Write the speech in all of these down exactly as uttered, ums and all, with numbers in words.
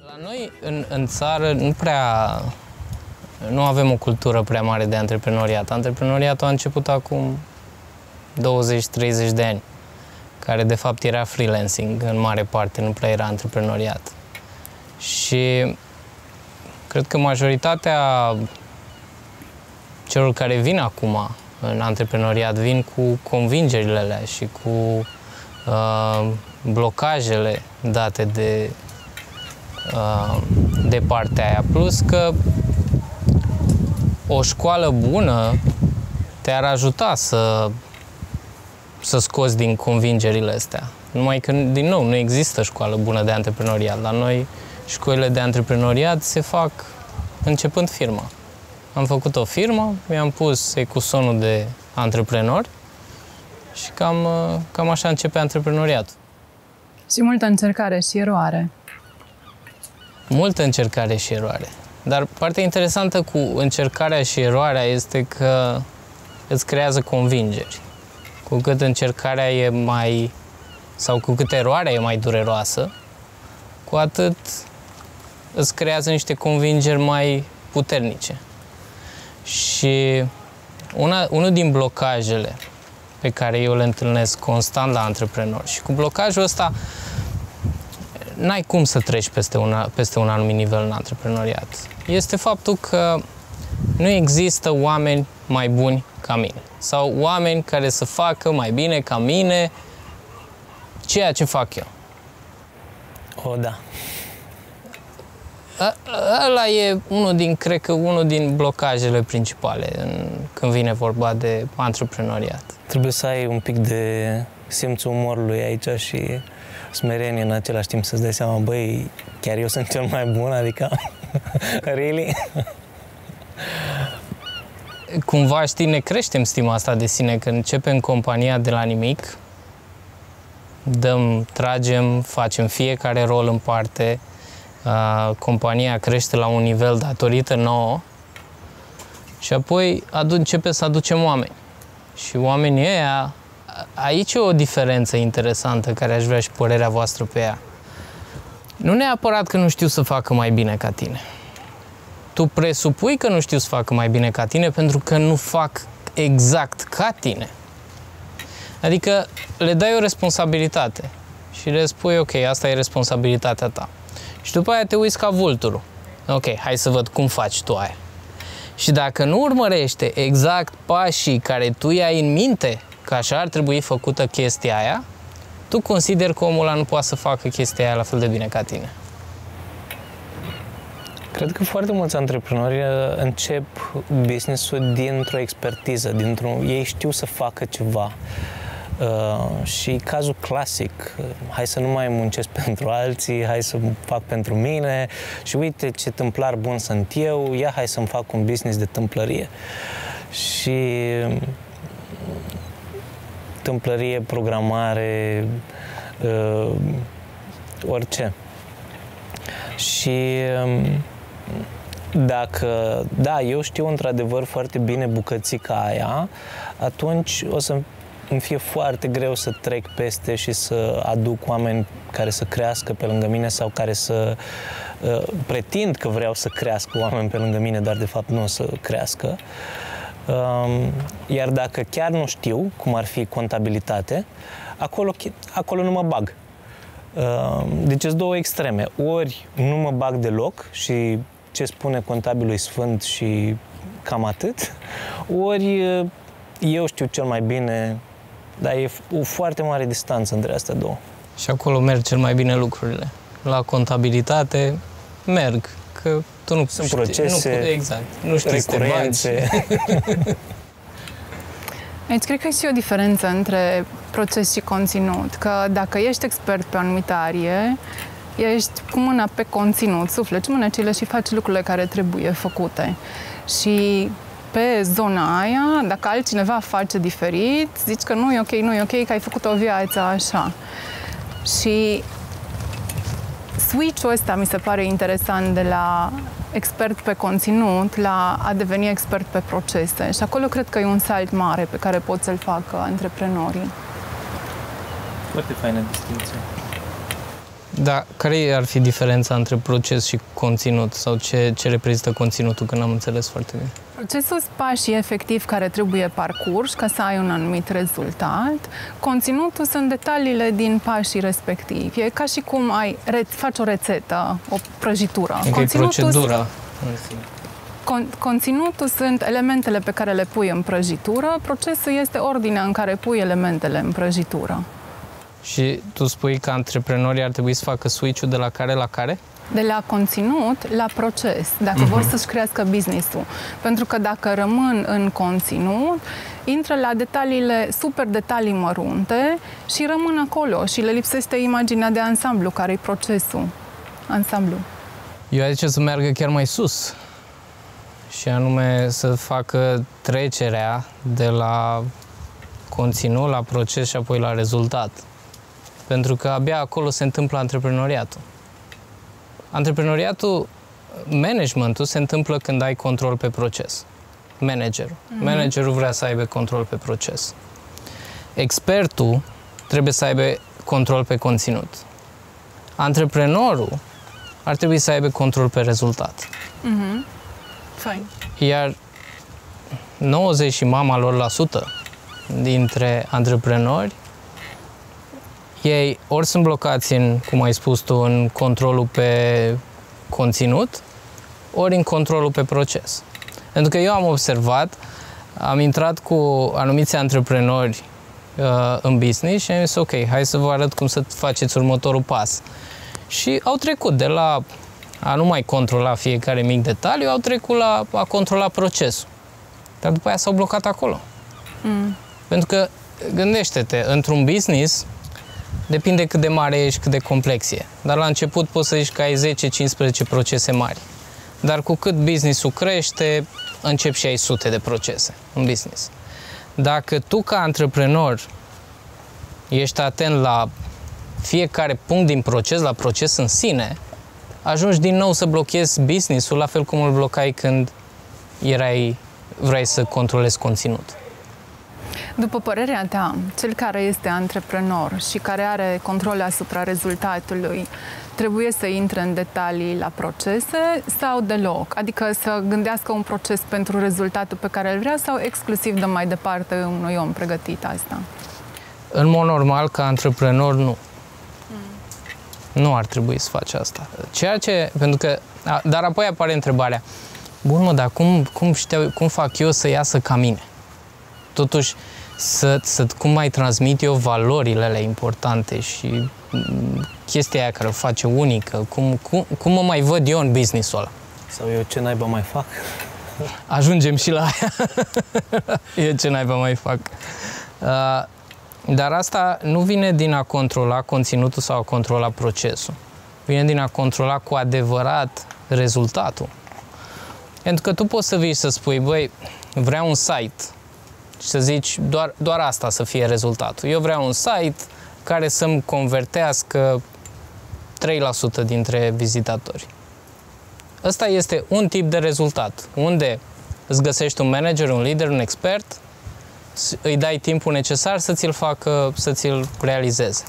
La noi, în, în țară, nu prea, nu avem o cultură prea mare de antreprenoriat. Antreprenoriatul a început acum douăzeci treizeci de ani, care de fapt era freelancing în mare parte, nu prea era antreprenoriat. Și cred că majoritatea celor care vin acum în antreprenoriat vin cu convingerile alea și cu uh, blocajele date de, uh, de partea aia. Plus că o școală bună te-ar ajuta să, să scoți din convingerile astea. Numai că, din nou, nu există școală bună de antreprenoriat. La noi, școlile de antreprenoriat se fac începând firma. Am făcut o firmă, mi-am pus ecusonul de antreprenor și cam, cam așa începe antreprenoriatul. Și multă încercare și eroare. Multă încercare și eroare. Dar partea interesantă cu încercarea și eroarea este că îți creează convingeri. Cu cât încercarea e mai, sau cu cât eroarea e mai dureroasă, cu atât îți creează niște convingeri mai puternice. Și una, unul din blocajele pe care eu le întâlnesc constant la antreprenori, și cu blocajul ăsta n-ai cum să treci peste un, peste un anumit nivel în antreprenoriat, este faptul că nu există oameni mai buni ca mine sau oameni care să facă mai bine ca mine ceea ce fac eu. O, da. Ăla e unul din, cred că, unul din blocajele principale în, când vine vorba de antreprenoriat. Trebuie să ai un pic de simțul umorului aici și smerenie în același timp, să-ți dai seama, băi, chiar eu sunt cel mai bun, adică, really? Cumva, știi, ne creștem stima asta de sine, când începem compania de la nimic, dăm, tragem, facem fiecare rol în parte, Uh, compania crește la un nivel datorită nouă și apoi adu- începe să aducem oameni. Și oamenii ăia, aici e o diferență interesantă care aș vrea și părerea voastră pe ea. Nu neapărat că nu știu să facă mai bine ca tine. Tu presupui că nu știu să facă mai bine ca tine pentru că nu fac exact ca tine. Adică le dai o responsabilitate și le spui, ok, asta e responsabilitatea ta. Și după aia te uiți ca vulturul. Ok, hai să văd cum faci tu aia. Și dacă nu urmărește exact pașii care tu i-ai în minte că așa ar trebui făcută chestia aia, tu consideri că omul ăla nu poate să facă chestia aia la fel de bine ca tine. Cred că foarte mulți antreprenori încep business-ul dintr-o expertiză, dintr-un... ei știu să facă ceva. Uh, și cazul clasic, hai să nu mai muncesc pentru alții, hai să fac pentru mine și uite ce tâmplar bun sunt eu, ia hai să-mi fac un business de tâmplărie. Și tâmplărie, programare, uh, orice. Și dacă, da, eu știu într-adevăr foarte bine bucățica aia, atunci o să îmi fie foarte greu să trec peste și să aduc oameni care să crească pe lângă mine sau care să uh, pretind că vreau să crească oameni pe lângă mine, dar de fapt nu o să crească. Um, iar dacă chiar nu știu cum ar fi contabilitate, acolo, acolo nu mă bag. Uh, deci sunt două extreme. Ori nu mă bag deloc și ce spune contabilul e sfânt și cam atât, ori uh, eu știu cel mai bine. Dar e o foarte mare distanță între astea două. Și acolo merg cel mai bine lucrurile. La contabilitate merg, că tu nu sunt știi, procese, nu, exact, nu știi recurențe. Aici cred că e și o diferență între proces și conținut, că dacă ești expert pe o anumită arie, ești cu mâna pe conținut, sufleci mânecile și faci lucrurile care trebuie făcute. Și pe zona aia, dacă altcineva face diferit, zici că nu e ok, nu e ok, că ai făcut o viață așa. Și switch-ul ăsta mi se pare interesant, de la expert pe conținut la a deveni expert pe procese. Și acolo cred că e un salt mare pe care pot să-l facă antreprenorii. Foarte faină distinție. Da, care ar fi diferența între proces și conținut? Sau ce, ce reprezintă conținutul, că n-am înțeles foarte bine? Procesul sunt pașii efectiv care trebuie parcurși ca să ai un anumit rezultat. Conținutul sunt detaliile din pașii respectivi. E ca și cum ai, faci o rețetă, o prăjitură. Adică e procedura. Con- conținutul sunt elementele pe care le pui în prăjitură. Procesul este ordinea în care pui elementele în prăjitură. Și tu spui că antreprenorii ar trebui să facă switch-ul de la care la care? De la conținut la proces, dacă uh-huh. vor să-și crească business-ul. Pentru că dacă rămân în conținut, intră la detaliile, super detalii mărunte și rămân acolo și le lipsește imaginea de ansamblu, care e procesul. Ansamblu. Eu aș zice să meargă chiar mai sus și anume să facă trecerea de la conținut la proces și apoi la rezultat. Pentru că abia acolo se întâmplă antreprenoriatul. Antreprenoriatul, managementul se întâmplă când ai control pe proces. Managerul. Mm-hmm. Managerul vrea să aibă control pe proces. Expertul trebuie să aibă control pe conținut. Antreprenorul ar trebui să aibă control pe rezultat. Mm-hmm. Fine. Iar nouăzeci și mama lor la sută dintre antreprenori, ei ori sunt blocați în, cum ai spus tu, în controlul pe conținut, ori în controlul pe proces. Pentru că eu am observat, am intrat cu anumiți antreprenori uh, în business și am zis, ok, hai să vă arăt cum să faceți următorul pas. Și au trecut de la a nu mai controla fiecare mic detaliu, au trecut la a controla procesul. Dar după aia s-au blocat acolo. Mm. Pentru că, gândește-te, într-un business, depinde cât de mare ești, cât de complex e. Dar la început poți să zici că ai zece cincisprezece procese mari. Dar cu cât business-ul crește, începi și ai sute de procese în business. Dacă tu, ca antreprenor, ești atent la fiecare punct din proces, la proces în sine, ajungi din nou să blochezi business-ul, la fel cum îl blocai când erai, vrei să controlezi conținut. După părerea ta, cel care este antreprenor și care are control asupra rezultatului, trebuie să intre în detalii la procese sau deloc? Adică să gândească un proces pentru rezultatul pe care îl vrea sau exclusiv de mai departe unui om pregătit asta? În mod normal, ca antreprenor, nu. Mm. Nu ar trebui să faci asta. Ceea ce, pentru că, dar apoi apare întrebarea, bun mă, dar cum, cum, știu, cum fac eu să iasă ca mine? Totuși, să, să, cum mai transmit eu valorile alea importante și chestia aia care o face unică, cum, cum, cum mă mai văd eu în business-ul ăla? Sau eu ce naiba mai fac? Ajungem și la aia. Eu ce naiba mai fac. Uh, dar asta nu vine din a controla conținutul sau a controla procesul. Vine din a controla cu adevărat rezultatul. Pentru că tu poți să vii să spui, băi, vreau un site și să zici doar, doar asta să fie rezultatul. Eu vreau un site care să-mi convertească trei la sută dintre vizitatori. Ăsta este un tip de rezultat, unde îți găsești un manager, un lider, un expert, îi dai timpul necesar să ți-l facă, să ți-l realizeze.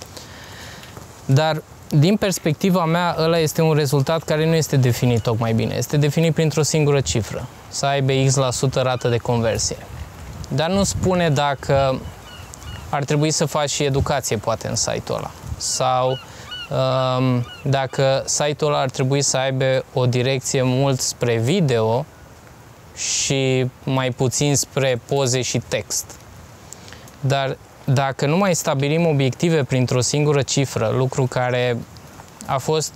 Dar, din perspectiva mea, ăla este un rezultat care nu este definit tocmai bine. Este definit printr-o singură cifră, să aibă X la sută rată de conversie. Dar nu spune dacă ar trebui să faci și educație, poate, în site-ul ăla. Sau um, dacă site-ul ăla ar trebui să aibă o direcție mult spre video și mai puțin spre poze și text. Dar dacă nu mai stabilim obiective printr-o singură cifră, lucru care a fost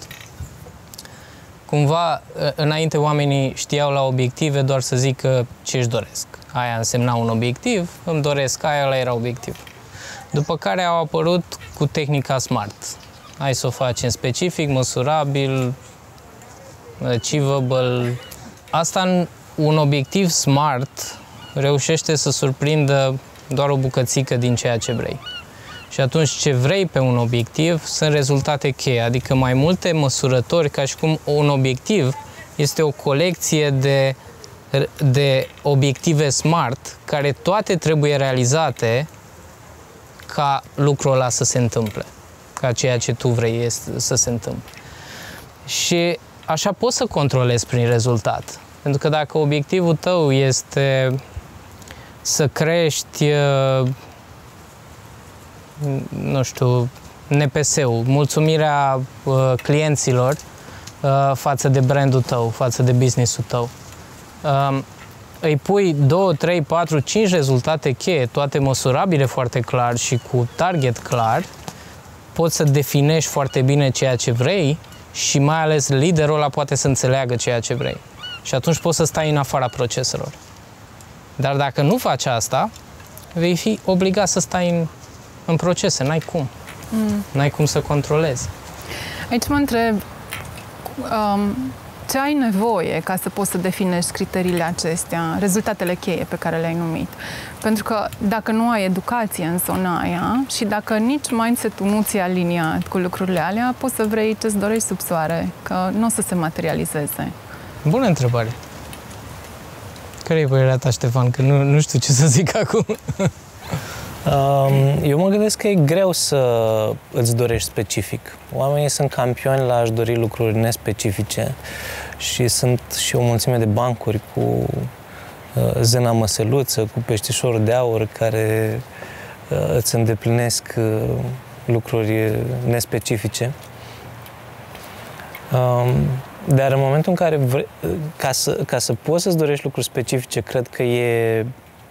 cumva, înainte oamenii știau la obiective doar să zică ce își doresc. Aia însemna un obiectiv, îmi doresc aia, ăla era obiectiv. După care au apărut cu tehnica SMART. Hai să o facem specific, măsurabil, achievable. Asta, un obiectiv SMART reușește să surprindă doar o bucățică din ceea ce vrei. Și atunci ce vrei pe un obiectiv sunt rezultate cheie, adică mai multe măsurători, ca și cum un obiectiv este o colecție de, de obiective SMART care toate trebuie realizate ca lucrul ăla să se întâmple. ca ceea ce tu vrei este, să se întâmple. Și așa poți să controlezi prin rezultat. Pentru că dacă obiectivul tău este să crești, nu știu, N P S-ul, mulțumirea uh, clienților uh, față de brandul tău, față de business-ul tău, uh, îi pui doi, trei, patru, cinci rezultate cheie, toate măsurabile foarte clar și cu target clar, poți să definești foarte bine ceea ce vrei și mai ales liderul ăla poate să înțeleagă ceea ce vrei. Și atunci poți să stai în afara proceselor. Dar dacă nu faci asta, vei fi obligat să stai în, în procese, n-ai cum. Mm. N-ai cum să controlezi. Aici mă întreb, um, ce ai nevoie ca să poți să definești criteriile acestea, rezultatele cheie pe care le-ai numit? Pentru că dacă nu ai educație în zona aia și dacă nici mindset-ul nu ți-e aliniat cu lucrurile alea, poți să vrei ce-ți dorești sub soare, că nu o să se materializeze. Bună întrebare. Care e părerea ta, Ștefan? Că nu, nu știu ce să zic acum. Eu mă gândesc că e greu să îți dorești specific. Oamenii sunt campioni la a-și dori lucruri nespecifice și sunt și o mulțime de bancuri cu zâna măseluță, cu peștișorul de aur care îți îndeplinesc lucruri nespecifice. Dar în momentul în care vrei, ca să, ca să poți să-ți dorești lucruri specifice, cred că e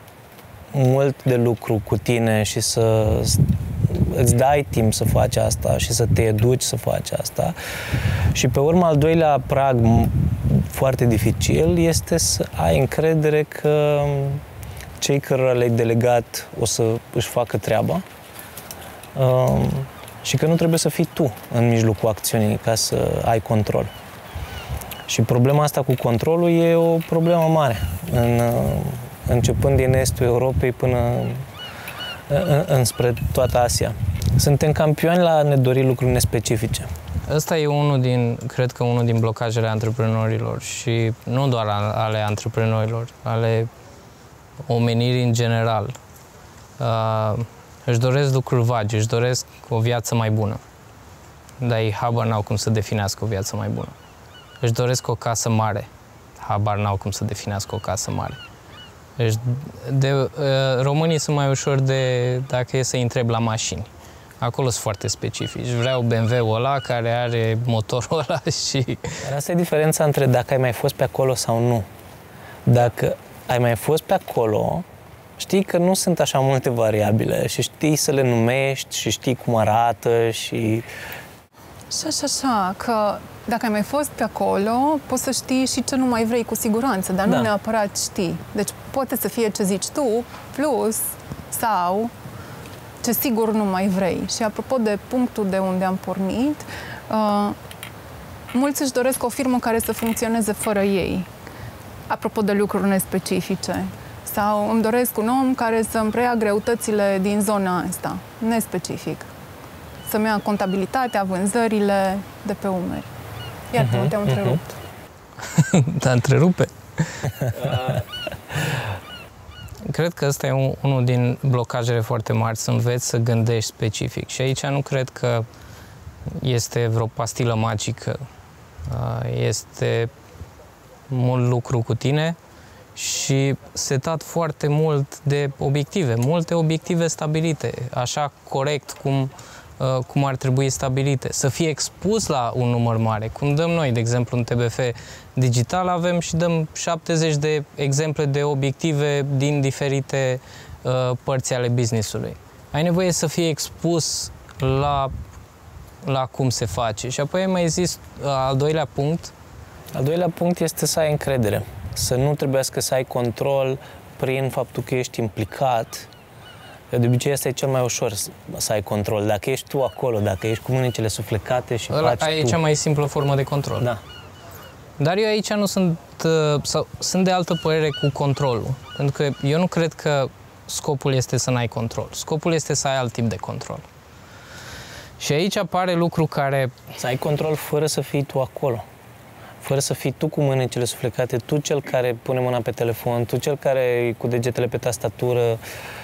mult de lucru cu tine și să îți dai timp să faci asta și să te educi să faci asta. Și pe urmă, al doilea prag foarte dificil este să ai încredere că cei cărora le-ai delegat o să își facă treaba um, și că nu trebuie să fii tu în mijlocul acțiunii ca să ai control. Și problema asta cu controlul e o problemă mare, în, începând din estul Europei până în, înspre toată Asia. Suntem campioni la a ne dori lucruri nespecifice. Ăsta e unul din, cred că unul din blocajele antreprenorilor și nu doar ale antreprenorilor, ale omenirii în general. Uh, își doresc lucruri vagi, își doresc o viață mai bună, dar ei habar n-au cum să definească o viață mai bună. Își doresc o casă mare, habar n-au cum să definească o casă mare. Își, de, uh, românii sunt mai ușor de, dacă e să-i întreb la mașini. Acolo sunt foarte specifici. Vreau B M W-ul ăla care are motorul ăla și... Dar asta e diferența între dacă ai mai fost pe acolo sau nu. Dacă ai mai fost pe acolo, știi că nu sunt așa multe variabile și știi să le numești și știi cum arată și... Și așa, așa, că dacă ai mai fost pe acolo, poți să știi și ce nu mai vrei cu siguranță, dar da. Nu neapărat știi. Deci poate să fie ce zici tu, plus sau ce sigur nu mai vrei. Și apropo de punctul de unde am pornit, uh, mulți își doresc o firmă care să funcționeze fără ei. Apropo de lucruri nespecifice. Sau îmi doresc un om care să-mi preia greutățile din zona asta, nespecific. Să-mi ia contabilitatea, vânzările de pe umeri. Iată, uh-huh, te-am întrerupt. Uh-huh. Te-a întrerupe? Cred că ăsta e un, unul din blocajele foarte mari, să înveți să gândești specific. Și aici nu cred că este vreo pastilă magică. Este mult lucru cu tine și setat foarte mult de obiective, multe obiective stabilite, așa corect cum, cum ar trebui stabilite. Să fie expus la un număr mare, cum dăm noi, de exemplu, în T B F Digital avem și dăm șaptezeci de exemple de obiective din diferite uh, părți ale business-ului. Ai nevoie să fie expus la, la cum se face. Și apoi mai zis uh, al doilea punct. Al doilea punct este să ai încredere. Să nu trebuiască să ai control prin faptul că ești implicat. De obicei, asta e cel mai ușor, să ai control. Dacă ești tu acolo, dacă ești cu mâinile suflecate și Ăla, faci aia tu. E cea mai simplă formă de control. Da. Dar eu aici nu sunt, sau sunt de altă părere cu controlul. Pentru că eu nu cred că scopul este să n-ai control. Scopul este să ai alt tip de control. Și aici apare lucru care... Să ai control fără să fii tu acolo. Fără să fii tu cu mâinile suflecate, tu cel care pune mâna pe telefon, tu cel care e cu degetele pe tastatură.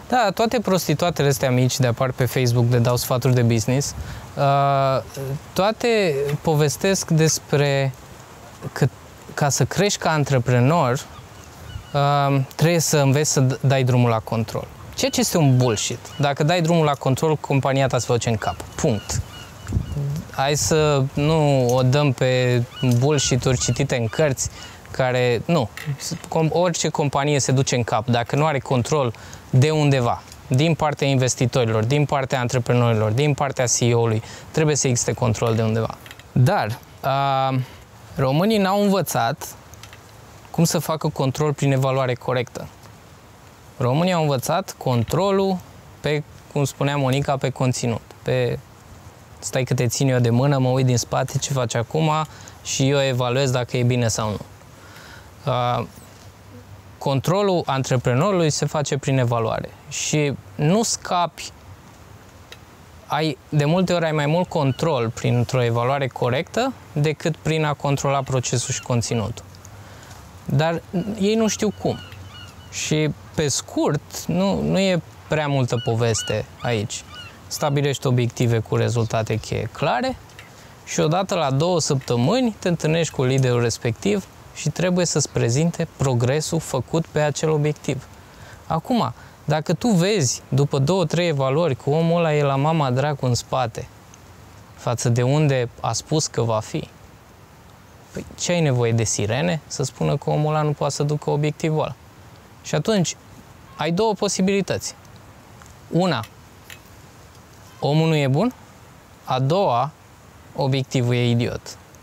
Da, toate prostituatele astea mici de apar pe Facebook de dau sfaturi de business, uh, toate povestesc despre că ca să crești ca antreprenor, uh, trebuie să înveți să dai drumul la control. Ceea ce este un bullshit. Dacă dai drumul la control, compania ta se va duce în cap. Punct. Hai să nu o dăm pe bullshit-uri citite în cărți, care, nu, orice companie se duce în cap. Dacă nu are control de undeva, din partea investitorilor, din partea antreprenorilor, din partea C E O-ului, trebuie să existe control de undeva. Dar uh, românii n-au învățat cum să facă control prin evaluare corectă. Românii au învățat controlul pe, cum spunea Monica, pe conținut. Pe stai că te țin eu de mână, mă uit din spate ce faci acum și eu evaluez dacă e bine sau nu. Uh, controlul antreprenorului se face prin evaluare și nu scapi, ai, de multe ori ai mai mult control printr-o evaluare corectă decât prin a controla procesul și conținutul. Dar ei nu știu cum. Și pe scurt, nu, nu e prea multă poveste aici. Stabilești obiective cu rezultate cheie clare și odată la două săptămâni te întâlnești cu liderul respectiv și trebuie să-ți prezinte progresul făcut pe acel obiectiv. Acum, dacă tu vezi după două, trei evaluări că omul ăla e la mama dracu în spate față de unde a spus că va fi, păi ce ai nevoie de sirene să spună că omul ăla nu poate să ducă obiectivul ăla? Și atunci ai două posibilități. Una, omul nu e bun. A doua, obiectivul e idiot.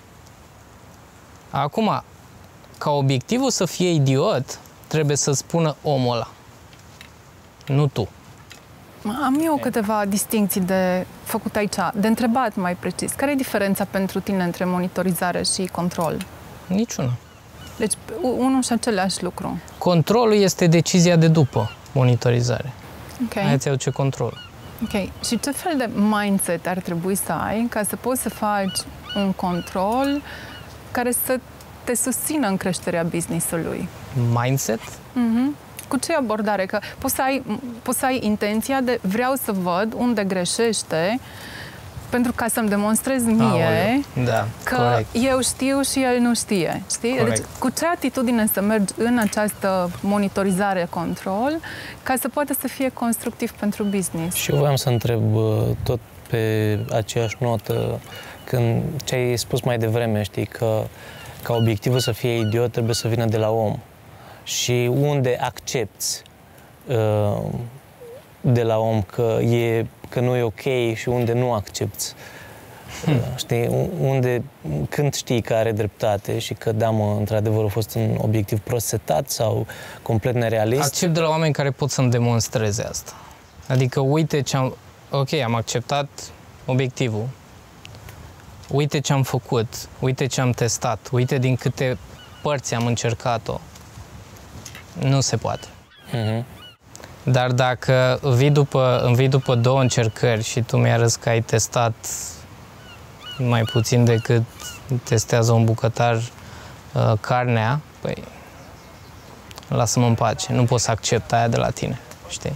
Acum, ca obiectivul să fie idiot, trebuie să spună omul ăla, nu tu. Am eu câteva distincții de făcut aici, de întrebat mai precis. Care e diferența pentru tine între monitorizare și control? Niciuna. Deci, unul și același lucru. Controlul este decizia de după monitorizare. Okay. Aia ți aduce control. Ok. Și ce fel de mindset ar trebui să ai ca să poți să faci un control care să te susțină în creșterea business-ului? Mindset? Mm-hmm. Cu ce abordare? Că poți să ai, poți să ai intenția de vreau să văd unde greșește pentru ca să-mi demonstrez mie da, că corect. eu știu și el nu știe. Știi? Corect. Deci, cu ce atitudine să mergi în această monitorizare, control, ca să poată să fie constructiv pentru business? Și eu voiam să întreb tot pe aceeași notă, când ce ai spus mai devreme, știi, că ca obiectivul să fie idiot trebuie să vină de la om. Și unde accepți uh, de la om că, e, că nu e ok și unde nu accepți. Hmm. Uh, știi, unde, când știi că are dreptate și că, da, mă, într-adevăr a fost un obiectiv prost setat sau complet nerealist. Accept de la oameni care pot să-mi demonstreze asta. Adică, uite ce am... Ok, am acceptat obiectivul. Uite ce am făcut, uite ce am testat, uite din câte părți am încercat-o. Nu se poate. Uh-huh. Dar dacă vii după, îmi vii după două încercări și tu mi-arăți că ai testat mai puțin decât testează un bucătar uh, carnea, păi lasă-mă în pace, nu pot să accept aia de la tine, știi?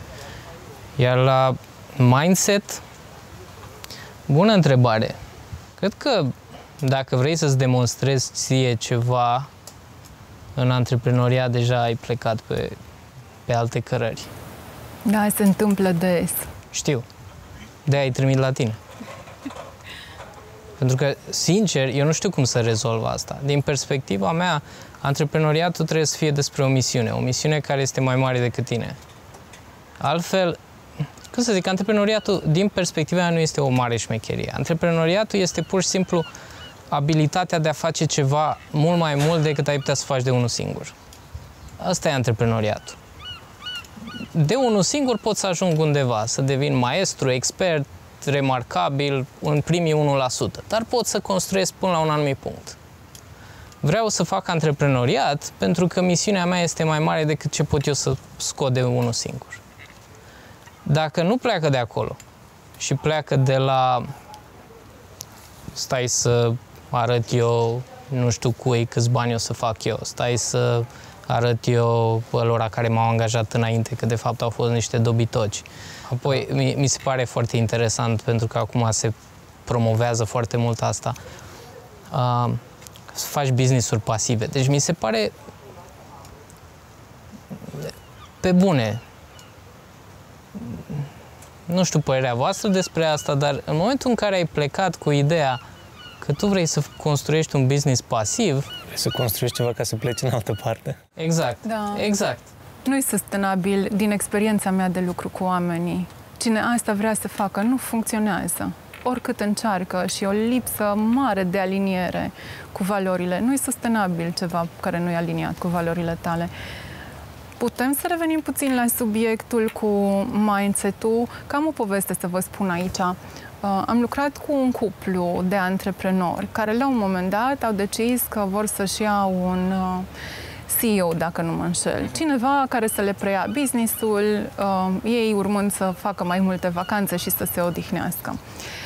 Iar la mindset, bună întrebare. Cred că dacă vrei să-ți demonstrezi ție ceva în antreprenoriat, deja ai plecat pe, pe alte cărări. Da, se întâmplă des. Știu. De-aia ai trimit la tine. Pentru că, sincer, eu nu știu cum să rezolv asta. Din perspectiva mea, antreprenoriatul trebuie să fie despre o misiune. O misiune care este mai mare decât tine. Altfel, cum să zic, antreprenoriatul, din perspectiva mea, nu este o mare șmecherie. Antreprenoriatul este pur și simplu abilitatea de a face ceva mult mai mult decât ai putea să faci de unul singur. Asta e antreprenoriatul. De unul singur pot să ajung undeva, să devin maestru, expert, remarcabil, în primii unu la sută, dar pot să construiesc până la un anumit punct. Vreau să fac antreprenoriat pentru că misiunea mea este mai mare decât ce pot eu să scot de unul singur. Dacă nu pleacă de acolo și pleacă de la stai să arăt eu nu știu cui câți bani o să fac eu, stai să arăt eu lor care m-au angajat înainte, că de fapt au fost niște dobitoci. Apoi, mi, mi se pare foarte interesant, pentru că acum se promovează foarte mult asta, uh, să faci business-uri pasive. Deci mi se pare pe bune. Nu știu părerea voastră despre asta, dar în momentul în care ai plecat cu ideea că tu vrei să construiești un business pasiv... Vrei să construiești ceva ca să pleci în altă parte. Exact, Da. exact. Nu e sustenabil din experiența mea de lucru cu oamenii. Cine asta vrea să facă, nu funcționează. Oricât încearcă și o lipsă mare de aliniere cu valorile. Nu e sustenabil ceva care nu e aliniat cu valorile tale. Putem să revenim puțin la subiectul cu mindset-ul. Cam o poveste să vă spun aici. Uh, am lucrat cu un cuplu de antreprenori care la un moment dat au decis că vor să-și iau un uh, C E O, dacă nu mă înșel. Cineva care să le preia business-ul, uh, ei urmând să facă mai multe vacanțe și să se odihnească.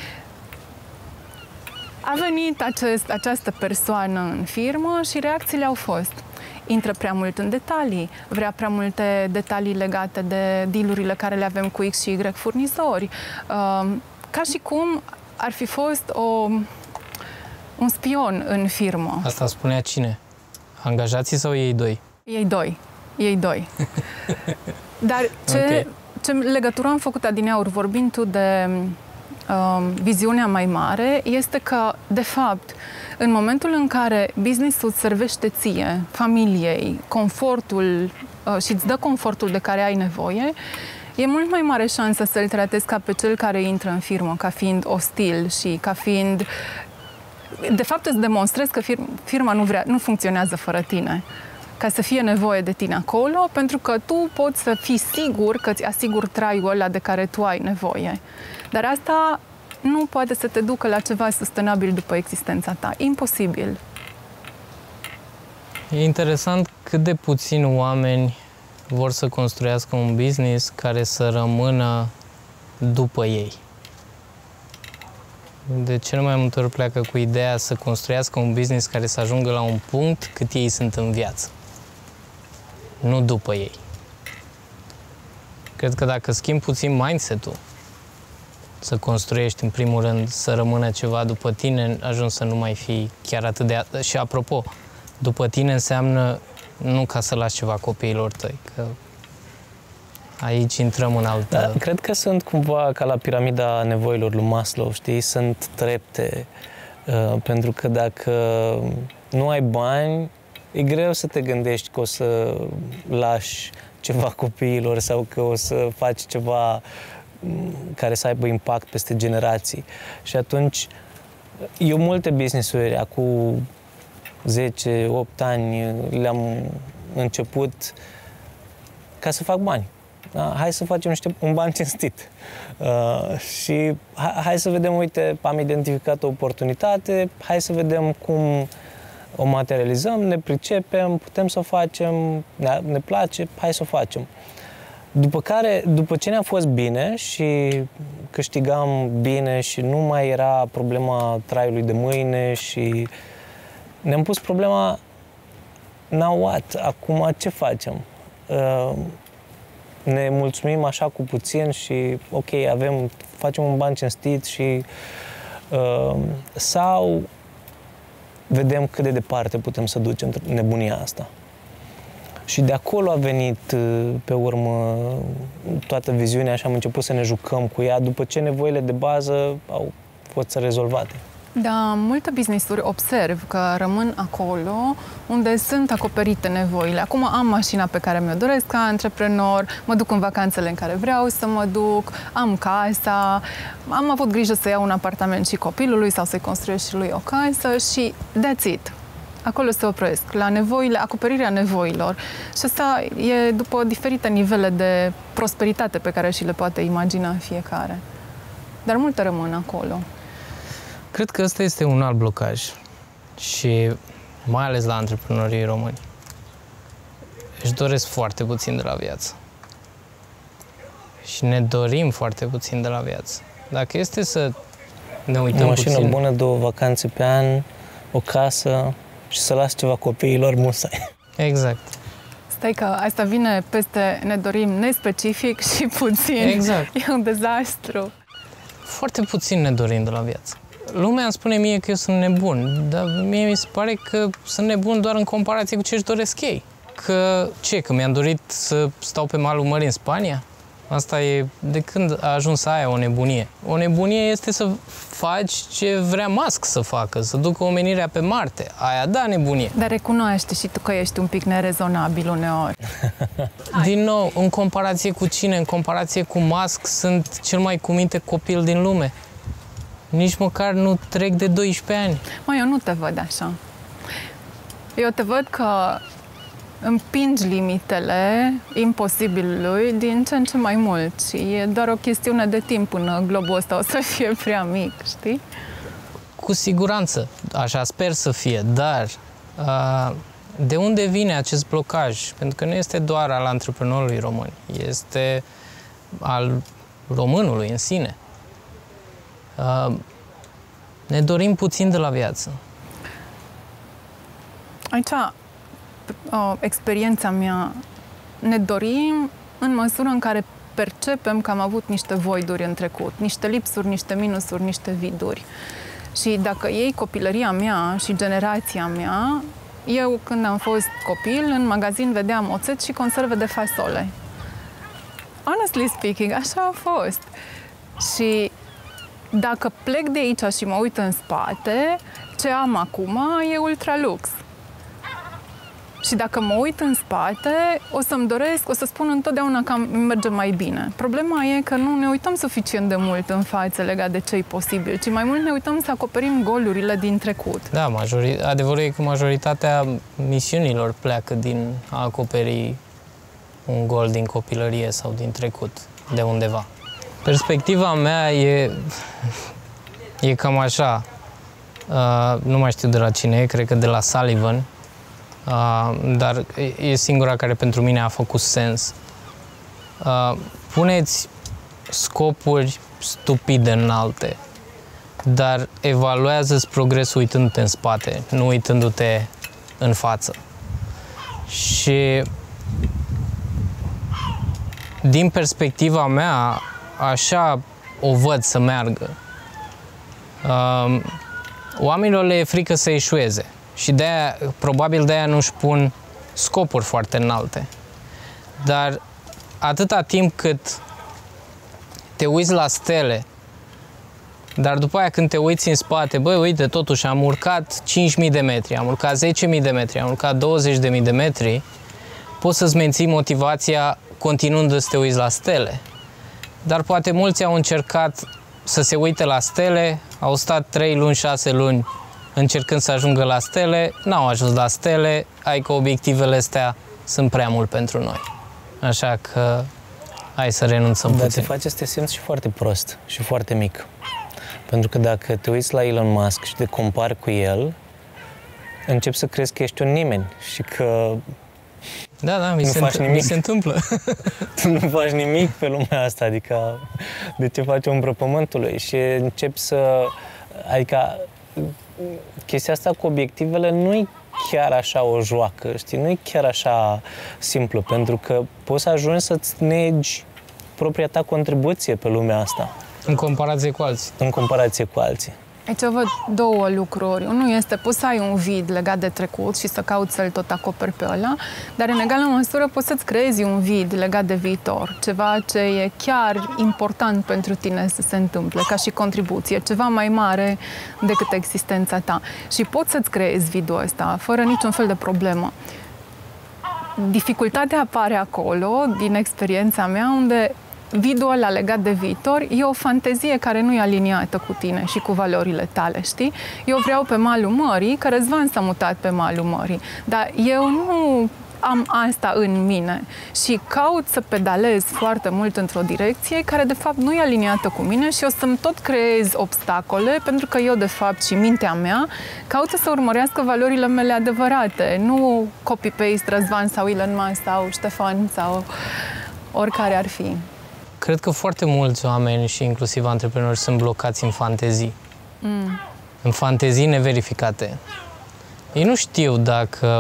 A venit acest, această persoană în firmă și reacțiile au fost: intră prea mult în detalii, vrea prea multe detalii legate de deal-urile care le avem cu X și Y furnizori. Uh, ca și cum ar fi fost o, un spion în firmă. Asta spunea cine? Angajații sau ei doi? Ei doi. Ei doi. Dar ce, Okay. ce legătură am făcut adineauri vorbind tu de uh, viziunea mai mare este că, de fapt, în momentul în care business-ul îți servește ție, familiei, confortul uh, și îți dă confortul de care ai nevoie, e mult mai mare șansă să-l tratezi ca pe cel care intră în firmă, ca fiind ostil și ca fiind... De fapt, îți demonstrezi că firma nu, vrea, nu funcționează fără tine. Ca să fie nevoie de tine acolo, pentru că tu poți să fii sigur că îți asiguri traiul ăla de care tu ai nevoie. Dar asta nu poate să te ducă la ceva sustenabil după existența ta. Imposibil. E interesant cât de puțini oameni vor să construiască un business care să rămână după ei. De cel mai multe ori pleacă cu ideea să construiască un business care să ajungă la un punct cât ei sunt în viață. Nu după ei. Cred că dacă schimbi puțin mindset-ul, să construiești în primul rând, să rămână ceva după tine, ajungi să nu mai fii chiar atât de... Și apropo, după tine înseamnă nu ca să lași ceva copiilor tăi, că aici intrăm în altă... Da, cred că sunt cumva ca la piramida nevoilor lui Maslow, știi? Sunt trepte. Uh, pentru că dacă nu ai bani, e greu să te gândești că o să lași ceva copiilor sau că o să faci ceva care să aibă impact peste generații. Și atunci, eu multe business-uri, acum zece opt ani, le-am început ca să fac bani. Da? Hai să facem niște, un ban cinstit. Uh, și hai, hai să vedem, uite, am identificat o oportunitate, hai să vedem cum o materializăm, ne pricepem, putem să o facem, ne, ne place, hai să o facem. După care, după ce ne-a fost bine și câștigam bine și nu mai era problema traiului de mâine și ne-am pus problema, now what? Acum ce facem? Uh, ne mulțumim așa cu puțin și ok, avem, facem un ban cinstit și uh, sau vedem cât de departe putem să ducem nebunia asta. Și de acolo a venit, pe urmă, toată viziunea și am început să ne jucăm cu ea după ce nevoile de bază au fost rezolvate. Da, multe business-uri observ că rămân acolo unde sunt acoperite nevoile. Acum am mașina pe care mi-o doresc ca antreprenor, mă duc în vacanțele în care vreau să mă duc, am casa, am avut grijă să iau un apartament și copilului sau să-i construiesc și lui o casă și that's it. Acolo se opresc, la nevoile, acoperirea nevoilor. Și asta e după diferite nivele de prosperitate pe care și le poate imagina fiecare. Dar multe rămân acolo. Cred că ăsta este un alt blocaj și mai ales la antreprenorii români. Își doresc foarte puțin de la viață. Și ne dorim foarte puțin de la viață. Dacă este să ne uităm o mașină puțin... bună, două vacanțe pe an, o casă și să las ceva copiilor musai. Exact. Stai că asta vine peste ne dorim nespecific și puțin. Exact. E un dezastru. Foarte puțin ne dorim de la viață. Lumea îmi spune mie că eu sunt nebun, dar mie mi se pare că sunt nebun doar în comparație cu ce își doresc ei. Că ce, că mi-am dorit să stau pe malul mării în Spania? Asta e de când a ajuns aia o nebunie. O nebunie este să faci ce vrea Musk să facă, să ducă omenirea pe Marte. Aia da, nebunie. Dar recunoaște și tu că ești un pic nerezonabil uneori. Din nou, în comparație cu cine? În comparație cu Musk, sunt cel mai cu minte copil din lume. Nici măcar nu trec de doisprezece ani. Măi, eu nu te văd așa. Eu te văd că împingi limitele imposibilului din ce în ce mai mult și e doar o chestiune de timp până globul ăsta o să fie prea mic, știi? Cu siguranță, așa sper să fie, dar uh, de unde vine acest blocaj? Pentru că nu este doar al antreprenorului român, este al românului în sine. Uh, ne dorim puțin de la viață. Aici, o, experiența mea, ne dorim în măsură în care percepem că am avut niște voiduri în trecut, niște lipsuri, niște minusuri, niște viduri. Și dacă iei copilăria mea și generația mea, eu când am fost copil, în magazin vedeam oțet și conserve de fasole. Honestly speaking, așa a fost. Și dacă plec de aici și mă uit în spate, ce am acum e ultralux. Și dacă mă uit în spate, o să-mi doresc, o să spun întotdeauna că îmi merge mai bine. Problema e că nu ne uităm suficient de mult în față legat de ce-i posibil, ci mai mult ne uităm să acoperim golurile din trecut. Da, majori... adevărul e că majoritatea misiunilor pleacă din a acoperi un gol din copilărie sau din trecut, de undeva. Perspectiva mea e, e cam așa, uh, nu mai știu de la cine e, cred că de la Sullivan, uh, dar e singura care pentru mine a făcut sens. Uh, puneți scopuri stupide înalte, dar evaluează-ți progresul uitându-te în spate, nu uitându-te în față. Și din perspectiva mea, așa o văd să meargă. Uh, oamenilor le e frică să eșueze și de-aia, probabil de-aia nu-și pun scopuri foarte înalte. Dar atâta timp cât te uiți la stele, dar după aia când te uiți în spate, băi, uite, totuși am urcat cinci mii de metri, am urcat zece mii de metri, am urcat douăzeci de mii de metri, poți să-ți menții motivația continuând să te uiți la stele. Dar poate mulți au încercat să se uite la stele, au stat trei luni, șase luni încercând să ajungă la stele, n-au ajuns la stele, hai că obiectivele astea sunt prea mult pentru noi. Așa că hai să renunțăm Dar puțin. te face să te simți și foarte prost și foarte mic. Pentru că dacă te uiți la Elon Musk și te compari cu el, începi să crezi că ești un nimeni și că Da, da, mi, se, înt- mi se întâmplă. tu nu faci nimic pe lumea asta, adică de ce faci umbră pământului? Și începi să... Adică chestia asta cu obiectivele nu e chiar așa o joacă, știi? Nu e chiar așa simplu, pentru că poți să ajungi să-ți negi propria ta contribuție pe lumea asta. În comparație cu alții. În comparație cu alții. Aici văd două lucruri. Unul este, poți să ai un vid legat de trecut și să cauți să-l tot acoperi pe ăla, dar în egală măsură poți să-ți creezi un vid legat de viitor, ceva ce e chiar important pentru tine să se întâmple, ca și contribuție, ceva mai mare decât existența ta. Și poți să-ți creezi vidul ăsta, fără niciun fel de problemă. Dificultatea apare acolo, din experiența mea, unde vidul ăla legat de viitor e o fantezie care nu e aliniată cu tine și cu valorile tale, știi? Eu vreau pe malul mării, că Răzvan s-a mutat pe malul mării, dar eu nu am asta în mine și caut să pedalez foarte mult într-o direcție care de fapt nu e aliniată cu mine și o să-mi tot creez obstacole pentru că eu de fapt și mintea mea caută să urmărească valorile mele adevărate, nu copy-paste Răzvan sau Elon Musk sau Ștefan sau oricare ar fi. Cred că foarte mulți oameni și inclusiv antreprenori sunt blocați în fantezii. Mm. În fantezii neverificate. Ei nu știu dacă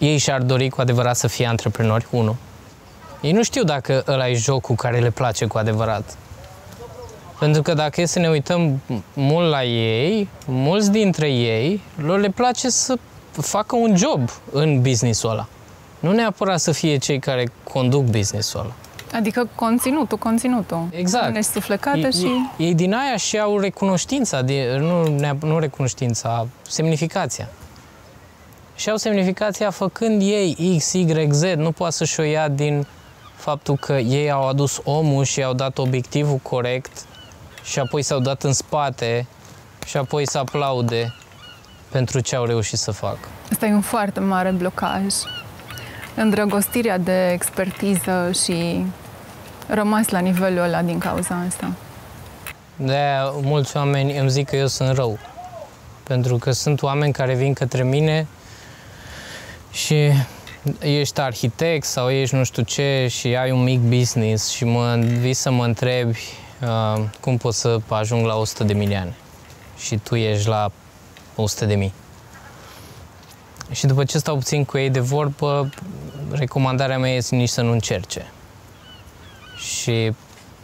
ei și-ar dori cu adevărat să fie antreprenori, unu. Ei nu știu dacă ăla e jocul care le place cu adevărat. Pentru că dacă e să ne uităm mult la ei, mulți dintre ei, lor le place să facă un job în business-ul ăla. Nu neapărat să fie cei care conduc business-ul ăla. Adică conținutul, conținutul. Exact. Nesuflecată ei, și... Ei, ei din aia și au recunoștința, de, nu, nu recunoștința, semnificația. Și au semnificația făcând ei X, Y, Z, nu poate să-și o ia din faptul că ei au adus omul și au dat obiectivul corect și apoi s-au dat în spate și apoi să aplaude pentru ce au reușit să facă. Asta e un foarte mare blocaj. Îndrăgostirea de expertiză și rămas la nivelul ăla din cauza asta. De-aia mulți oameni îmi zic că eu sunt rău. Pentru că sunt oameni care vin către mine și ești arhitect sau ești nu știu ce și ai un mic business și mă vii să mă întrebi uh, cum pot să ajung la o sută de milioane și tu ești la o sută de mii. Și după ce stau puțin cu ei de vorbă, recomandarea mea este nici să nu încerce. Și...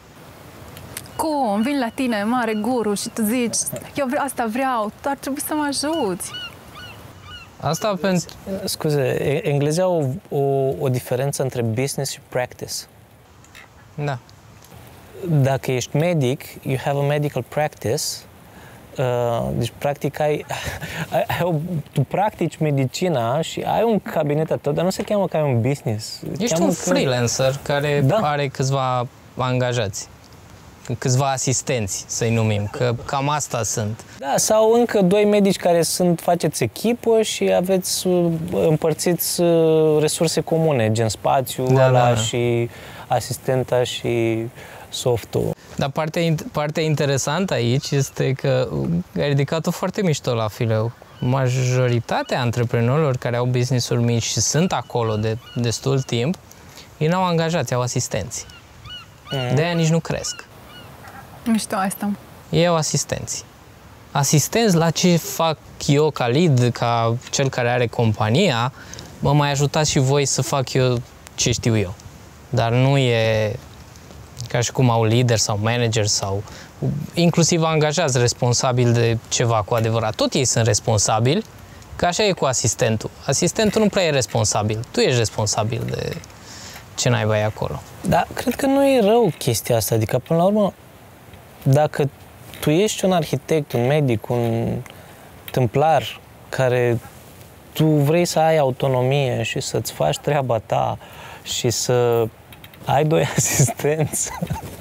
Cum? Vin la tine, mare guru, și tu zici, eu vreau, asta vreau, tu ar trebui să mă ajuți. Asta pentru... Scuze, englezii au o, o, o diferență între business și practice. Da. Dacă ești medic, you have a medical practice. Uh, deci, practic, ai, ai, ai o, tu practici medicina și ai un cabinet atât, dar nu se cheamă că ai un business. Ești un freelancer că... care da. are câțiva angajați, câțiva asistenți, să-i numim, că cam asta sunt. Da, sau încă doi medici care sunt, faceți echipă și aveți, împărțiți resurse comune, gen spațiu da, ăla da. și asistenta și softul. Dar partea, partea interesantă aici este că ai ridicat-o foarte mișto la fileu. Majoritatea antreprenorilor care au business-uri mici și sunt acolo de destul timp, ei n-au angajați, au asistenți. Mm. De-aia nici nu cresc. Mișto asta. Ei au asistenți. Asistenți la ce fac eu ca lead, ca cel care are compania, mă mai ajutați și voi să fac eu ce știu eu. Dar nu e ca și cum au lider sau manager sau inclusiv angajați responsabili de ceva cu adevărat. Tot ei sunt responsabili, că așa e cu asistentul. Asistentul nu prea e responsabil. Tu ești responsabil de ce naiba e acolo. Da, cred că nu e rău chestia asta. Adică, până la urmă, dacă tu ești un arhitect, un medic, un tâmplar care tu vrei să ai autonomie și să-ți faci treaba ta și să ai doi asistenți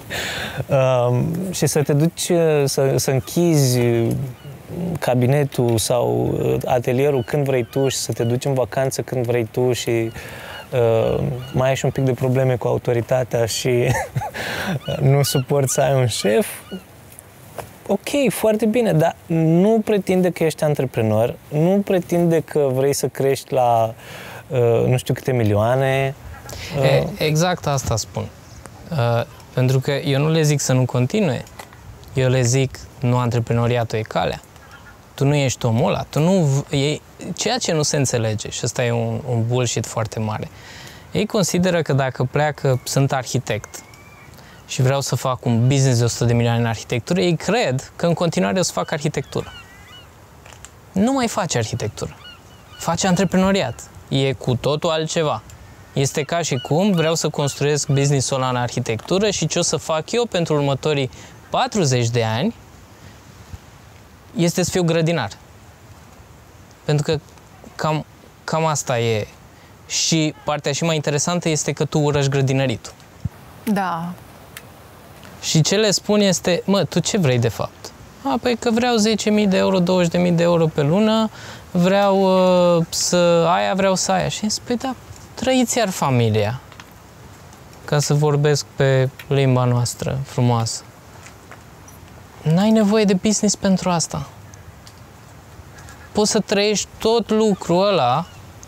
um, și să te duci să, să închizi cabinetul sau atelierul când vrei tu și să te duci în vacanță când vrei tu și uh, mai ai și un pic de probleme cu autoritatea și nu suporți să ai un șef, ok, foarte bine, dar nu pretinde că ești antreprenor, nu pretinde că vrei să crești la uh, nu știu câte milioane. E, exact asta spun. Uh, pentru că eu nu le zic să nu continue. Eu le zic, nu antreprenoriatul e calea. Tu nu ești omul ăla. Tu nu, e, ceea ce nu se înțelege, și ăsta e un, un bullshit foarte mare, ei consideră că dacă pleacă, sunt arhitect și vreau să fac un business de o sută de milioane în arhitectură, ei cred că în continuare o să fac arhitectură. Nu mai face arhitectură. Face antreprenoriat. E cu totul altceva. Este ca și cum vreau să construiesc business-ul ăla în arhitectură și ce o să fac eu pentru următorii patruzeci de ani este să fiu grădinar. Pentru că cam, cam asta e. Și partea și mai interesantă este că tu urăști grădinăritul. Da. Și ce le spun este, mă, tu ce vrei de fapt? A, păi că vreau zece mii de euro, douăzeci de mii de euro pe lună, vreau uh, să aia, vreau să aia. Și îmi spui, da, trăiți iar familia, ca să vorbesc pe limba noastră frumoasă. N-ai nevoie de business pentru asta. Poți să trăiești tot lucrul ăla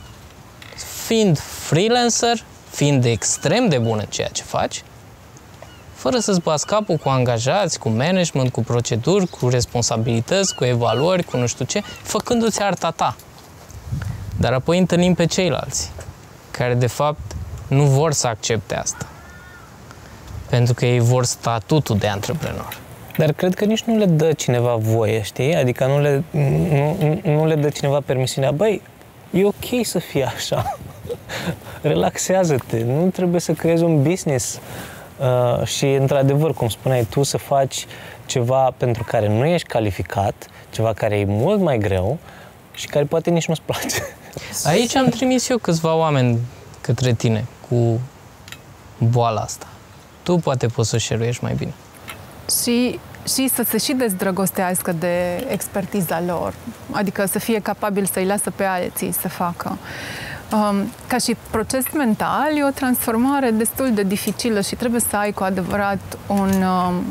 fiind freelancer, fiind extrem de bună ceea ce faci, fără să-ți bați capul cu angajați, cu management, cu proceduri, cu responsabilități, cu evaluări, cu nu știu ce, făcându-ți arta ta. Dar apoi întâlnim pe ceilalți, care de fapt nu vor să accepte asta. Pentru că ei vor statutul de antreprenor. Dar cred că nici nu le dă cineva voie, știi? Adică nu le, nu, nu le dă cineva permisiunea. Băi, e ok să fie așa. Relaxează-te. Nu trebuie să creezi un business. Uh, și, într-adevăr, cum spuneai tu, să faci ceva pentru care nu ești calificat, ceva care e mult mai greu și care poate nici nu-ți place. Aici am trimis eu câțiva oameni către tine cu boala asta. Tu poate poți să share-uiești mai bine. Și, și să se și dezdrăgostească de expertiza lor, adică să fie capabil să-i lasă pe alții să facă. Um, ca și proces mental, e o transformare destul de dificilă și trebuie să ai cu adevărat un, um,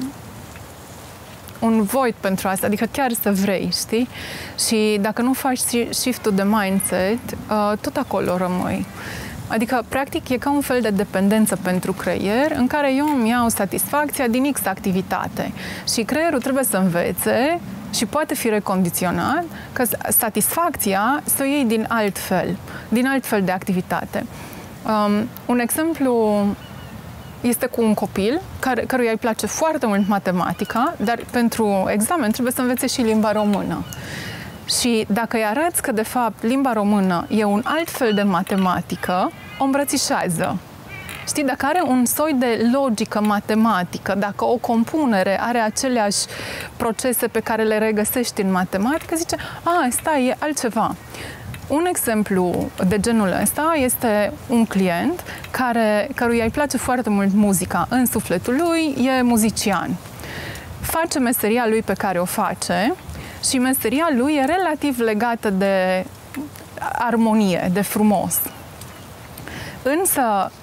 un void pentru asta, adică chiar să vrei, știi? Și dacă nu faci shift-ul de mindset, uh, tot acolo rămâi. Adică, practic, e ca un fel de dependență pentru creier, în care eu îmi iau satisfacția din X activitate. Și creierul trebuie să învețe și poate fi recondiționat că satisfacția să o iei din alt fel, din alt fel de activitate. Um, un exemplu este cu un copil care, căruia îi place foarte mult matematica, dar pentru examen trebuie să învețe și limba română. Și dacă îi arăți că, de fapt, limba română e un alt fel de matematică, o îmbrățișează. Știi, dacă are un soi de logică matematică, dacă o compunere are aceleași procese pe care le regăsești în matematică, zice, a, stai, e altceva. Un exemplu de genul ăsta este un client care, căruia îi place foarte mult muzica. În sufletul lui e muzician. Face meseria lui pe care o face și meseria lui e relativ legată de armonie, de frumos. Însă,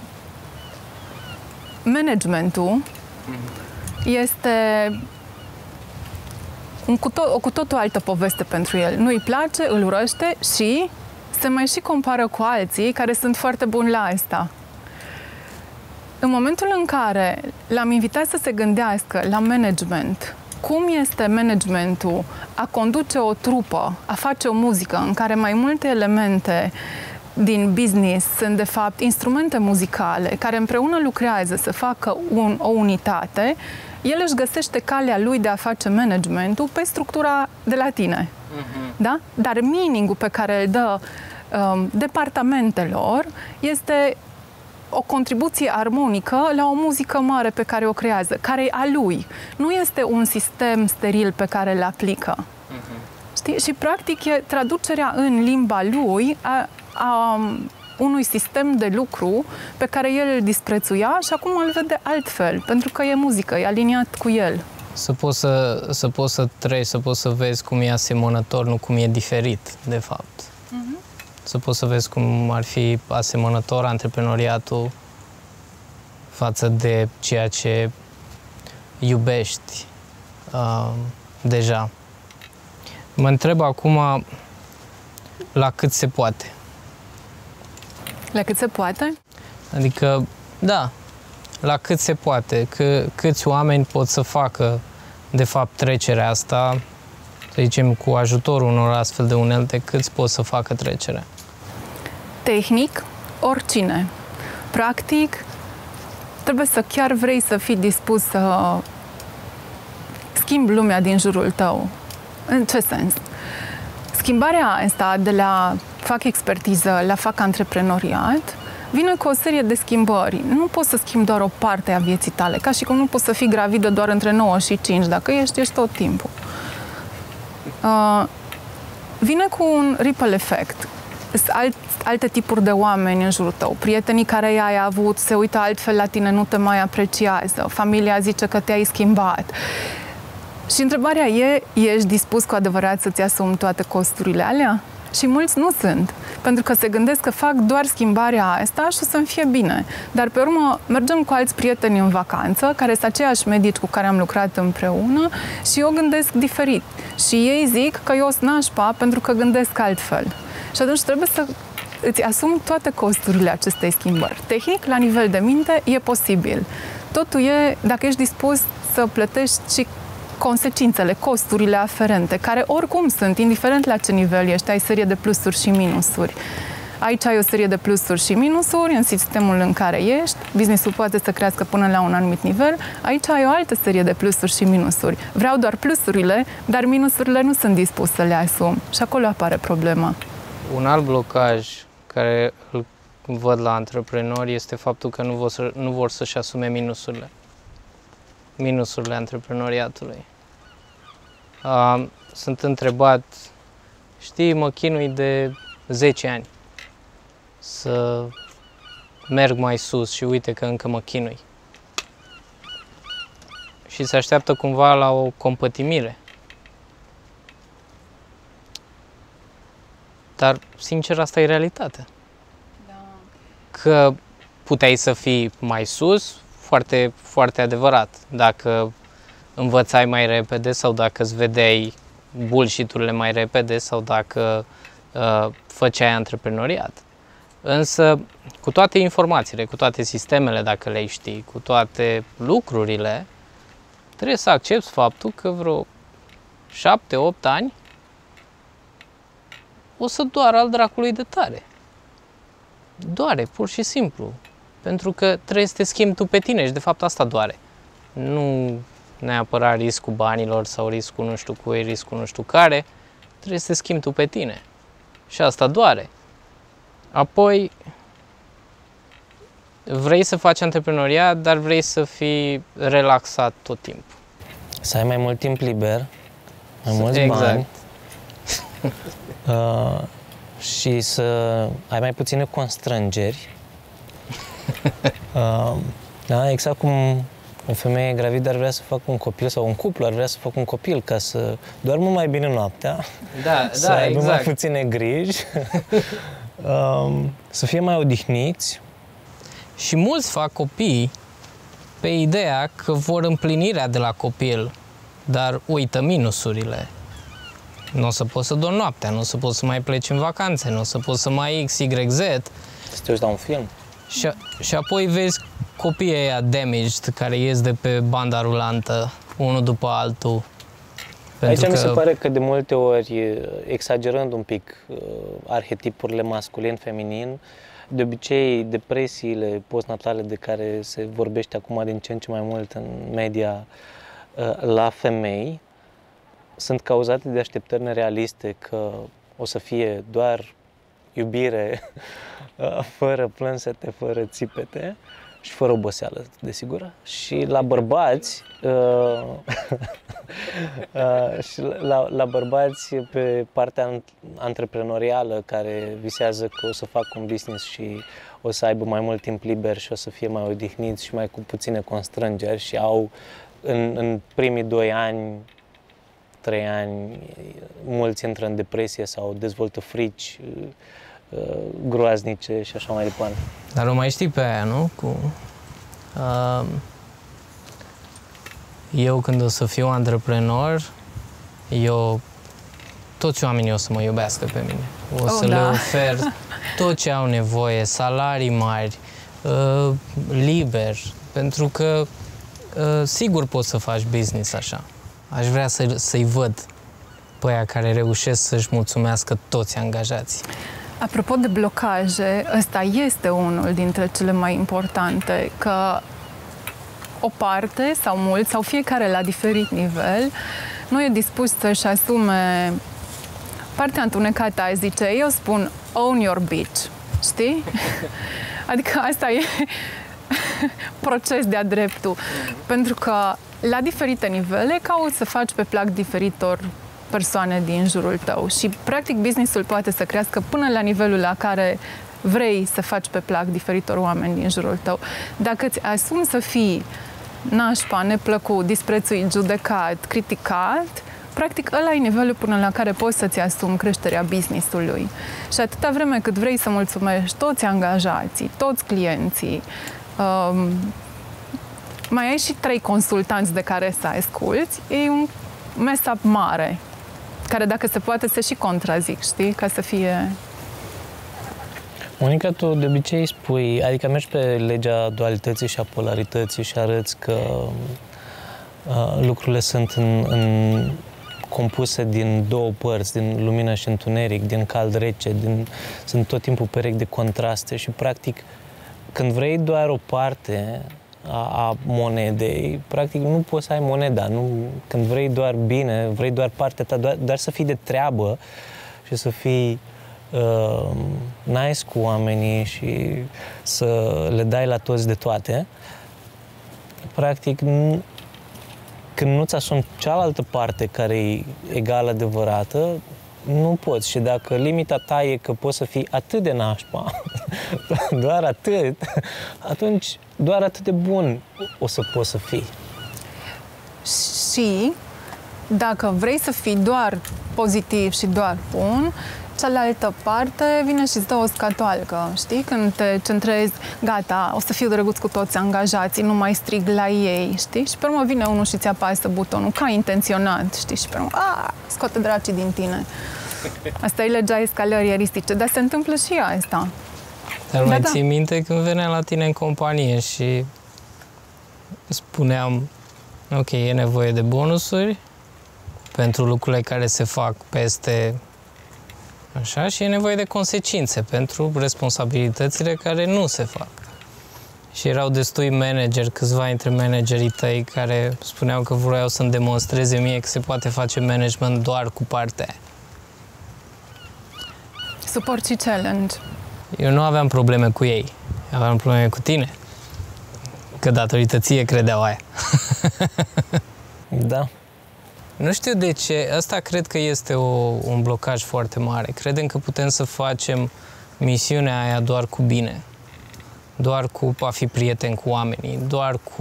managementul este un cu tot, o cu totul altă poveste pentru el. Nu-i place, îl urăște și se mai și compară cu alții care sunt foarte buni la asta. În momentul în care l-am invitat să se gândească la management, cum este managementul a conduce o trupă, a face o muzică în care mai multe elemente din business sunt, de fapt, instrumente muzicale care împreună lucrează să facă un, o unitate, el își găsește calea lui de a face managementul pe structura de la tine. Uh-huh. Da? Dar meaning-ul pe care îl dă um, departamentelor este o contribuție armonică la o muzică mare pe care o creează, care e a lui. Nu este un sistem steril pe care îl aplică. Uh-huh. Știi? Și, practic, e traducerea în limba lui a, a unui sistem de lucru pe care el îl disprețuia și acum îl vede altfel, pentru că e muzică, e aliniat cu el. Să poți să, să, poți să treci, să poți să vezi cum e asemănător, nu cum e diferit, de fapt. Uh-huh. Să poți să vezi cum ar fi asemănător antreprenoriatul față de ceea ce iubești uh, deja. Mă întreb acum la cât se poate. La cât se poate? Adică, da, la cât se poate, că, câți oameni pot să facă, de fapt, trecerea asta, să zicem, cu ajutorul unor astfel de unelte, câți pot să facă trecerea? Tehnic, oricine. Practic, trebuie să chiar vrei să fii dispus să schimbi lumea din jurul tău. În ce sens? Schimbarea asta de la fac expertiză la fac antreprenoriat vine cu o serie de schimbări. Nu poți să schimbi doar o parte a vieții tale, ca și cum nu poți să fii gravidă doar între nouă și cinci. Dacă ești, ești tot timpul. Uh, vine cu un ripple effect. Sunt alt, alte tipuri de oameni în jurul tău. Prietenii care i-ai avut se uită altfel la tine, nu te mai apreciază. Familia zice că te-ai schimbat. Și întrebarea e, ești dispus cu adevărat să-ți asumi toate costurile alea? Și mulți nu sunt, pentru că se gândesc că fac doar schimbarea asta și o să-mi fie bine. Dar pe urmă mergem cu alți prieteni în vacanță, care sunt aceiași medici cu care am lucrat împreună și eu gândesc diferit. Și ei zic că eu sunt nașpa pentru că gândesc altfel. Și atunci trebuie să îți asumi toate costurile acestei schimbări. Tehnic, la nivel de minte, e posibil. Totul e dacă ești dispus să plătești și consecințele, costurile aferente, care oricum sunt, indiferent la ce nivel ești, ai serie de plusuri și minusuri. Aici ai o serie de plusuri și minusuri în sistemul în care ești, business-ul poate să crească până la un anumit nivel, aici ai o altă serie de plusuri și minusuri. Vreau doar plusurile, dar minusurile nu sunt dispus să le asum și acolo apare problema. Un alt blocaj care îl văd la antreprenori este faptul că nu vor, să, nu vor să-și asume minusurile. Minusurile antreprenoriatului. Uh, sunt întrebat, știi, mă chinui de zece ani să merg mai sus și uite că încă mă chinui. Și se așteaptă cumva la o compătimire. Dar, sincer, asta e realitatea. Da. Că puteai să fii mai sus, foarte, foarte adevărat. Dacă învățai mai repede sau dacă îți vedeai bullshit-urile mai repede sau dacă uh, făceai antreprenoriat. Însă, cu toate informațiile, cu toate sistemele, dacă le știi, cu toate lucrurile, trebuie să accepti faptul că vreo șapte opt ani o să doară al dracului de tare. Doare, pur și simplu. Pentru că trebuie să te schimbi tu pe tine și de fapt asta doare. Nu neapărat riscul banilor sau riscul nu știu cui, riscul nu știu care, trebuie să te schimbi tu pe tine. Și asta doare. Apoi, vrei să faci antreprenoriat, dar vrei să fii relaxat tot timpul. Să ai mai mult timp liber, mai mulți exact. bani uh, și să ai mai puține constrângeri. Uh, da, exact cum o femeie gravidă ar vrea să facă un copil sau un cuplu ar vrea să facă un copil ca să doarmă mai bine noaptea, da, să da, aibă exact. mai puține griji, uh, să fie mai odihniți. Și mulți fac copii pe ideea că vor împlinirea de la copil, dar uită minusurile. Nu o să poți să dormi noaptea, nu o să poți să mai pleci în vacanțe, nu o să poți să mai X, Y, Z. Să te uiți la un film. Și, și apoi vezi copiii ăia damaged care ies de pe banda rulantă, unul după altul. Aici că... mi se pare că de multe ori, exagerând un pic uh, arhetipurile masculin-feminin, de obicei depresiile postnatale de care se vorbește acum din ce în ce mai mult în media uh, la femei, sunt cauzate de așteptări nerealiste că o să fie doar iubire, fără plânsete, fără țipete și fără oboseală, desigur. Și la bărbați, uh, uh, și la, la bărbați pe partea antreprenorială care visează că o să facă un business și o să aibă mai mult timp liber și o să fie mai odihniți și mai cu puține constrângeri și au în, în primii doi ani, trei ani, mulți intră în depresie sau dezvoltă frici groaznice și așa mai departe. Dar o mai știi pe aia, nu? Cu, uh, eu când o să fiu antreprenor, eu, toți oamenii o să mă iubească pe mine. O oh, să da. le ofer tot ce au nevoie, salarii mari, uh, liber, pentru că uh, sigur poți să faci business așa. Aș vrea să, să-i văd pe aia care reușesc să-și mulțumească toți angajații. Apropo de blocaje, ăsta este unul dintre cele mai importante, că o parte sau mulți, sau fiecare la diferit nivel, nu e dispus să-și asume partea întunecată, aș zice, eu spun own your bitch, știi? Adică asta e proces de-a dreptul, pentru că la diferite nivele cauți să faci pe plac diferitor persoane din jurul tău și practic business-ul poate să crească până la nivelul la care vrei să faci pe plac diferitor oameni din jurul tău. Dacă îți asumi să fii nașpa, neplăcut, disprețuit, judecat, criticat, practic ăla e nivelul până la care poți să-ți asumi creșterea business-ului. Și atâta vreme cât vrei să mulțumești toți angajații, toți clienții, um, mai ai și trei consultanți de care să asculți, e un mess-up mare, care dacă se poate se și contrazic, știi? Ca să fie... Monica, tu de obicei spui, adică mergi pe legea dualității și a polarității și arăți că uh, lucrurile sunt în, în, compuse din două părți, din lumină și întuneric, din cald-rece, din, sunt tot timpul perechi de contraste și, practic, când vrei doar o parte a, a monedei, practic nu poți să ai moneda. Nu, când vrei doar bine, vrei doar partea ta, doar, doar să fii de treabă și să fii uh, nice cu oamenii și să le dai la toți de toate, practic, nu, când nu-ți asumi cealaltă parte care e egal adevărată, nu poți. Și dacă limita ta e că poți să fii atât de nașpa, doar atât, atunci doar atât de bun o să poți să fii. Și dacă vrei să fii doar pozitiv și doar bun, cealaltă parte vine și îți dă o scatoalcă, știi? Când te centrezi, gata, o să fiu drăguț cu toți angajații, nu mai strig la ei, știi? Și pe urmă vine unul și ți apasă butonul, ca intenționat, știi? Și pe urmă, a, scoate dracii din tine. Asta e legea escalării eristice, dar se întâmplă și asta. Dar da, mai da. ții minte când veneam la tine în companie și spuneam, ok, e nevoie de bonusuri pentru lucrurile care se fac peste așa și e nevoie de consecințe pentru responsabilitățile care nu se fac. Și erau destui manageri, câțiva dintre managerii tăi care spuneau că vroiau să-mi demonstreze mie că se poate face management doar cu partea aia. Suport și challenge. Eu nu aveam probleme cu ei, aveam probleme cu tine. Că datorită ție credeau aia. Da. Nu știu de ce, asta cred că este o, un blocaj foarte mare. Credem că putem să facem misiunea aia doar cu bine, doar cu a fi prieten cu oamenii, doar cu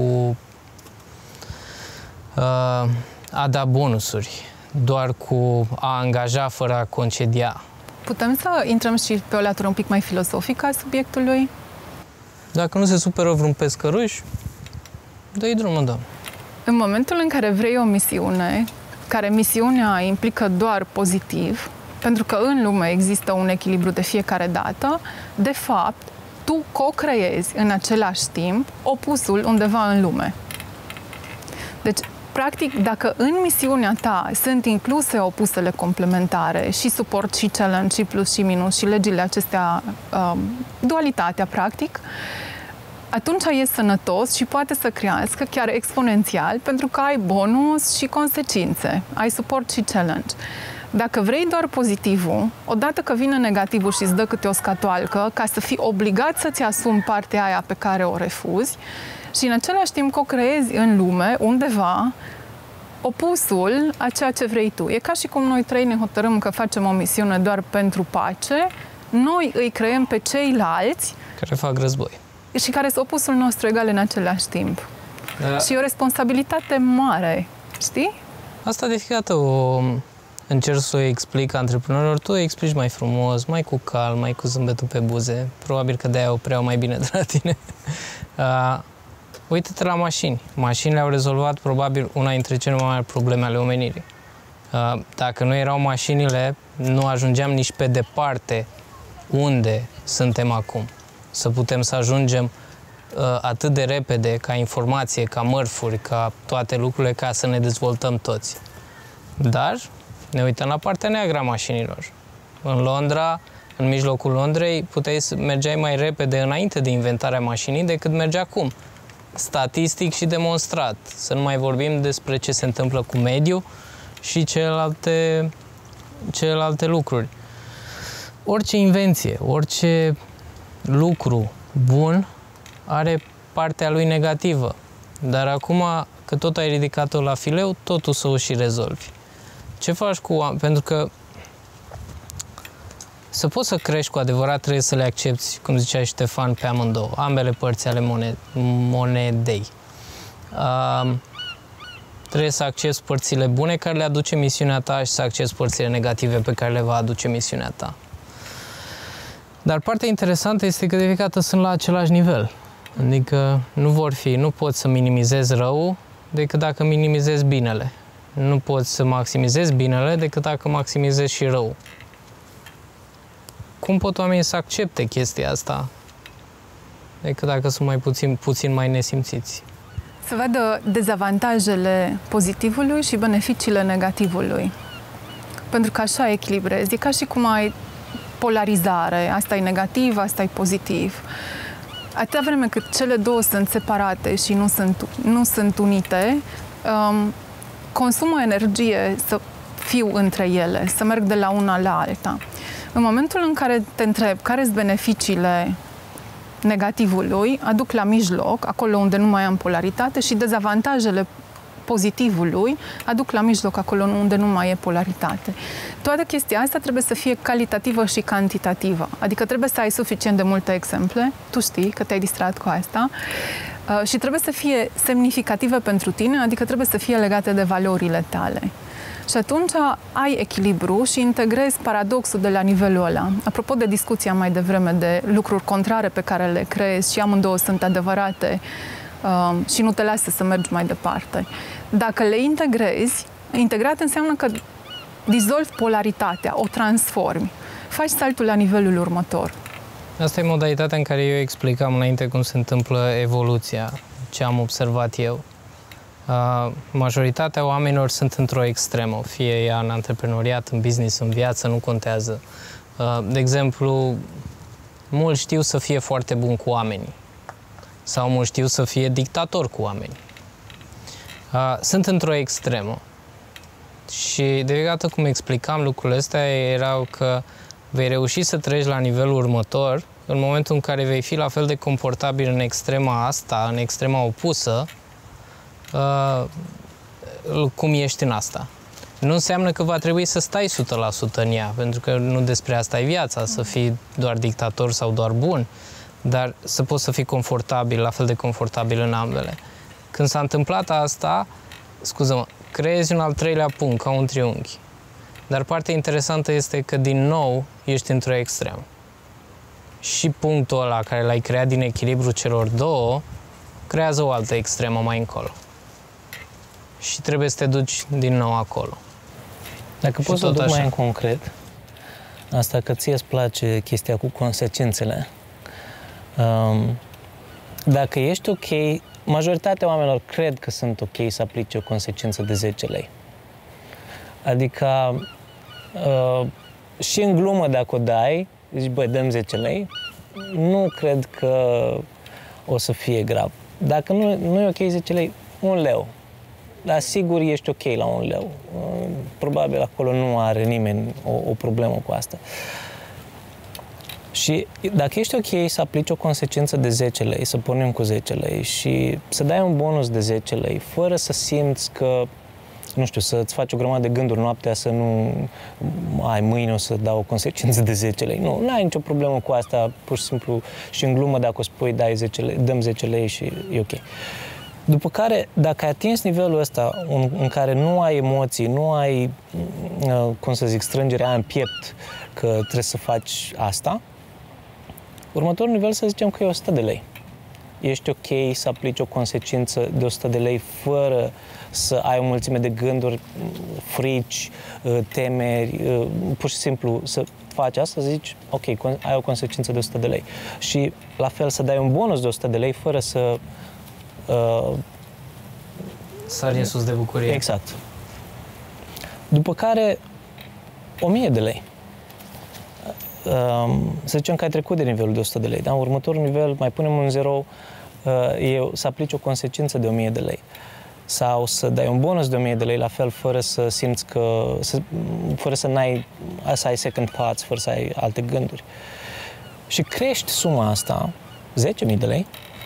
uh, a da bonusuri, doar cu a angaja fără a concedia. Putem să intrăm și pe o latură un pic mai filosofică a subiectului? Dacă nu se supără vreun pescăruș, dă-i drumul, doamne. În momentul în care vrei o misiune, care misiunea implică doar pozitiv, pentru că în lume există un echilibru de fiecare dată, de fapt, tu co-creezi în același timp opusul undeva în lume. Deci, practic, dacă în misiunea ta sunt incluse opusele complementare și suport și challenge și plus și minus și legile acestea, dualitatea, practic, atunci e sănătos și poate să crească chiar exponențial pentru că ai bonus și consecințe, ai suport și challenge. Dacă vrei doar pozitivul, odată că vine negativul și îți dă câte o scatoalcă, ca să fii obligat să-ți asumi partea aia pe care o refuzi și în același timp co-creezi în lume, undeva, opusul a ceea ce vrei tu. E ca și cum noi trei ne hotărâm că facem o misiune doar pentru pace, noi îi creăm pe ceilalți Care fac război. și care sunt opusul nostru egal în același timp. Da. Și e o responsabilitate mare, știi? Asta de fiecare dată o încerc să o explic antreprenorilor, tu o explici mai frumos, mai cu calm, mai cu zâmbetul pe buze. Probabil că de-aia o preau mai bine de la tine. Uh, uite-te la mașini. Mașinile au rezolvat probabil una dintre cele mai mari probleme ale omenirii. Uh, dacă nu erau mașinile, nu ajungeam nici pe departe unde suntem acum. Să putem să ajungem uh, atât de repede ca informație, ca mărfuri, ca toate lucrurile, ca să ne dezvoltăm toți. Dar ne uităm la partea neagră a mașinilor. În Londra, în mijlocul Londrei, puteai să mergeai mai repede înainte de inventarea mașinii decât merge acum. Statistic și demonstrat. Să nu mai vorbim despre ce se întâmplă cu mediul și celelalte, celelalte lucruri. Orice invenție, orice lucru bun are partea lui negativă. Dar acum, că tot ai ridicat-o la fileu, totul să o și rezolvi. Ce faci cu oameni? Pentru că să poți să crești cu adevărat, trebuie să le accepti, cum zicea Ștefan, pe amândouă, ambele părți ale monedei. Uh, trebuie să accepti părțile bune care le aduce misiunea ta și să accepti părțile negative pe care le va aduce misiunea ta. Dar partea interesantă este că de fiecare dată sunt la același nivel. Adică nu vor fi, nu poți să minimizezi răul decât dacă minimizezi binele. Nu poți să maximizezi binele decât dacă maximizezi și răul. Cum pot oamenii să accepte chestia asta decât dacă sunt mai puțin, puțin mai nesimțiți? Să vadă dezavantajele pozitivului și beneficiile negativului. Pentru că așa echilibrezi. E ca și cum ai polarizare. Asta e negativ, asta e pozitiv. Atâta vreme cât cele două sunt separate și nu sunt, nu sunt unite, um, consumă energie să fiu între ele, să merg de la una la alta. În momentul în care te întreb care sunt beneficiile negativului, aduc la mijloc, acolo unde nu mai am polaritate, și dezavantajele pozitivului, aduc la mijloc acolo unde nu mai e polaritate. Toată chestia asta trebuie să fie calitativă și cantitativă. Adică trebuie să ai suficient de multe exemple, tu știi că te-ai distrat cu asta, și trebuie să fie semnificative pentru tine, adică trebuie să fie legate de valorile tale. Și atunci ai echilibru și integrezi paradoxul de la nivelul ăla. Apropo de discuția mai devreme de lucruri contrare pe care le creezi și amândouă sunt adevărate uh, și nu te lasă să mergi mai departe. Dacă le integrezi, integrat înseamnă că dizolvi polaritatea, o transformi, faci saltul la nivelul următor. Asta e modalitatea în care eu explicam înainte cum se întâmplă evoluția, ce am observat eu. Uh, majoritatea oamenilor sunt într-o extremă, fie ea în antreprenoriat, în business, în viață, nu contează. Uh, de exemplu, mulți știu să fie foarte bun cu oamenii sau mulți știu să fie dictator cu oamenii. Uh, sunt într-o extremă și de fiecare dată cum explicam lucrurile astea erau că vei reuși să treci la nivelul următor în momentul în care vei fi la fel de confortabil în extrema asta, în extrema opusă, Uh, cum ești în asta. Nu înseamnă că va trebui să stai o sută la sută în ea, pentru că nu despre asta e viața, să fii doar dictator sau doar bun, dar să poți să fii confortabil, la fel de confortabil în ambele. Când s-a întâmplat asta, scuză-mă, creezi un al treilea punct, ca un triunghi. Dar partea interesantă este că din nou ești într-o extremă. Și punctul ăla care l-ai creat din echilibru celor două creează o altă extremă mai încolo. Și trebuie să te duci din nou acolo. Dacă poți să duc mai în concret, asta că ție îți place chestia cu consecințele. Um, dacă ești ok, majoritatea oamenilor cred că sunt ok să aplice o consecință de zece lei. Adică uh, și în glumă dacă o dai, zici, băi, dăm zece lei, nu cred că o să fie grav. Dacă nu, nu e ok zece lei, un leu. Dar sigur ești ok la un leu. Probabil acolo nu are nimeni o, o problemă cu asta. Și dacă ești ok să aplici o consecință de zece lei, să pornim cu zece lei și să dai un bonus de zece lei, fără să simți că, nu știu, să-ți faci o grămadă de gânduri noaptea, să nu ai mâine o să dau o consecință de zece lei. Nu, nu ai nicio problemă cu asta, pur și simplu și în glumă dacă o spui, dai zece lei, dăm zece lei și e ok. După care, dacă ai atins nivelul ăsta în, în care nu ai emoții, nu ai, cum să zic, strângerea aia în piept că trebuie să faci asta, următorul nivel să zicem că e o sută de lei. Ești ok să aplici o consecință de o sută de lei fără să ai o mulțime de gânduri, frici, temeri, pur și simplu să faci asta, să zici, ok, ai o consecință de o sută de lei. Și la fel să dai un bonus de o sută de lei fără să Uh, sari în sus de bucurie. Exact. După care, o mie de lei. Uh, să zicem că ai trecut de nivelul de o sută de lei, da? Următorul nivel, mai punem un zero, uh, e să aplici o consecință de o mie de lei. Sau să dai un bonus de o mie de lei, la fel, fără să simți că, să, fără să n-ai, să ai second thoughts, fără să ai alte gânduri. Și crești suma asta, zece mii de lei,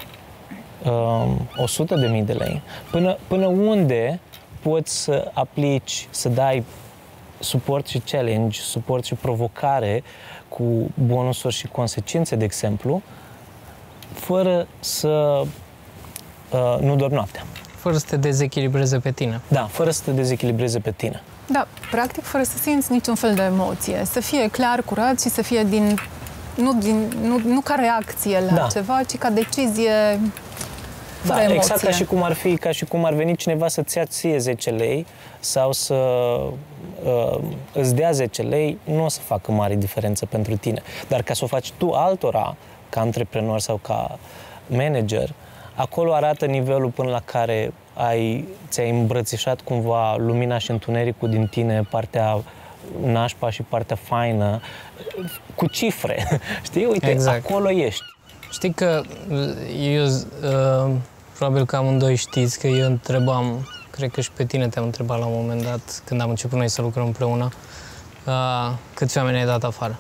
o sută de mii de lei, până, până unde poți să aplici, să dai suport și challenge, suport și provocare cu bonusuri și consecințe, de exemplu, fără să uh, nu dormi noaptea. Fără să te dezechilibreze pe tine. Da, fără să te dezechilibreze pe tine. Da, practic fără să simți niciun fel de emoție. Să fie clar, curat și să fie din, nu, din, nu, nu ca reacție la da. ceva, ci ca decizie. Da, exact ca și cum ar fi, ca și cum ar veni cineva să-ți ia ție zece lei sau să uh, îți dea zece lei, nu o să facă mare diferență pentru tine. Dar ca să o faci tu altora, ca antreprenor sau ca manager, acolo arată nivelul până la care ai, ți-ai îmbrățișat cumva lumina și întunericul din tine, partea nașpa și partea faină, cu cifre. Știi? Uite, exact. Acolo ești. Știi că eu, uh, probabil că amândoi știți că eu întrebam, cred că și pe tine te-am întrebat la un moment dat, când am început noi să lucrăm împreună, uh, câți oameni ai dat afară.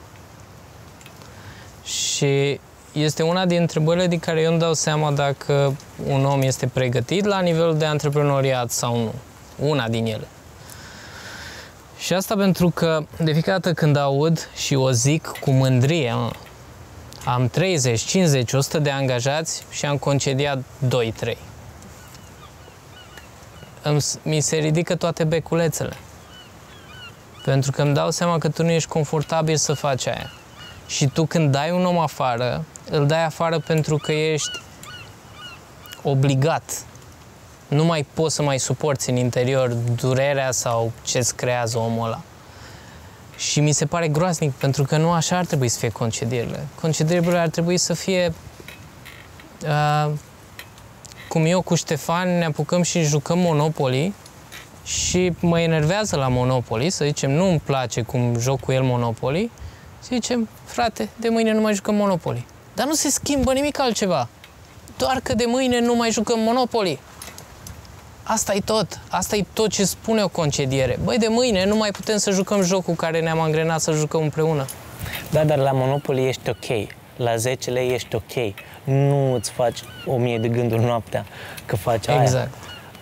Și este una din întrebările din care eu îmi dau seama dacă un om este pregătit la nivelul de antreprenoriat sau nu. Una din ele. Și asta pentru că de fiecare dată când aud și o zic cu mândrie, mă, am treizeci, cincizeci, o sută de angajați și am concediat doi trei. Mi se ridică toate beculețele. Pentru că îmi dau seama că tu nu ești confortabil să faci aia. Și tu când dai un om afară, îl dai afară pentru că ești obligat. Nu mai poți să mai suporți în interior durerea sau ce-ți creează omul ăla. Și mi se pare groaznic, pentru că nu așa ar trebui să fie concedierile. Concedierile ar trebui să fie uh, cum eu cu Ștefan ne apucăm și jucăm Monopoly și mă enervează la Monopoly, să zicem, nu îmi place cum joc cu el Monopoly, să zicem, frate, de mâine nu mai jucăm Monopoly. Dar nu se schimbă nimic altceva. Doar că de mâine nu mai jucăm Monopoly. Asta e tot. Asta e tot ce spune o concediere. Băi, de mâine nu mai putem să jucăm jocul care ne-am angrenat să jucăm împreună. Da, dar la Monopoly ești ok. La zece lei ești ok. Nu îți faci o mie de gânduri noaptea că faci aia. Exact.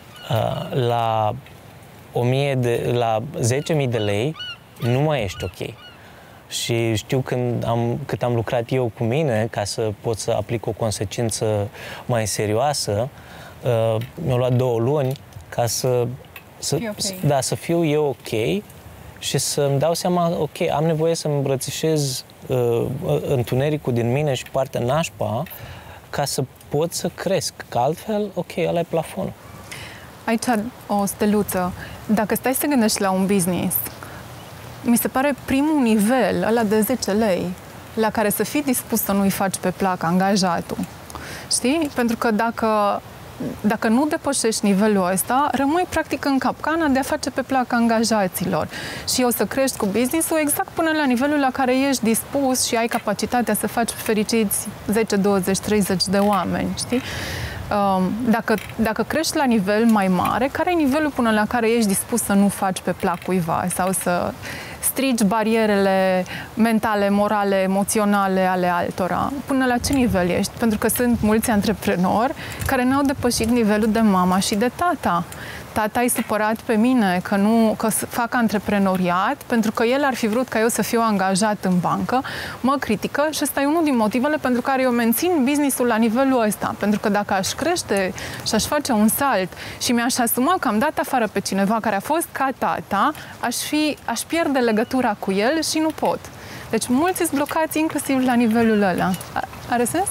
La, o mie de, la zece mii de lei nu mai ești ok. Și știu când am, cât am lucrat eu cu mine ca să pot să aplic o consecință mai serioasă, uh, mi-a luat două luni ca să, să, okay. să, da, să fiu eu ok și să-mi dau seama, ok, am nevoie să-mi îmbrățișez uh, întunericul din mine și partea nașpa ca să pot să cresc, că altfel, ok, ăla e plafonul. Aici o steluță. Dacă stai să gândești la un business, mi se pare primul nivel, ăla de zece lei, la care să fii dispus să nu-i faci pe plac angajatul. Știi? Pentru că dacă, dacă nu depășești nivelul ăsta, rămâi practic în capcana de a face pe plac angajaților. Și o să crești cu business-ul exact până la nivelul la care ești dispus și ai capacitatea să faci fericiți zece, douăzeci, treizeci de oameni. Știi? Dacă, dacă crești la nivel mai mare, care e nivelul până la care ești dispus să nu faci pe plac cuiva sau să strigi barierele mentale, morale, emoționale ale altora? Până la ce nivel ești? Pentru că sunt mulți antreprenori care n-au depășit nivelul de mama și de tata. Tata e supărat pe mine că, nu, că fac antreprenoriat, pentru că el ar fi vrut ca eu să fiu angajat în bancă, mă critică și ăsta e unul din motivele pentru care eu mențin business-ul la nivelul ăsta. Pentru că dacă aș crește și aș face un salt și mi-aș asuma că am dat afară pe cineva care a fost ca tata, aș, fi, aș pierde legătura cu el și nu pot. Deci mulți sunt blocați inclusiv la nivelul ăla. Are sens?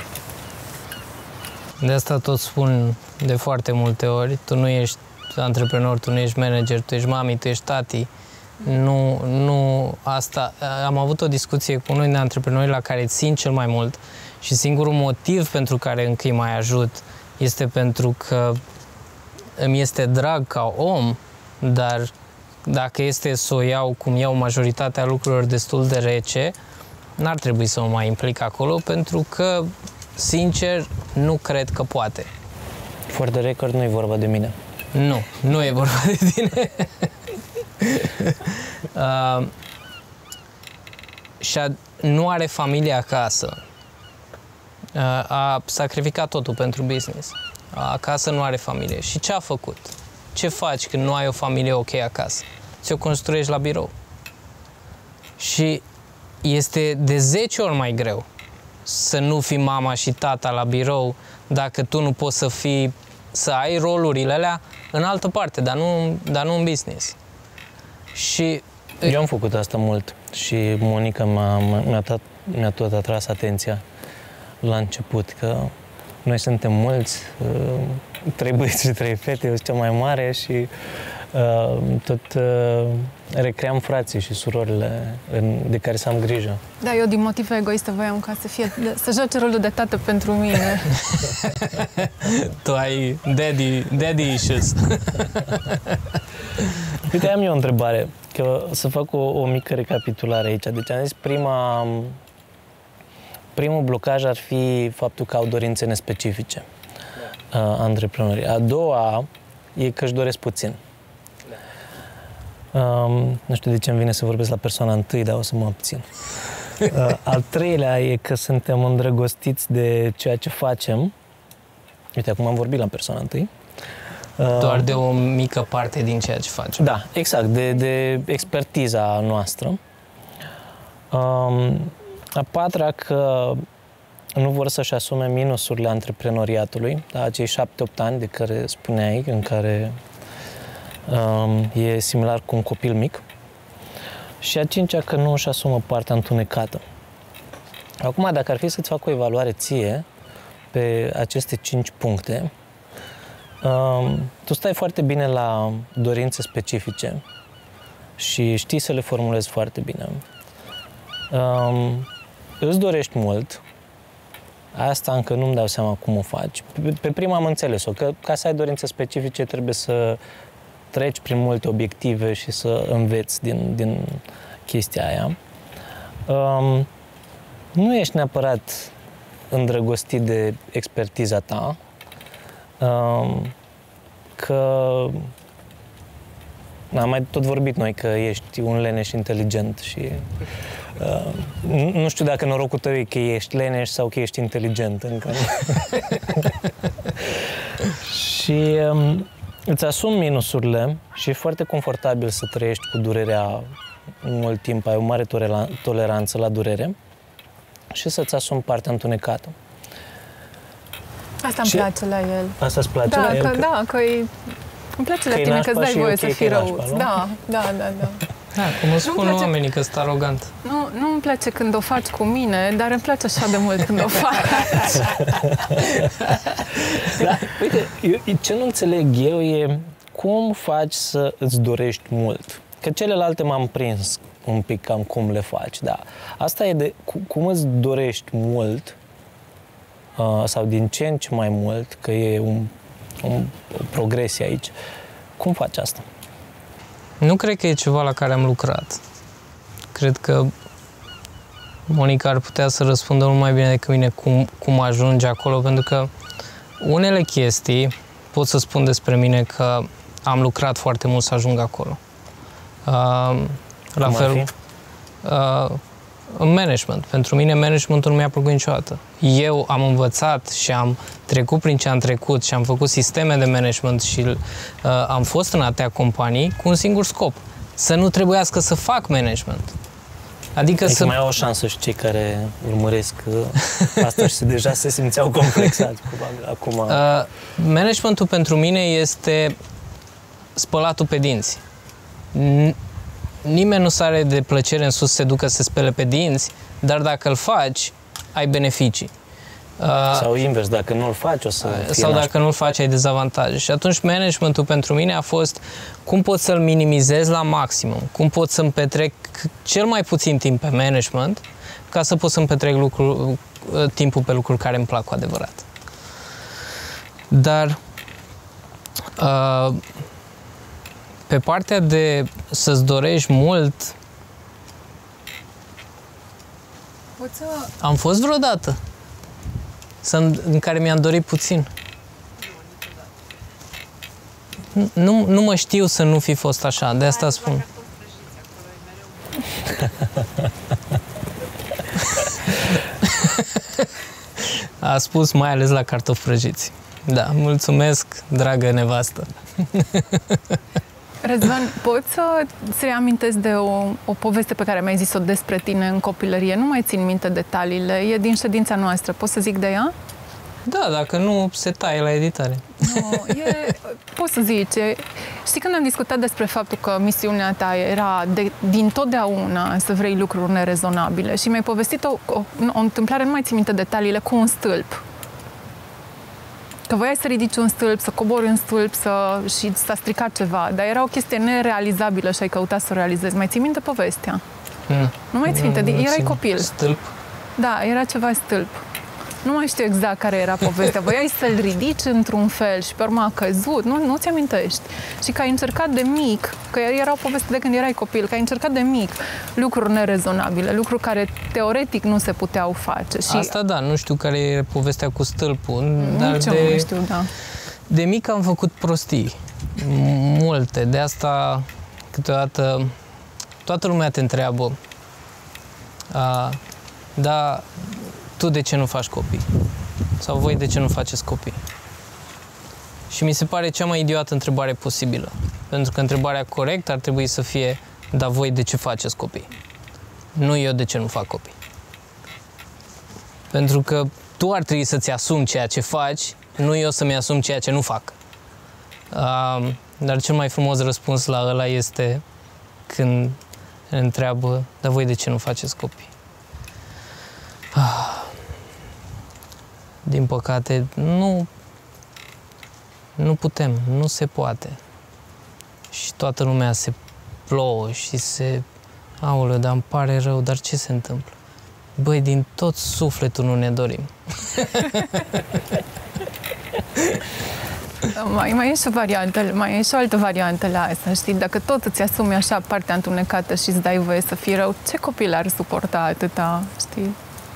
De asta tot spun de foarte multe ori, tu nu ești antreprenor, tu nu ești manager, tu ești mami, tu ești tati. Nu, nu asta. Am avut o discuție cu unul din antreprenori la care țin cel mai mult și singurul motiv pentru care încă îi mai ajut este pentru că îmi este drag ca om, dar dacă este să o iau cum iau majoritatea lucrurilor destul de rece, n-ar trebui să mă mai implic acolo, pentru că, sincer, nu cred că poate. For the record, nu e vorba de mine. Nu, nu e vorba de tine. uh, și a, nu are familie acasă. Uh, a sacrificat totul pentru business. Acasă nu are familie. Și ce a făcut? Ce faci când nu ai o familie ok acasă? Ți-o construiești la birou. Și este de zece ori mai greu să nu fii mama și tata la birou dacă tu nu poți să fii, să ai rolurile alea în altă parte, dar nu, dar nu în business. Și eu am făcut asta mult și Monica m-a, mi-a, tot, mi-a tot atras atenția la început, că noi suntem mulți, trei băieți și trei fete, eu sunt cea mai mare și uh, tot uh, recream frații și surorile în, de care să am grijă. Da, eu din motive egoiste voiam ca să fie, să joace rolul de tată pentru mine. Tu ai daddy, daddy issues. Uite, am eu o întrebare, că să fac o, o mică recapitulare aici. Deci am zis, prima, primul blocaj ar fi faptul că au dorințe nespecifice, da. uh, antreprenorii. A doua e că își doresc puțin. Da. Um, nu știu de ce îmi vine să vorbesc la persoana întâi, dar o să mă abțin. Uh, al treilea e că suntem îndrăgostiți de ceea ce facem. Uite, acum am vorbit la persoana întâi. Doar de o mică parte din ceea ce facem. Da, exact, de, de expertiza noastră. Um, a patra, că nu vor să-și asume minusurile antreprenoriatului, da, acei șapte-opt ani de care spuneai, în care um, e similar cu un copil mic. Și a cincea, că nu își asumă partea întunecată. Acum, dacă ar fi să-ți fac o evaluare ție pe aceste cinci puncte, Um, tu stai foarte bine la dorințe specifice și știi să le formulezi foarte bine. Um, îți dorești mult, asta încă nu-mi dau seama cum o faci. Pe, pe prima am înțeles-o, că ca să ai dorințe specifice trebuie să treci prin multe obiective și să înveți din, din chestia aia. Um, nu ești neapărat îndrăgostit de expertiza ta, că am mai tot vorbit noi că ești un leneș inteligent și uh, nu, nu știu dacă norocul tău e că ești leneș sau că ești inteligent încă. Și um, îți asumi minusurile și e foarte confortabil să trăiești cu durerea mult timp, ai o mare toleranță la durere și să-ți asumi partea întunecată. Asta îmi place la el. Asta îți place da, la el? Că, că... Da, că e... îmi place la tine că îți dai voie okay, să fii răuț. Da, da, da, da. Da, cum îmi spun place... oamenii că sunt arogant. Nu, nu îmi place când o faci cu mine, dar îmi place așa de mult când o faci. Da, uite, eu, ce nu înțeleg eu e cum faci să îți dorești mult. Că celelalte m-am prins un pic cam cum le faci, da. Asta e de cum îți dorești mult, Uh, sau din ce în ce mai mult, că e un, un, o progresie aici. Cum faci asta? Nu cred că e ceva la care am lucrat. Cred că Monica ar putea să răspundă mult mai bine decât mine cum, cum ajunge acolo, pentru că unele chestii pot să spun despre mine că am lucrat foarte mult să ajung acolo. Uh, la fel, uh, în management. Pentru mine managementul nu mi-a plăcut niciodată. Eu am învățat și am trecut prin ce am trecut și am făcut sisteme de management și uh, am fost în atâtea companii cu un singur scop. Să nu trebuiască să fac management. Adică, adică să... mai au o șansă și cei care urmăresc asta și deja se simțeau complexați. Acum... Uh, managementul pentru mine este spălatul pe dinți. N- Nimeni nu sare de plăcere în sus să se ducă să se spele pe dinți, dar dacă îl faci, ai beneficii. Sau invers, dacă nu îl faci, o să fie Sau dacă nu îl faci, ai dezavantaje. Și atunci managementul pentru mine a fost cum pot să-l minimizez la maximum, cum pot să-mi petrec cel mai puțin timp pe management, ca să pot să-mi petrec lucru, timpul pe lucruri care îmi plac cu adevărat. Dar uh, pe partea de să-ți dorești mult, Poți să... am fost vreodată în care mi-am dorit puțin. Nu, nu mă știu să nu fi fost așa, de asta spun. A spus mai ales la cartofi prăjiți. Da, mulțumesc, dragă nevastă. Răzvan, poți să-ți reamintesc de o, o poveste pe care mi-ai zis-o despre tine în copilărie? Nu mai țin minte detaliile, e din ședința noastră. Poți să zic de ea? Da, dacă nu, se taie la editare. Nu, e, poți să zici. E, știi, când am discutat despre faptul că misiunea ta era de, din totdeauna să vrei lucruri nerezonabile și mi-ai povestit o, o, o întâmplare, nu mai țin minte detaliile, cu un stâlp. Că voiai să ridici un stâlp, să cobori un stâlp să... și s-a stricat ceva, dar era o chestie nerealizabilă și ai căutat să o realizezi. Mai ții minte povestea? Mm. Nu mai ții minte? Nu, nu Erai țin. copil. Stâlp? Da, era ceva stâlp. Nu mai știu exact care era povestea. Voiai să-l ridici într-un fel și pe urmă a căzut. Nu, nu ți amintești. Și că ai încercat de mic, că era o poveste de când erai copil, că ai încercat de mic lucruri nerezonabile, lucruri care teoretic nu se puteau face. Și Asta da, nu știu care e povestea cu stâlpul, nu dar ce de, nu știu, da. de mic am făcut prostii. Multe. De asta câteodată toată lumea te întreabă a, da, tu de ce nu faci copii? Sau voi de ce nu faceți copii? Și mi se pare cea mai idiotă întrebare posibilă. Pentru că întrebarea corectă ar trebui să fie, dar voi de ce faceți copii? Nu eu de ce nu fac copii. Pentru că tu ar trebui să-ți asumi ceea ce faci, nu eu să-mi asum ceea ce nu fac. Uh, dar cel mai frumos răspuns la ăla este când întreabă, dar voi de ce nu faceți copii? Ah, din păcate, nu, nu putem, nu se poate. Și toată lumea se plouă și se... Aoleu, dar îmi pare rău, dar ce se întâmplă? Băi, din tot sufletul nu ne dorim. Mai, mai e și o variantă, mai e și o altă variantă la asta, știi? Dacă tot îți asumi așa partea întunecată și îți dai voie să fii rău, ce copil ar suporta atâta, știi?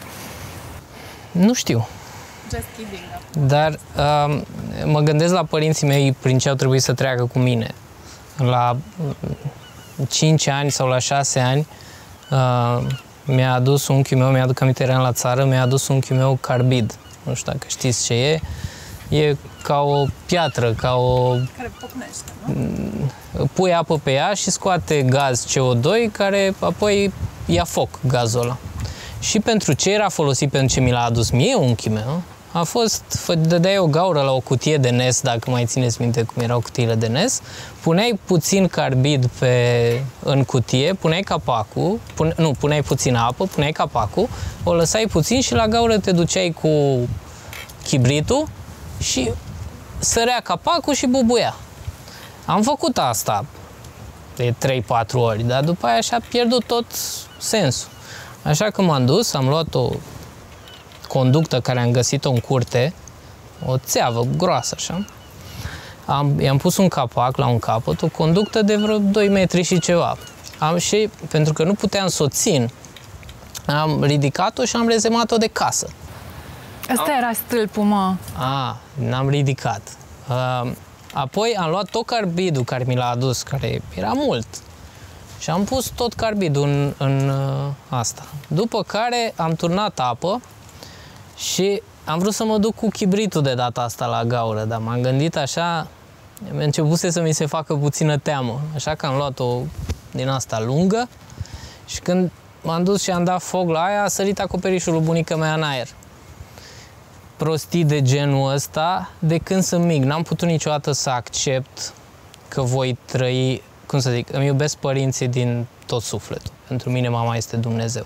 Nu știu. Just kidding, da. Dar uh, mă gândesc la părinții mei prin ce au trebuit să treacă cu mine. La cinci ani sau la șase ani uh, mi-a adus unchiul meu, mi-aduc aminte, eram la țară, mi-a adus unchiul meu carbid. Nu știu dacă știți ce e. E ca o piatră, ca o... Care pocnește, nu? Pui apă pe ea și scoate gaz C O doi, care apoi ia foc gazul ăla. Și pentru ce era folosit, pentru ce mi l-a adus mie unchiul meu, a fost, dădeai o gaură la o cutie de N E S, dacă mai țineți minte cum erau cutiile de N E S, puneai puțin carbid pe, în cutie, puneai capacul, pune, nu, puneai puțin apă, puneai capacul, o lăsai puțin și la gaură te duceai cu chibritul și sărea capacul și bubuia. Am făcut asta de trei patru ori, dar după aia și-a pierdut tot sensul. Așa că m-am dus, am luat o conductă care am găsit-o în curte, o țeavă groasă așa, am, i-am pus un capac la un capăt, o conductă de vreo doi metri și ceva. Am și, pentru că nu puteam să o țin, am ridicat-o și am rezemat-o de casă. Asta era stâlpul, mă. A, n-am ridicat. Uh, apoi am luat tot carbidul care mi l-a adus, care era mult, și am pus tot carbidul în, în uh, asta. După care am turnat apă și am vrut să mă duc cu chibritul de data asta la gaură, dar m-am gândit așa, mi-a început să mi se facă puțină teamă. Așa că am luat-o din asta lungă și când m-am dus și am dat foc la aia, a sărit acoperișul lui bunica mea în aer. Prostii de genul ăsta, de când sunt mic, n-am putut niciodată să accept că voi trăi, cum să zic, îmi iubesc părinții din tot sufletul. Pentru mine mama este Dumnezeu.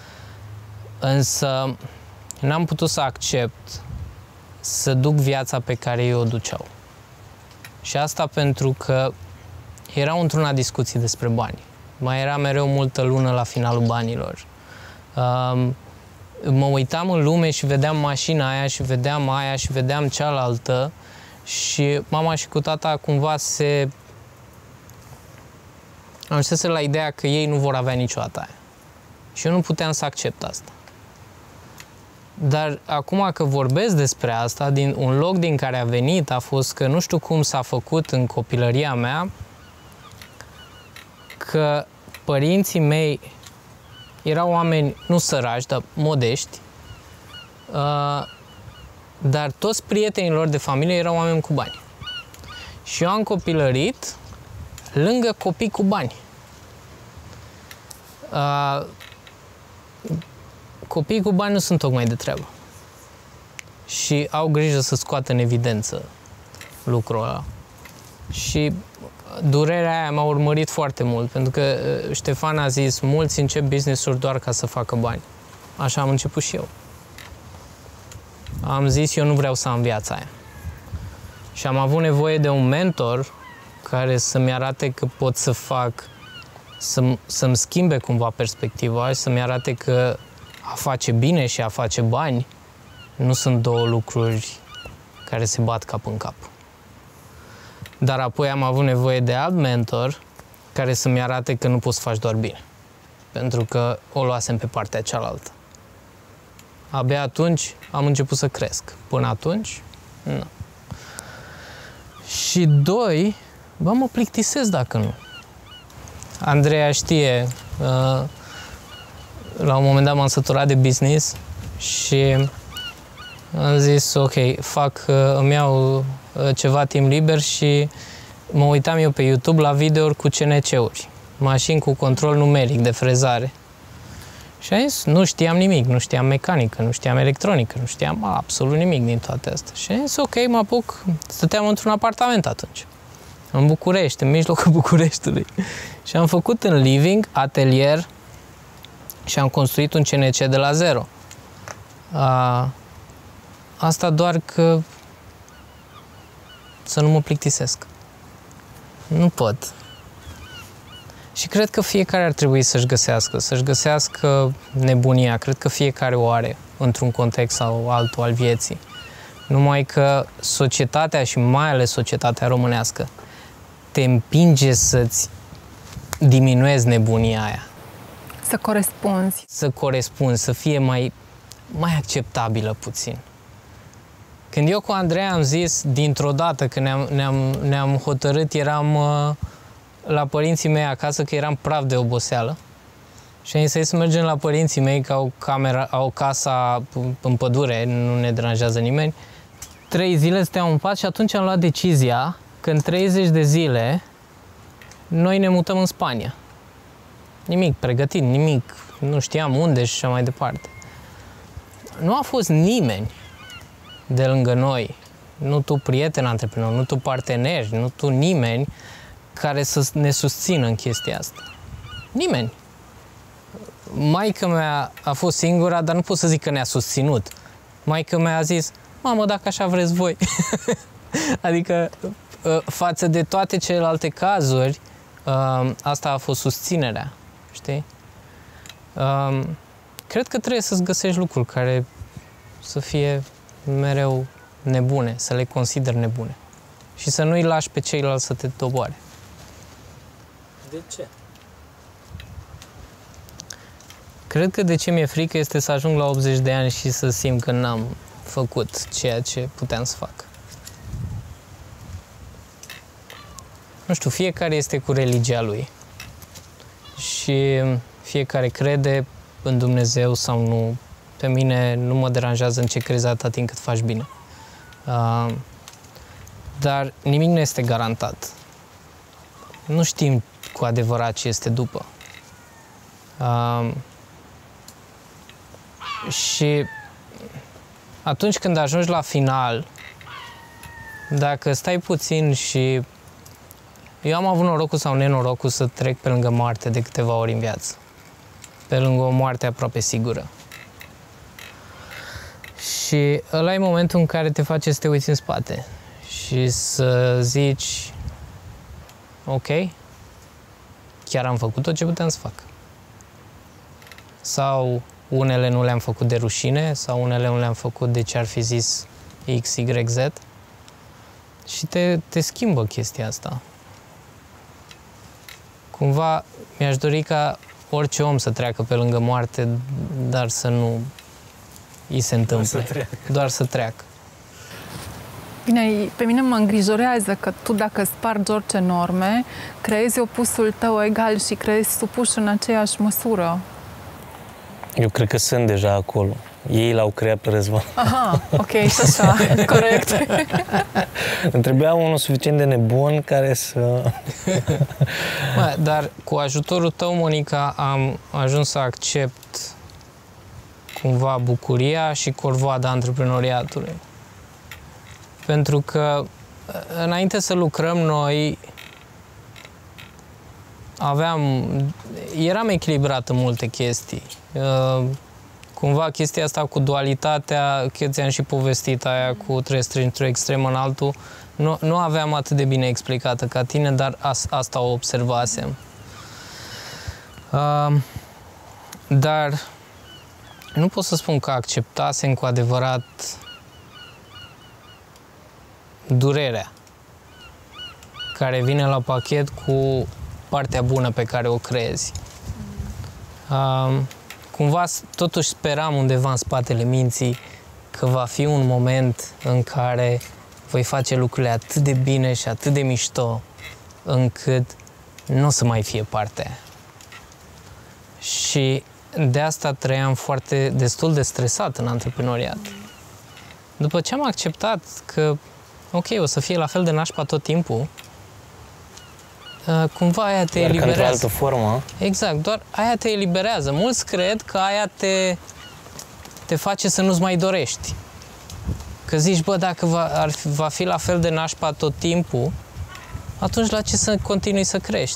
Însă n-am putut să accept să duc viața pe care ei o duceau. Și asta pentru că erau într-una discuții despre bani. Mai era mereu multă lună la finalul banilor. Um, mă uitam în lume și vedeam mașina aia și vedeam aia și vedeam cealaltă și mama și cu tata cumva se... am ajunsese la ideea că ei nu vor avea niciodată aia. Și eu nu puteam să accept asta. Dar acum că vorbesc despre asta, din un loc din care a venit a fost că nu știu cum s-a făcut în copilăria mea, că părinții mei erau oameni nu săraci, dar modești, uh, dar toți prietenii lor de familie erau oameni cu bani. Și eu am copilărit lângă copii cu bani. Uh, copiii cu bani nu sunt tocmai de treabă. Și au grijă să scoată în evidență lucrul ăla. Și durerea aia m-a urmărit foarte mult, pentru că Ștefan a zis, mulți încep business-uri doar ca să facă bani. Așa am început și eu. Am zis, eu nu vreau să am viața aia. Și am avut nevoie de un mentor care să-mi arate că pot să fac, să, să-mi schimbe cumva perspectiva și să-mi arate că a face bine și a face bani nu sunt două lucruri care se bat cap în cap. Dar apoi am avut nevoie de alt mentor care să-mi arate că nu poți să faci doar bine. Pentru că o luasem pe partea cealaltă. Abia atunci am început să cresc. Până atunci, nu. Și doi, bă, mă plictisesc dacă nu. Andreea știe, uh, la un moment dat m-am săturat de business și am zis, ok, fac, uh, îmi iau uh, ceva timp liber și mă uitam eu pe YouTube la videouri cu C N C-uri, mașini cu control numeric de frezare. Și am zis, nu știam nimic, nu știam mecanică, nu știam electronică, nu știam absolut nimic din toate astea. Și am zis, ok, mă apuc, stăteam într-un apartament atunci, în București, în mijlocul Bucureștiului. Și am făcut în living, atelier și am construit un C N C de la zero. A, asta doar că să nu mă plictisesc. Nu pot. Și cred că fiecare ar trebui să-și găsească, să-și găsească nebunia. Cred că fiecare o are într-un context sau altul al vieții. Numai că societatea și mai ales societatea românească te împinge să-ți diminuezi nebunia aia. Să corespunzi. Să corespunzi, să fie mai, mai acceptabilă puțin. Când eu cu Andrei am zis, dintr-o dată, când ne-am, ne-am, ne-am hotărât, eram uh, la părinții mei acasă, că eram praf de oboseală. Și am zis să mergem la părinții mei, că au, camera, au casa în pădure, nu ne deranjează nimeni. Trei zile stăteam în pat și atunci am luat decizia că în treizeci de zile noi ne mutăm în Spania. Nimic pregătit, nimic, nu știam unde și așa mai departe. Nu a fost nimeni de lângă noi, nu tu prieten antreprenor, nu tu parteneri, nu tu nimeni care să ne susțină în chestia asta. Nimeni. Maica mea a fost singura, dar nu pot să zic că ne-a susținut. Maica mea a zis, mamă, dacă așa vreți voi. Adică, față de toate celelalte cazuri, asta a fost susținerea, știi? Cred că trebuie să-ți găsești lucruri care să fie mereu nebune, să le consideri nebune. Și să nu-i lași pe ceilalți să te doboare. De ce? Cred că de ce mi-e frică este să ajung la optzeci de ani și să simt că n-am făcut ceea ce puteam să fac. Nu știu, fiecare este cu religia lui. Și fiecare crede în Dumnezeu sau nu. Pe mine nu mă deranjează în ce crezi atâta timp cât faci bine. Uh, dar nimic nu este garantat. Nu știm cu adevărat ce este după. Uh, și atunci când ajungi la final, dacă stai puțin și... Eu am avut norocul sau nenorocul să trec pe lângă moarte de câteva ori în viață. Pe lângă o moarte aproape sigură. Și ăla e momentul în care te face să te uiți în spate și să zici, ok, chiar am făcut tot ce puteam să fac. Sau unele nu le-am făcut de rușine, sau unele nu le-am făcut de ce ar fi zis X, Y, Z. Și te, te schimbă chestia asta. Cumva mi-aș dori ca orice om să treacă pe lângă moarte, dar să nu îi se întâmple. Doar să treacă. Doar să treacă. Bine, pe mine mă îngrijorează că tu, dacă spargi orice norme, creezi opusul tău egal și creezi supuși în aceeași măsură. Eu cred că sunt deja acolo. Ei l-au creat pe Răzvan. Aha, ok, și așa, corect. Îmi trebuia unul suficient de nebun care să... Bă, dar cu ajutorul tău, Monica, am ajuns să accept cumva bucuria și corvoada antreprenoriatului. Pentru că înainte să lucrăm noi aveam, eram echilibrat în multe chestii. cumva chestia asta cu dualitatea, că ți-am și povestit aia cu treci într-o extremă în altul, nu, nu aveam atât de bine explicată ca tine, dar as, asta o observasem. Uh, dar nu pot să spun că acceptasem cu adevărat durerea care vine la pachet cu partea bună pe care o creezi. Uh, cumva totuși speram undeva în spatele minții că va fi un moment în care voi face lucrurile atât de bine și atât de mișto încât nu o să mai fie partea aia. Și de asta trăiam foarte, destul de stresat în antreprenoriat. După ce am acceptat că, ok, o să fie la fel de nașpa tot timpul, cumva aia te doar eliberează. Doar într-o altă formă. Exact, doar aia te eliberează. Mulți cred că aia te, te face să nu-ți mai dorești. Că zici, bă, dacă va, ar, va fi la fel de nașpa tot timpul, atunci la ce să continui să crești?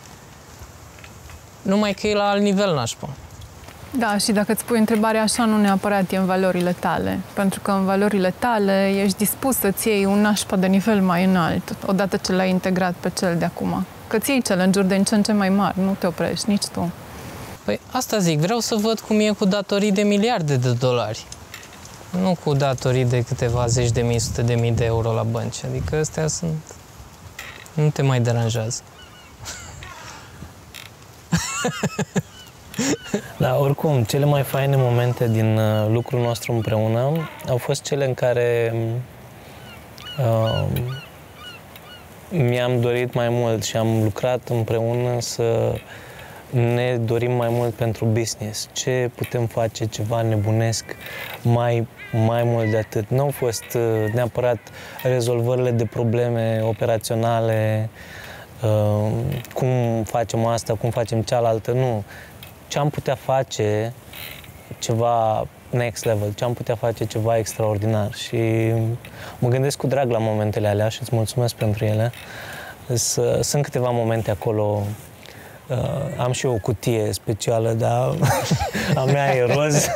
Numai că e la alt nivel nașpa. Da, și dacă îți pui întrebarea așa, nu neapărat e în valorile tale. Pentru că în valorile tale ești dispus să-ți iei un nașpa de nivel mai înalt, odată ce l-ai integrat pe cel de acum. Că ți iei challenge-uri de ce în ce mai mari, nu te oprești, nici tu. Păi asta zic, vreau să văd cum e cu datorii de miliarde de dolari. Nu cu datorii de câteva zeci de mii, sute de mii de euro la bănci. Adică astea sunt... Nu te mai deranjează. Da, oricum, cele mai faine momente din uh, lucrul nostru împreună au fost cele în care uh, mi-am dorit mai mult și am lucrat împreună să ne dorim mai mult pentru business. Ce putem face, ceva nebunesc, mai, mai mult de atât. Nu au fost uh, neapărat rezolvările de probleme operaționale, uh, cum facem asta, cum facem cealaltă, nu. Ce am putea face ceva next level, ce am putea face ceva extraordinar. Și mă gândesc cu drag la momentele alea și îți mulțumesc pentru ele. Sunt câteva momente acolo. Am și eu o cutie specială, dar a mea e roz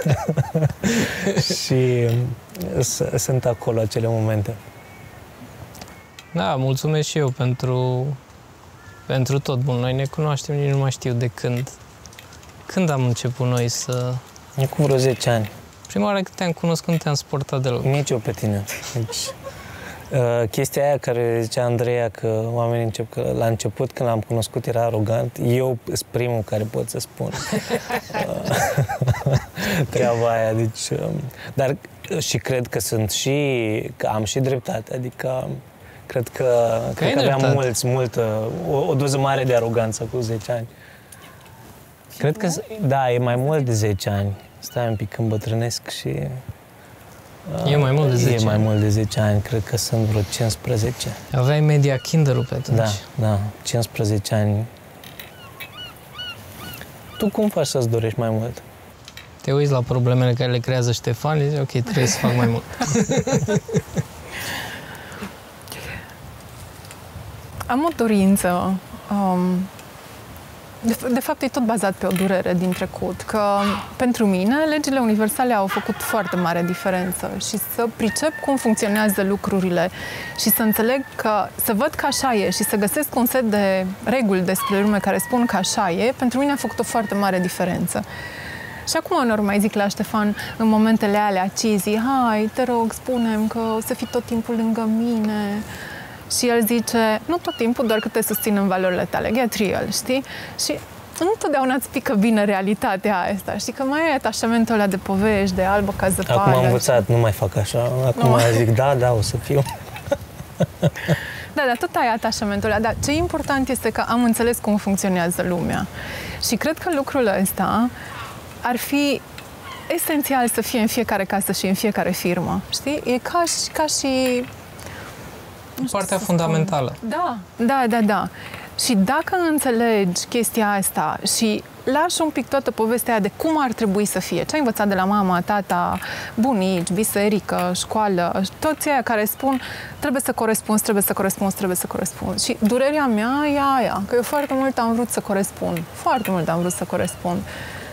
și sunt acolo acele momente. Da, mulțumesc și eu pentru, pentru tot. Bun, noi ne cunoaștem, nici nu mai știu de când. Când am început noi să... Cu vreo zece ani. Prima oară când te-am cunoscut, nu te-am suportat deloc. Nici eu pe tine. Deci, uh, chestia aia care zicea Andreea că oamenii încep că la început, când l-am cunoscut, era arogant. Eu sunt primul care pot să spun uh, treaba aia. Deci, uh, dar și cred că sunt și... că am și dreptate. Adică cred că, cred că aveam mulți, multă, o, o doză mare de aroganță cu zece ani. Cred că, da, e mai mult de zece ani. Stai un pic, când bătrânesc și... E mai mult de zece ani. E mai mult de zece ani, cred că sunt vreo cincisprezece. Aveai media Kindle-ul pe atunci. Da, da, cincisprezece ani. Tu cum faci să-ți dorești mai mult? Te uiți la problemele care le creează Ștefan și zici, ok, trebuie să fac mai mult. Am o dorință... Um... De, de fapt, e tot bazat pe o durere din trecut, că pentru mine legile universale au făcut foarte mare diferență și să pricep cum funcționează lucrurile și să înțeleg că, să văd că așa e și să găsesc un set de reguli despre lume care spun că așa e, pentru mine a făcut o foarte mare diferență. Și acum uneori mai zic la Ștefan, în momentele alea cheesy, hai, te rog, spune-mi că o să fii tot timpul lângă mine. Și el zice, nu tot timpul, doar că te susțin în valorile tale, get real, știi? Și nu totdeauna îți pică bine realitatea asta, știi? Că mai ai atașamentul ăla de povești, de albă ca zăpadă. Acum am învățat, nu mai fac așa, acum nu. zic, da, da, o să fiu. Da, dar tot ai atașamentul ăla, dar ce e important este că am înțeles cum funcționează lumea. Și cred că lucrul ăsta ar fi esențial să fie în fiecare casă și în fiecare firmă, știi? E ca și... Ca și partea fundamentală. Da, da, da, da. Și dacă înțelegi chestia asta și lași un pic toată povestea de cum ar trebui să fie, ce ai învățat de la mama, tata, bunici, biserică, școală, toți aia care spun trebuie să corespunzi, trebuie să corespunzi, trebuie să corespunzi. Și durerea mea e aia, că eu foarte mult am vrut să corespund, foarte mult am vrut să corespund.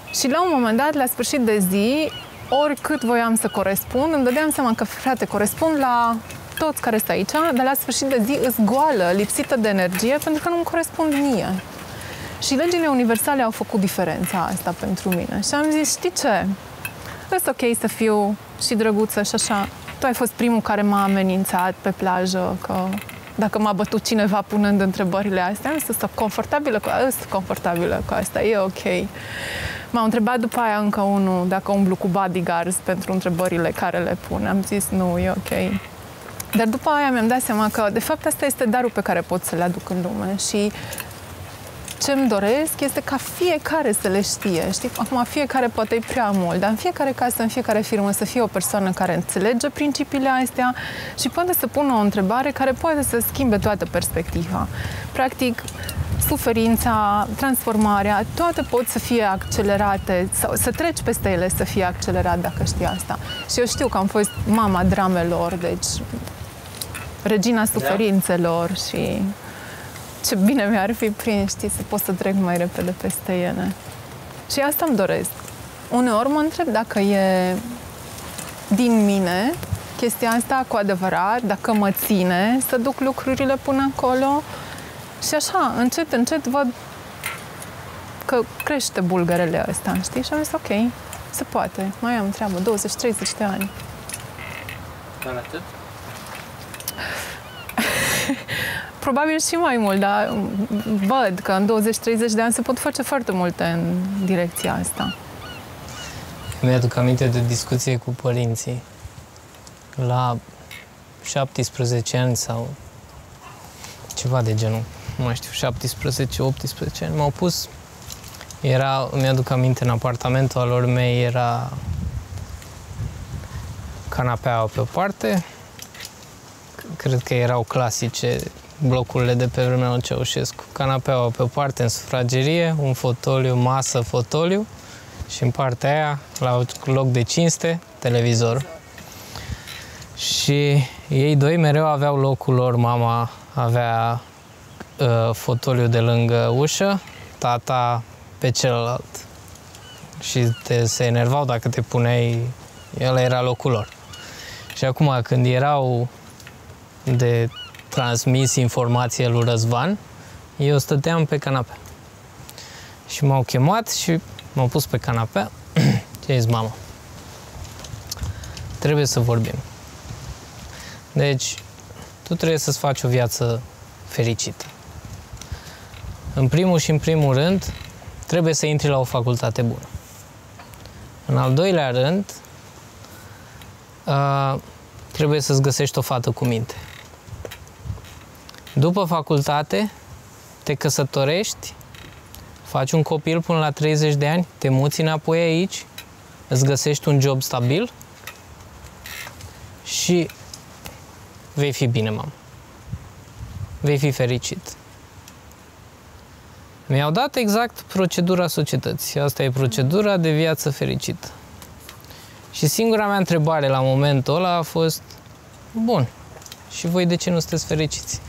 Și la un moment dat, la sfârșit de zi, oricât voiam să corespund, îmi dădeam seama că, frate, corespund la toți care sunt aici, dar la sfârșit de zi îs goală, lipsită de energie, pentru că nu-mi corespund mie. Și legile universale au făcut diferența asta pentru mine. Și am zis, știi ce? E ok să fiu și drăguță și așa. Tu ai fost primul care m-a amenințat pe plajă că dacă m-a bătut cineva punând întrebările astea, am sunt confortabilă cu asta, sunt confortabilă cu asta, e ok. M-au întrebat după aia încă unul dacă umblu cu bodyguards pentru întrebările care le pun. Am zis, nu, e ok. Dar după aia mi-am dat seama că, de fapt, asta este darul pe care pot să le aduc în lume și ce-mi doresc este ca fiecare să le știe, știi? Acum fiecare poate e prea mult, dar în fiecare casă, în fiecare firmă să fie o persoană care înțelege principiile astea și poate să pună o întrebare care poate să schimbe toată perspectiva. Practic, suferința, transformarea, toate pot să fie accelerate sau să treci peste ele să fie accelerat dacă știi asta. Și eu știu că am fost mama dramelor, deci regina suferințelor și ce bine mi-ar fi prins, știi, să pot să trec mai repede peste ele. Și asta îmi doresc. Uneori mă întreb dacă e din mine chestia asta cu adevărat, dacă mă ține să duc lucrurile până acolo. Și așa, încet, încet văd că crește bulgărele ăsta, știi? Și am zis, ok, se poate, mai am treabă, douăzeci treizeci de ani. Doar atât? Probabil și mai mult, dar văd că în douăzeci treizeci de ani se pot face foarte multe în direcția asta. Mi-aduc aminte de discuție cu părinții. La șaptesprezece ani sau ceva de genul, nu mai știu, șaptesprezece optsprezece ani, m-au pus, era, mi-aduc aminte, în apartamentul al lor mei era canapeaua pe o parte, cred că erau clasice blocurile de pe vremea lui Ceaușescu, canapeaua pe o parte în sufragerie, un fotoliu, masă, fotoliu și în partea aia, la loc de cinste, televizor. Și ei doi mereu aveau locul lor, mama avea uh, fotoliu de lângă ușă, tata pe celălalt. Și te, se enervau dacă te puneai, el era locul lor. Și acum, când erau de transmis informație lui Răzvan, eu stăteam pe canapea. Și m-au chemat și m-au pus pe canapea și a zis, mama, trebuie să vorbim. Deci, tu trebuie să-ți faci o viață fericită. În primul și în primul rând, trebuie să intri la o facultate bună. În al doilea rând, uh, trebuie să-ți găsești o fată cu minte. După facultate, te căsătorești, faci un copil până la treizeci de ani, te muți înapoi aici, îți găsești un job stabil și vei fi bine, mamă. Vei fi fericit. Mi-au dat exact procedura societății. Asta e procedura de viață fericită. Și singura mea întrebare la momentul ăla a fost, bun, și voi de ce nu sunteți fericiți?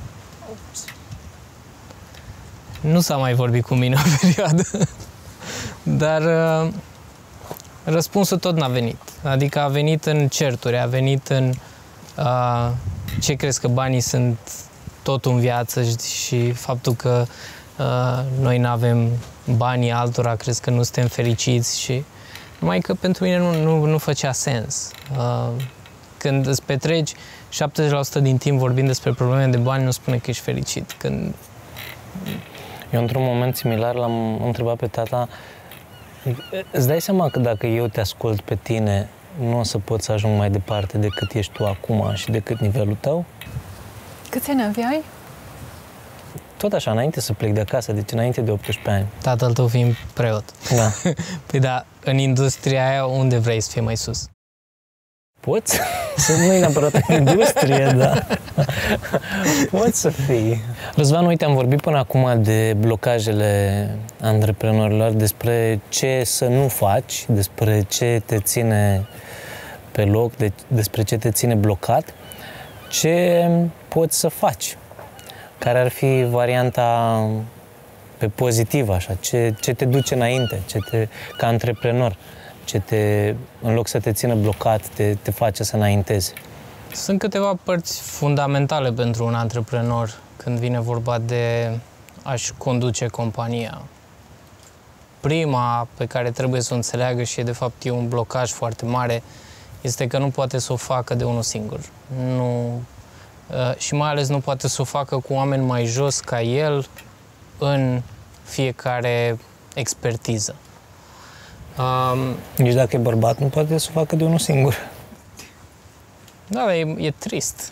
Nu s-a mai vorbit cu mine o perioadă, dar uh, răspunsul tot n-a venit. Adică a venit în certuri, a venit în uh, ce crezi că banii sunt totul în viață și faptul că uh, noi nu avem banii altora, crezi că nu suntem fericiți și numai că pentru mine nu, nu, nu făcea sens. Uh, când îți petreci șaptezeci la sută din timp vorbind despre probleme de bani, nu spune că ești fericit. Când... Eu, într-un moment similar, l-am întrebat pe tata, îți dai seama că dacă eu te ascult pe tine, nu o să pot să ajung mai departe decât ești tu acum și decât nivelul tău? Câți ani aveai? Tot așa, înainte să plec de acasă, deci înainte de optsprezece ani. Tatăl tău fiind preot. Da. Păi da, în industria aia, unde vrei să fii mai sus? Poți să nu e neapărat în industrie, dar poți să fii. Răzvan, uite, am vorbit până acum de blocajele antreprenorilor, despre ce să nu faci, despre ce te ține pe loc, de, despre ce te ține blocat. Ce poți să faci? Care ar fi varianta pe pozitiv așa, ce, ce te duce înainte, ce te, ca antreprenor, ce te, în loc să te țină blocat, te, te face să înaintezi? Sunt câteva părți fundamentale pentru un antreprenor când vine vorba de a-și conduce compania. Prima pe care trebuie să o înțeleagă și de fapt e un blocaj foarte mare este că nu poate să o facă de unul singur. Nu, și mai ales nu poate să o facă cu oameni mai jos ca el în fiecare expertiză. Um, Nici dacă e bărbat, nu poate să o facă de unul singur. Da, dar e, e trist.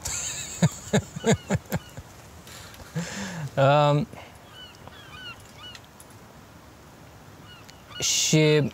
um, și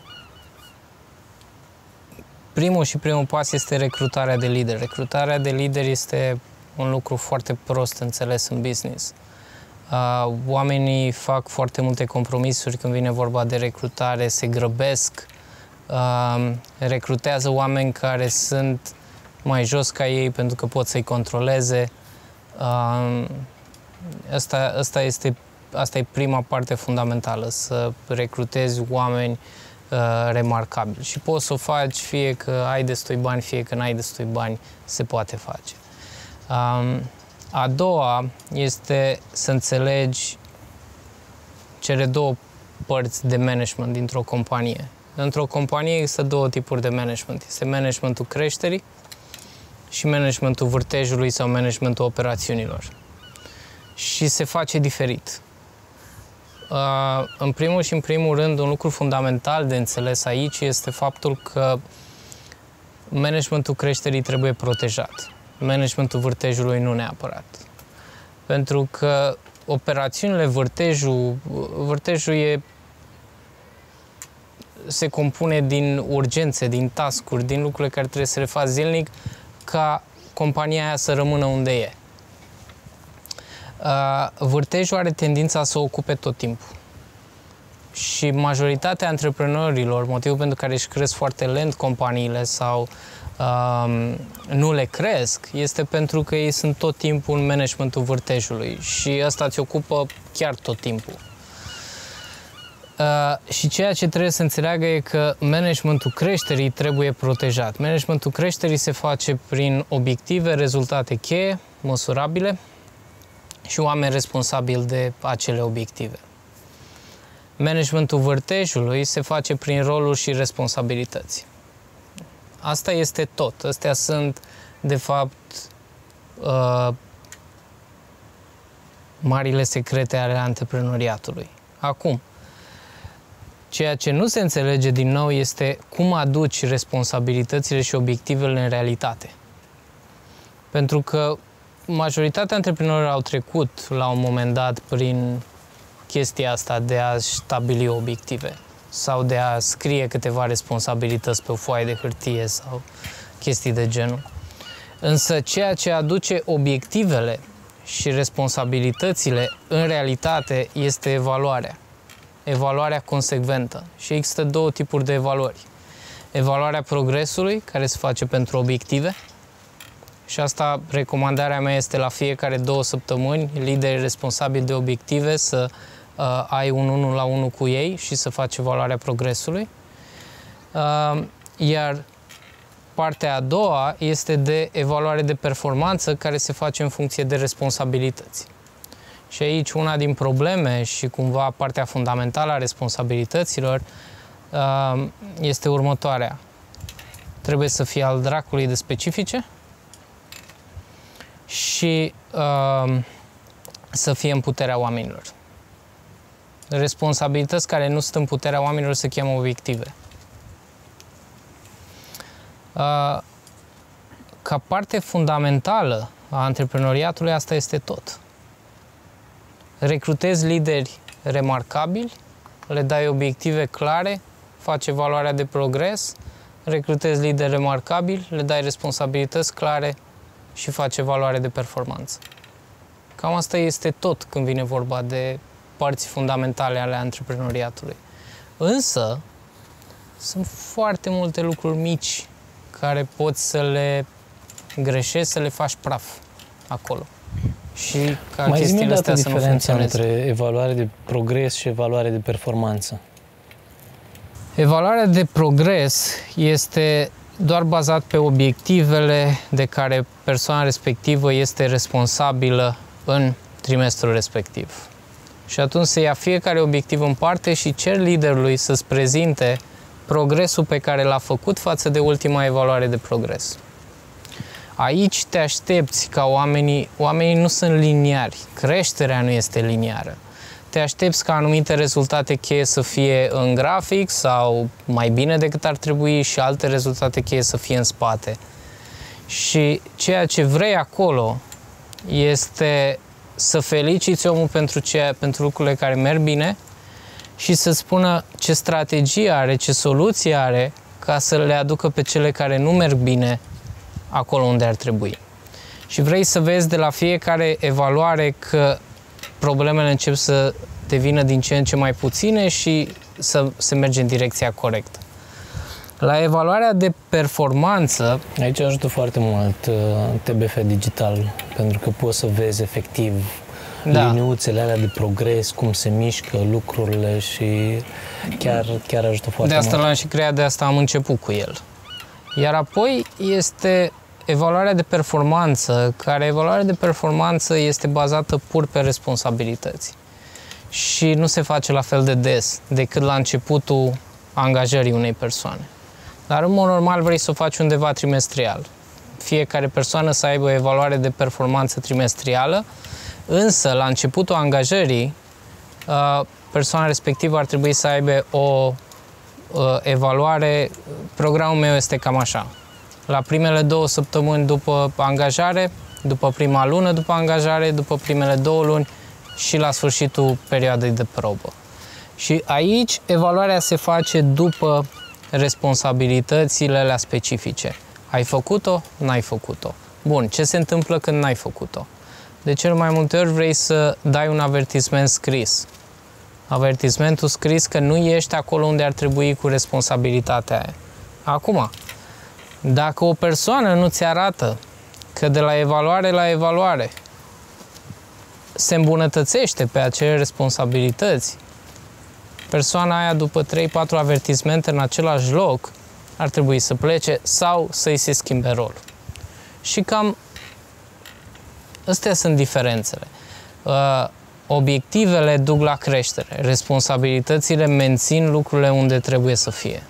primul și primul pas este recrutarea de lideri. Recrutarea de lideri este un lucru foarte prost înțeles în business. Uh, oamenii fac foarte multe compromisuri când vine vorba de recrutare, se grăbesc, uh, recrutează oameni care sunt mai jos ca ei pentru că pot să-i controleze. Uh, asta, asta, este, asta e prima parte fundamentală, să recrutezi oameni uh, remarcabili. Și poți să o faci fie că ai destui bani, fie că n-ai destui bani, se poate face. Uh, A doua este să înțelegi cele două părți de management dintr-o companie. Într-o companie există două tipuri de management. Este managementul creșterii și managementul vârtejului sau managementul operațiunilor. Și se face diferit. În primul și în primul rând, un lucru fundamental de înțeles aici este faptul că managementul creșterii trebuie protejat. Managementul vârtejului nu neapărat. Pentru că operațiunile, vârtejul, vârtejul e, se compune din urgențe, din task-uri, din lucrurile care trebuie să le faci zilnic ca compania aia să rămână unde e. Vârtejul are tendința să o ocupe tot timpul. Și majoritatea antreprenorilor, motivul pentru care își cresc foarte lent companiile sau Um, nu le cresc, este pentru că ei sunt tot timpul în managementul vârtejului și ăsta îți ocupă chiar tot timpul. Uh, și ceea ce trebuie să înțeleagă e că managementul creșterii trebuie protejat. Managementul creșterii se face prin obiective, rezultate cheie, măsurabile și oameni responsabili de acele obiective. Managementul vârtejului se face prin roluri și responsabilități. Asta este tot. Astea sunt, de fapt, uh, marile secrete ale antreprenoriatului. Acum, ceea ce nu se înțelege din nou este cum aduci responsabilitățile și obiectivele în realitate. Pentru că majoritatea antreprenorilor au trecut la un moment dat prin chestia asta de a stabili obiective sau de a scrie câteva responsabilități pe o foaie de hârtie sau chestii de genul. Însă ceea ce aduce obiectivele și responsabilitățile în realitate este evaluarea. Evaluarea consecventă. Și există două tipuri de evaluări. Evaluarea progresului, care se face pentru obiective. Și asta, recomandarea mea este la fiecare două săptămâni, lideri responsabili de obiective să Uh, ai un unul la unul cu ei și să faci evaluarea progresului. Uh, iar partea a doua este de evaluare de performanță care se face în funcție de responsabilități. Și aici una din probleme și cumva partea fundamentală a responsabilităților uh, este următoarea. Trebuie să fie al dracului de specifice și uh, să fie în puterea oamenilor. Responsabilități care nu sunt în puterea oamenilor se cheamă obiective. Ca parte fundamentală a antreprenoriatului, asta este tot. Recrutezi lideri remarcabili, le dai obiective clare, faci evaluarea de progres, recrutezi lideri remarcabili, le dai responsabilități clare și faci evaluare de performanță. Cam asta este tot când vine vorba de părți fundamentale ale antreprenoriatului. Însă, sunt foarte multe lucruri mici care poți să le greșești, să le faci praf acolo. și ca Mai zi-mi chestiile o astea dată să nu diferența funcționeze. între evaluare de progres și evaluare de performanță. Evaluarea de progres este doar bazat pe obiectivele de care persoana respectivă este responsabilă în trimestrul respectiv. Și atunci se ia fiecare obiectiv în parte și cer liderului să-ți prezinte progresul pe care l-a făcut față de ultima evaluare de progres. Aici te aștepți ca oamenii, oamenii nu sunt liniari, creșterea nu este liniară. Te aștepți ca anumite rezultate cheie să fie în grafic sau mai bine decât ar trebui și alte rezultate cheie să fie în spate. Și ceea ce vrei acolo este să feliciți omul pentru, ceea, pentru lucrurile care merg bine și să spună ce strategie are, ce soluție are ca să le aducă pe cele care nu merg bine acolo unde ar trebui. Și vrei să vezi de la fiecare evaluare că problemele încep să devină din ce în ce mai puține și să se merge în direcția corectă. La evaluarea de performanță... Aici ajută foarte mult T B F digital, pentru că poți să vezi efectiv da. liniuțele alea de progres, cum se mișcă lucrurile și chiar, chiar ajută foarte mult. De asta l-am și creat, de asta am început cu el. Iar apoi este evaluarea de performanță, care evaluarea de performanță este bazată pur pe responsabilități. Și nu se face la fel de des decât la începutul angajării unei persoane. Dar în mod normal vrei să o faci undeva trimestrial. Fiecare persoană să aibă o evaluare de performanță trimestrială, însă la începutul angajării persoana respectivă ar trebui să aibă o evaluare. Programul meu este cam așa. La primele două săptămâni după angajare, după prima lună după angajare, după primele două luni și la sfârșitul perioadei de probă. Și aici evaluarea se face după responsabilitățile alea specifice. Ai făcut-o? N-ai făcut-o. Bun, ce se întâmplă când n-ai făcut-o? De cel mai multe ori vrei să dai un avertisment scris. Avertismentul scris că nu ești acolo unde ar trebui cu responsabilitatea aia. Acum, dacă o persoană nu ți arată că de la evaluare la evaluare se îmbunătățește pe acele responsabilități, persoana aia după trei patru avertismente în același loc ar trebui să plece sau să-i se schimbe rolul. Și cam astea sunt diferențele. Uh, obiectivele duc la creștere, responsabilitățile mențin lucrurile unde trebuie să fie.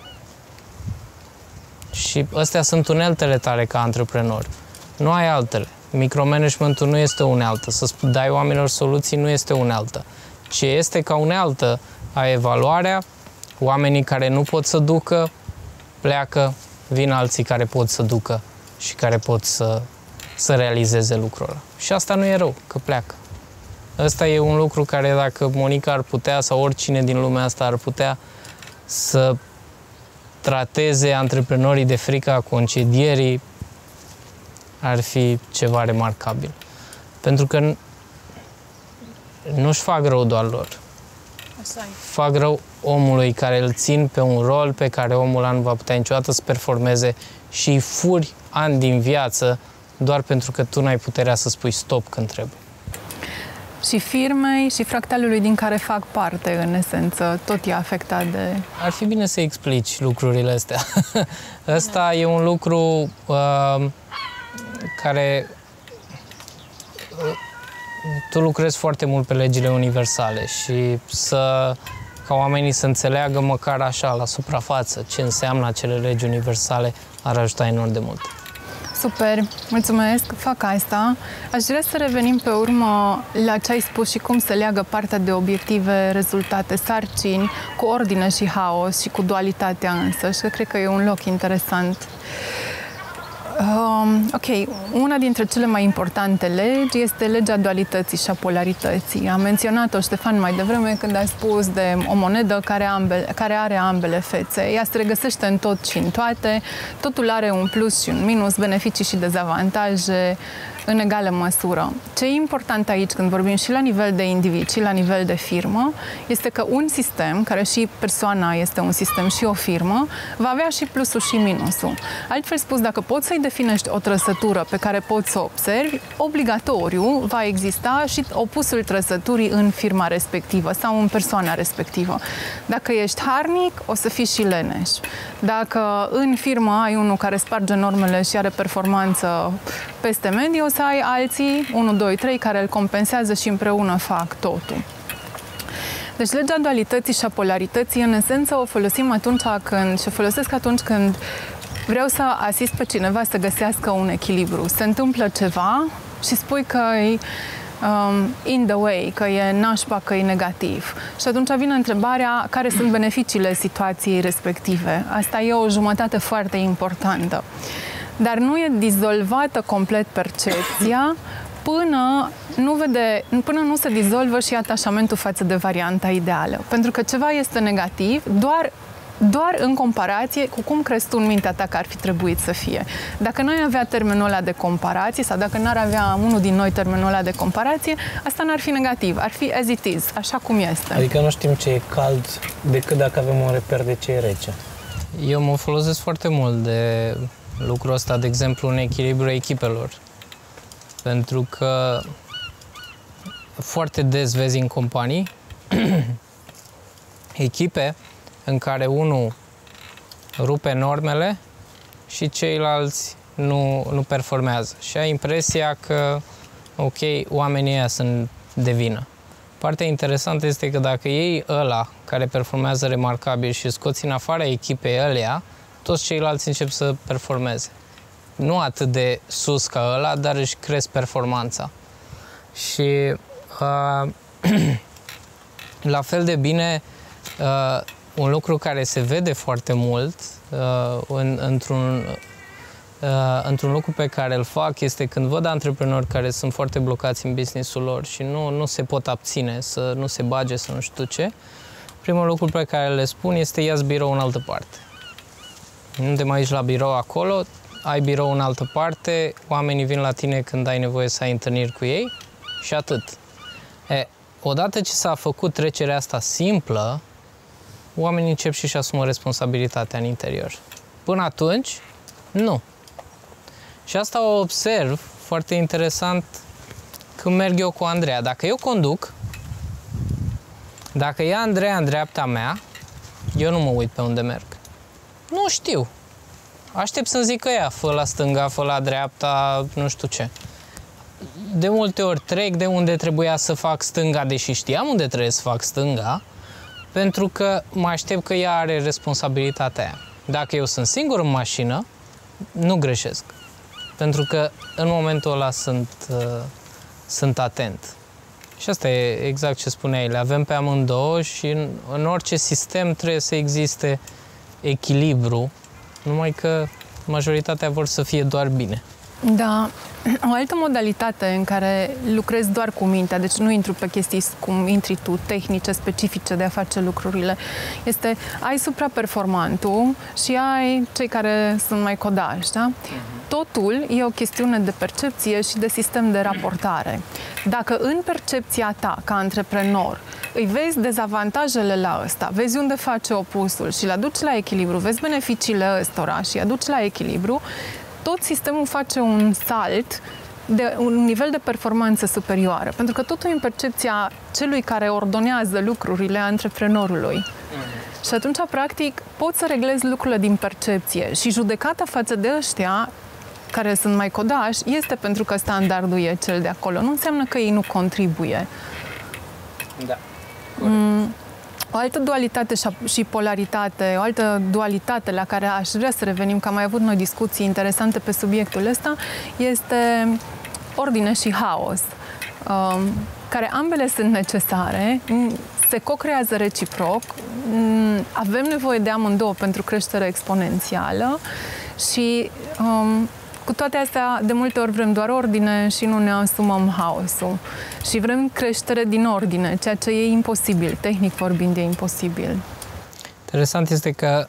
Și astea sunt uneltele tale ca antreprenor. Nu ai altele. Micromanagementul nu este o unealtă. Să dai oamenilor soluții nu este o unealtă. Ce este ca unealtă a evaluarea, oamenii care nu pot să ducă, pleacă, vin alții care pot să ducă și care pot să, să realizeze lucrul ăla. Și asta nu e rău, că pleacă. Ăsta e un lucru care dacă Monica ar putea sau oricine din lumea asta ar putea să trateze antreprenorii de frica concedierii, ar fi ceva remarcabil. Pentru că nu-și fac rău doar lor. Fac rău omului care îl țin pe un rol pe care omul ăla nu va putea niciodată să performeze și îi furi ani din viață doar pentru că tu n-ai puterea să spui stop când trebuie. Și firmei și fractalului din care fac parte, în esență, tot e afectat de... Ar fi bine să explici lucrurile astea. Ăsta e un lucru uh, care... Uh, tu lucrezi foarte mult pe legile universale și să, ca oamenii să înțeleagă măcar așa, la suprafață, ce înseamnă acele legi universale, ar ajuta enorm de mult. Super, mulțumesc, fac asta. Aș vrea să revenim pe urmă la ce ai spus și cum se leagă partea de obiective, rezultate, sarcini, cu ordine și haos și cu dualitatea însă. Și că cred că e un loc interesant. Um, ok, una dintre cele mai importante legi este legea dualității și a polarității. Am menționat-o, Ștefan, mai devreme când a spus de o monedă care, ambele, care are ambele fețe. Ea se regăsește în tot și în toate. Totul are un plus și un minus, beneficii și dezavantaje în egală măsură. Ce e important aici când vorbim și la nivel de individ și la nivel de firmă este că un sistem, care și persoana este un sistem și o firmă, va avea și plusul și minusul. Altfel spus, dacă poți să-i definești o trăsătură pe care poți să o observi, obligatoriu va exista și opusul trăsăturii în firma respectivă sau în persoana respectivă. Dacă ești harnic, o să fii și leneș. Dacă în firmă ai unul care sparge normele și are performanță peste medie, o să ai alții, unu, doi, trei, care îl compensează și împreună fac totul. Deci legea dualității și a polarității, în esență, o folosim atunci când, și o folosesc atunci când vreau să asist pe cineva să găsească un echilibru. Se întâmplă ceva și spui că e um, in the way, că e nașpa, că e negativ. Și atunci vine întrebarea care sunt beneficiile situației respective. Asta e o jumătate foarte importantă. Dar nu e dizolvată complet percepția până nu, vede, până nu se dizolvă și atașamentul față de varianta ideală. Pentru că ceva este negativ doar, doar în comparație cu cum crezi tu în mintea ta că ar fi trebuit să fie. Dacă n-ai avea termenul ăla de comparație sau dacă n-ar avea unul din noi termenul ăla de comparație, asta n-ar fi negativ, ar fi as it is, așa cum este. Adică nu știm ce e cald decât dacă avem un reper de ce e rece. Eu mă folosesc foarte mult de lucrul ăsta, de exemplu, în echilibru echipelor. Pentru că foarte des vezi în companii echipe în care unul rupe normele și ceilalți nu, nu performează. Și ai impresia că, ok, oamenii ăia sunt de vină. Partea interesantă este că dacă iei ăla care performează remarcabil și scoți în afara echipei ălea, toți ceilalți încep să performeze. Nu atât de sus ca ăla, dar își cresc performanța. Și uh, la fel de bine, uh, un lucru care se vede foarte mult uh, în, într-un, uh, într-un lucru pe care îl fac este când văd antreprenori care sunt foarte blocați în business-ul lor și nu, nu se pot abține să nu se bage, să nu știu ce. Primul lucru pe care le spun este ia-ți birou în altă parte. Nu te mai duci la birou acolo, ai birou în altă parte, oamenii vin la tine când ai nevoie să ai întâlniri cu ei și atât. E, odată ce s-a făcut trecerea asta simplă, oamenii încep și-și asumă responsabilitatea în interior. Până atunci, nu. Și asta o observ foarte interesant când merg eu cu Andreea. Dacă eu conduc, dacă e Andreea în dreapta mea, eu nu mă uit pe unde merg. Nu știu. Aștept să-mi zică ea, fă la stânga, fă la dreapta, nu știu ce. De multe ori trec de unde trebuia să fac stânga, deși știam unde trebuie să fac stânga, pentru că mă aștept că ea are responsabilitatea aia. Dacă eu sunt singur în mașină, nu greșesc. Pentru că în momentul ăla sunt, uh, sunt atent. Și asta e exact ce spuneai, le avem pe amândouă și în, în orice sistem trebuie să existe echilibru, numai că majoritatea vor să fie doar bine. Da, o altă modalitate în care lucrezi doar cu mintea, deci nu intru pe chestii cum intri tu, tehnice, specifice de a face lucrurile, este ai supraperformantul și ai cei care sunt mai codași, da? Totul e o chestiune de percepție și de sistem de raportare. Dacă în percepția ta, ca antreprenor, îi vezi dezavantajele la ăsta, vezi unde face opusul și le aduci la echilibru, vezi beneficiile ăstora și îi aduci la echilibru, tot sistemul face un salt de un nivel de performanță superioară. Pentru că totul e în percepția celui care ordonează lucrurile antreprenorului. Mm-hmm. Și atunci, practic, poți să reglezi lucrurile din percepție. Și judecata față de ăștia care sunt mai codași este pentru că standardul e cel de acolo. Nu înseamnă că ei nu contribuie. Da. Mm. O altă dualitate și polaritate, o altă dualitate la care aș vrea să revenim, că am mai avut noi discuții interesante pe subiectul ăsta, este ordine și haos, care ambele sunt necesare, se co-creează reciproc, avem nevoie de amândouă pentru creștere exponențială și cu toate astea, de multe ori vrem doar ordine și nu ne asumăm haosul. Și vrem creștere din ordine, ceea ce e imposibil, tehnic vorbind, e imposibil. Interesant este că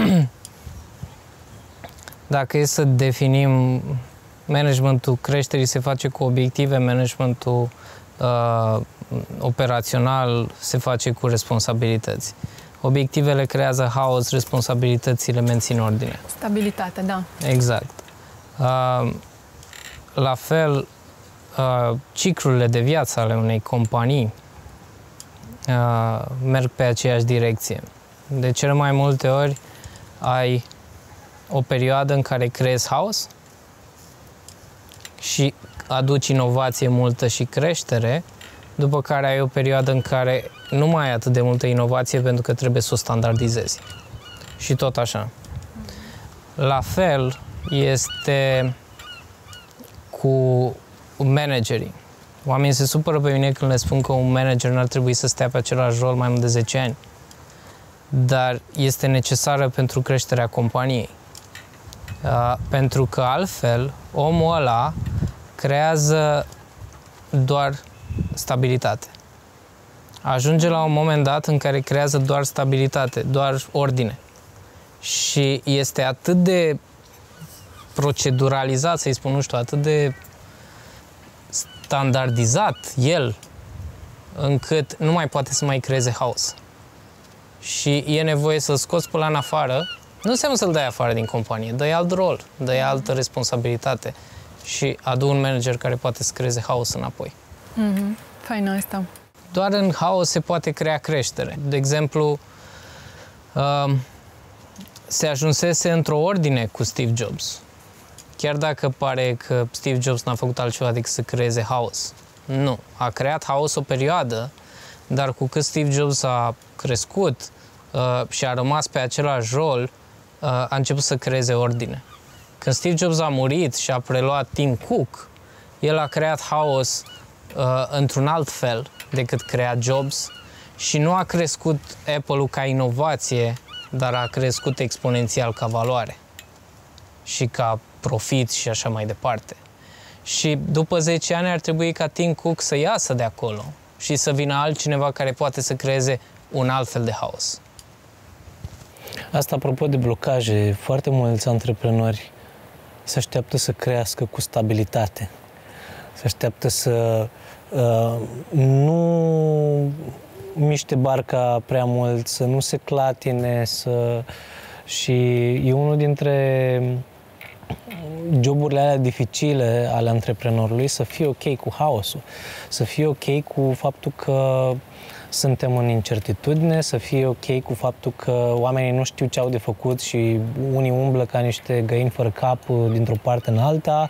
dacă e să definim managementul creșterii se face cu obiective, managementul uh, operațional se face cu responsabilități. Obiectivele creează haos, responsabilitățile mențin ordine. Stabilitate, da. Exact. Uh, la fel, uh, ciclurile de viață ale unei companii uh, merg pe aceeași direcție. De cele mai multe ori ai o perioadă în care creezi haos și aduci inovație multă și creștere, după care ai o perioadă în care nu mai ai atât de multă inovație pentru că trebuie să o standardizezi. Și tot așa. La fel este cu managerii. Oamenii se supără pe mine când le spun că un manager nu ar trebui să stea pe același rol mai mult de zece ani. Dar este necesară pentru creșterea companiei. Uh, pentru că altfel omul ăla creează doar stabilitate. Ajunge la un moment dat în care creează doar stabilitate, doar ordine. Și este atât de proceduralizat, să-i spun, nu știu, atât de standardizat el, încât nu mai poate să mai creeze haos. Și e nevoie să-l scoți pe ăla în afară. Nu înseamnă să-l dai afară din companie, dă-i alt rol, dă-i altă responsabilitate și adu un manager care poate să creeze haos înapoi. Mm-hmm. Fain asta. Doar în haos se poate crea creștere. De exemplu, uh, se ajunsese într-o ordine cu Steve Jobs. Chiar dacă pare că Steve Jobs n-a făcut altceva decât să creeze haos. Nu. A creat haos o perioadă, dar cu cât Steve Jobs a crescut uh, și a rămas pe același rol, uh, a început să creeze ordine. Când Steve Jobs a murit și a preluat Tim Cook, el a creat haos uh, într-un alt fel decât crea Jobs și nu a crescut Apple-ul ca inovație, dar a crescut exponențial ca valoare și ca profit și așa mai departe. Și după zece ani ar trebui ca Tim Cook să iasă de acolo și să vină altcineva care poate să creeze un alt fel de haos. Asta, apropo de blocaje, foarte mulți antreprenori se așteaptă să crească cu stabilitate. Se așteaptă să uh, nu miște barca prea mult, să nu se clatine, să... și e unul dintre joburile alea dificile ale antreprenorului să fie ok cu haosul, să fie ok cu faptul că suntem în incertitudine, să fie ok cu faptul că oamenii nu știu ce au de făcut și unii umblă ca niște găini fără cap dintr-o parte în alta,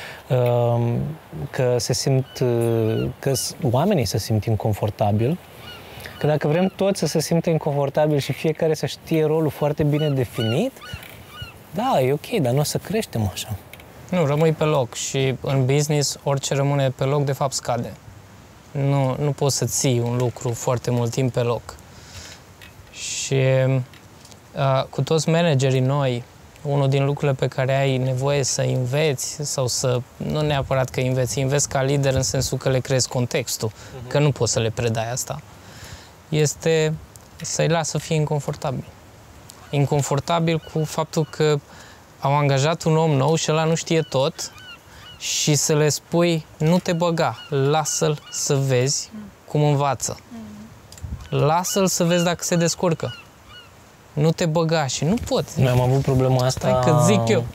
că se simt, că oamenii se simt inconfortabil. Că dacă vrem toți să se simtă inconfortabil și fiecare să știe rolul foarte bine definit, da, e ok, dar nu o să creștem așa. Nu, rămâi pe loc și în business orice rămâne pe loc de fapt scade. Nu, nu poți să ții un lucru foarte mult timp pe loc. Și uh, cu toți managerii noi, unul din lucrurile pe care ai nevoie să înveți sau să, nu neapărat că înveți, înveți ca lider în sensul că le creezi contextul, uh-huh. că nu poți să le predai asta, este să-i lasă să fie inconfortabil. Inconfortabil cu faptul că au angajat un om nou și ăla nu știe tot și să le spui, nu te băga, lasă-l să vezi cum învață. Lasă-l să vezi dacă se descurcă. Nu te băga și nu poți. Noi am avut problema asta... Stai că zic eu.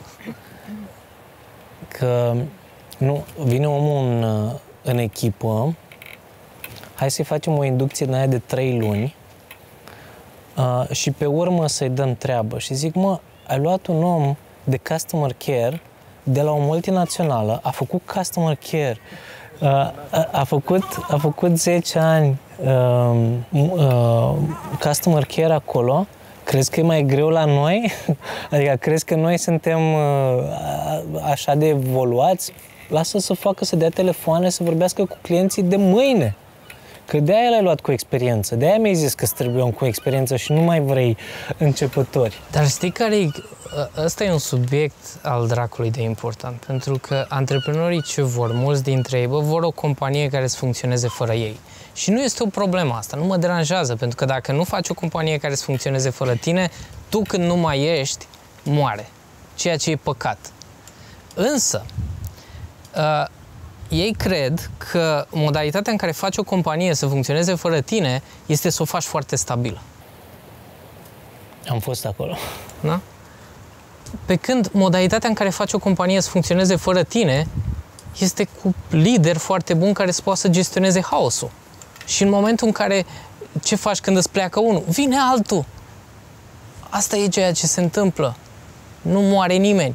Că nu, vine omul în, în echipă, hai să-i facem o inducție din aia de trei luni uh, și pe urmă să-i dăm treabă. Și zic, mă, ai luat un om de customer care de la o multinațională, a făcut customer care, uh, a, a, făcut, a făcut zece ani uh, uh, customer care acolo. Crezi că e mai greu la noi? Adică crezi că noi suntem uh, așa de evoluați? Lasă să facă, să dea telefoane, să vorbească cu clienții de mâine. Că de-aia l-ai luat cu experiență. De-aia mi-ai zis că trebuie un cu experiență și nu mai vrei începători. Dar știi care e? Ăsta e un subiect al dracului de important. Pentru că antreprenorii ce vor, mulți dintre ei, bă, vor o companie care să funcționeze fără ei. Și nu este o problemă asta, nu mă deranjează, pentru că dacă nu faci o companie care să funcționeze fără tine, tu când nu mai ești, moare. Ceea ce e păcat. Însă, uh, ei cred că modalitatea în care faci o companie să funcționeze fără tine este să o faci foarte stabilă. Am fost acolo. Da? Pe când modalitatea în care faci o companie să funcționeze fără tine este cu lideri foarte buni care să poată să gestioneze haosul. Și în momentul în care ce faci când îți pleacă unul? Vine altul. Asta e ceea ce se întâmplă. Nu moare nimeni.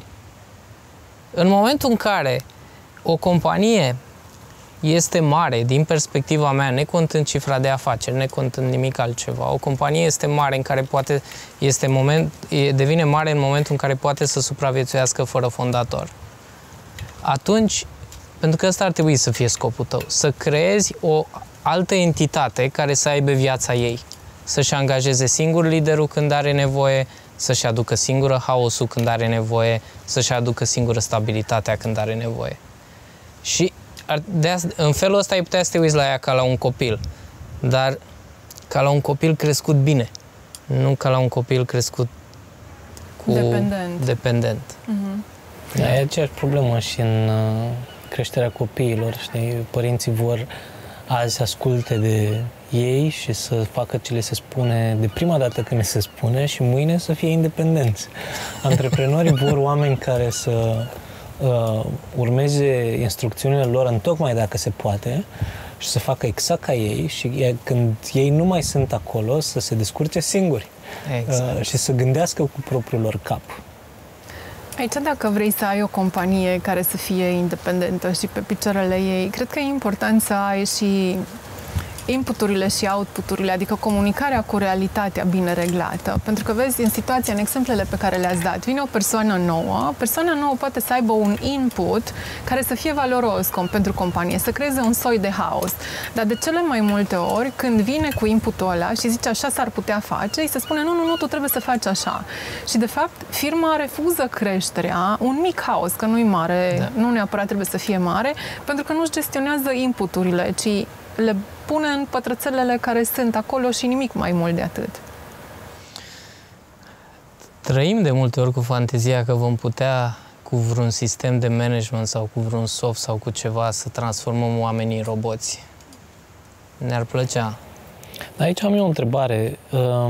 În momentul în care o companie este mare, din perspectiva mea, necontând cifra de afaceri, necontând nimic altceva, o companie este mare în care poate, este moment, devine mare în momentul în care poate să supraviețuiască fără fondator. Atunci, pentru că ăsta ar trebui să fie scopul tău, să creezi o altă entitate care să aibă viața ei, să-și angajeze singur liderul când are nevoie, să-și aducă singură haosul când are nevoie, să-și aducă singură stabilitatea când are nevoie. Și de asta, în felul ăsta ai putea să te uiți la ea ca la un copil, dar ca la un copil crescut bine, nu ca la un copil crescut cu dependent. dependent. Uh-huh. Da, e aceeași problemă și în uh, creșterea copiilor, știi? Părinții vor azi să asculte de ei și să facă ce le se spune de prima dată când le se spune și mâine să fie independenți. Antreprenorii vor oameni care să uh, urmeze instrucțiunile lor întocmai dacă se poate și să facă exact ca ei și când ei nu mai sunt acolo să se descurce singuri. Exact. uh, și să gândească cu propriul lor cap. Aici, dacă vrei să ai o companie care să fie independentă și pe picioarele ei, cred că e important să ai și inputurile și outputurile, adică comunicarea cu realitatea bine reglată. Pentru că, vezi, în situația, în exemplele pe care le-ați dat, vine o persoană nouă, persoana nouă poate să aibă un input care să fie valoros pentru companie, să creeze un soi de haos. Dar de cele mai multe ori, când vine cu inputul ăla și zice așa s-ar putea face, îi se spune nu, nu, nu, tu trebuie să faci așa. Și, de fapt, firma refuză creșterea, un mic haos, că nu-i mare, da. Nu neapărat trebuie să fie mare, pentru că nu-și gestionează inputurile, ci le pune în pătrățelele care sunt acolo și nimic mai mult de atât. Trăim de multe ori cu fantezia că vom putea, cu vreun sistem de management sau cu vreun soft sau cu ceva, să transformăm oamenii în roboți. Ne-ar plăcea. Aici am eu o întrebare.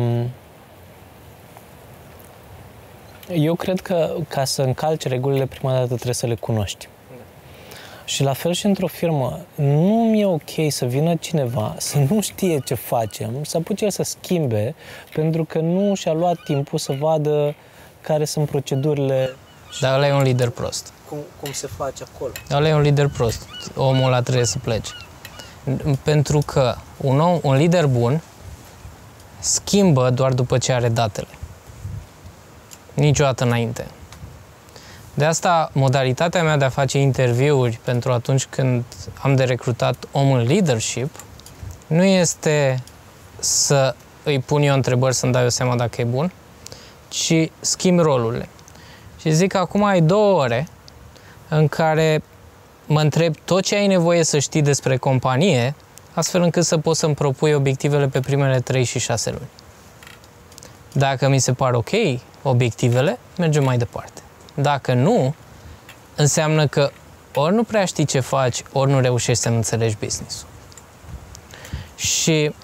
Eu cred că ca să încalci regulile, prima dată trebuie să le cunoști. Și la fel și într-o firmă, nu mi-e ok să vină cineva să nu știe ce facem, să apuce el să schimbe, pentru că nu și-a luat timpul să vadă care sunt procedurile. Dar ăla e un lider prost. Cum, cum se face acolo. Ăla e un lider prost. Omul ăla trebuie să plece. Pentru că un, om, un lider bun schimbă doar după ce are datele. Niciodată înainte. De asta, modalitatea mea de a face interviuri pentru atunci când am de recrutat omul leadership nu este să îi pun eu întrebări să-mi dau eu seama dacă e bun, ci schimb rolurile. Și zic că acum ai două ore în care mă întreb tot ce ai nevoie să știi despre companie, astfel încât să poți să-mi propui obiectivele pe primele trei și șase luni. Dacă mi se par ok obiectivele, mergem mai departe. Dacă nu, înseamnă că ori nu prea știi ce faci, ori nu reușești să înțelegi business-ul. Și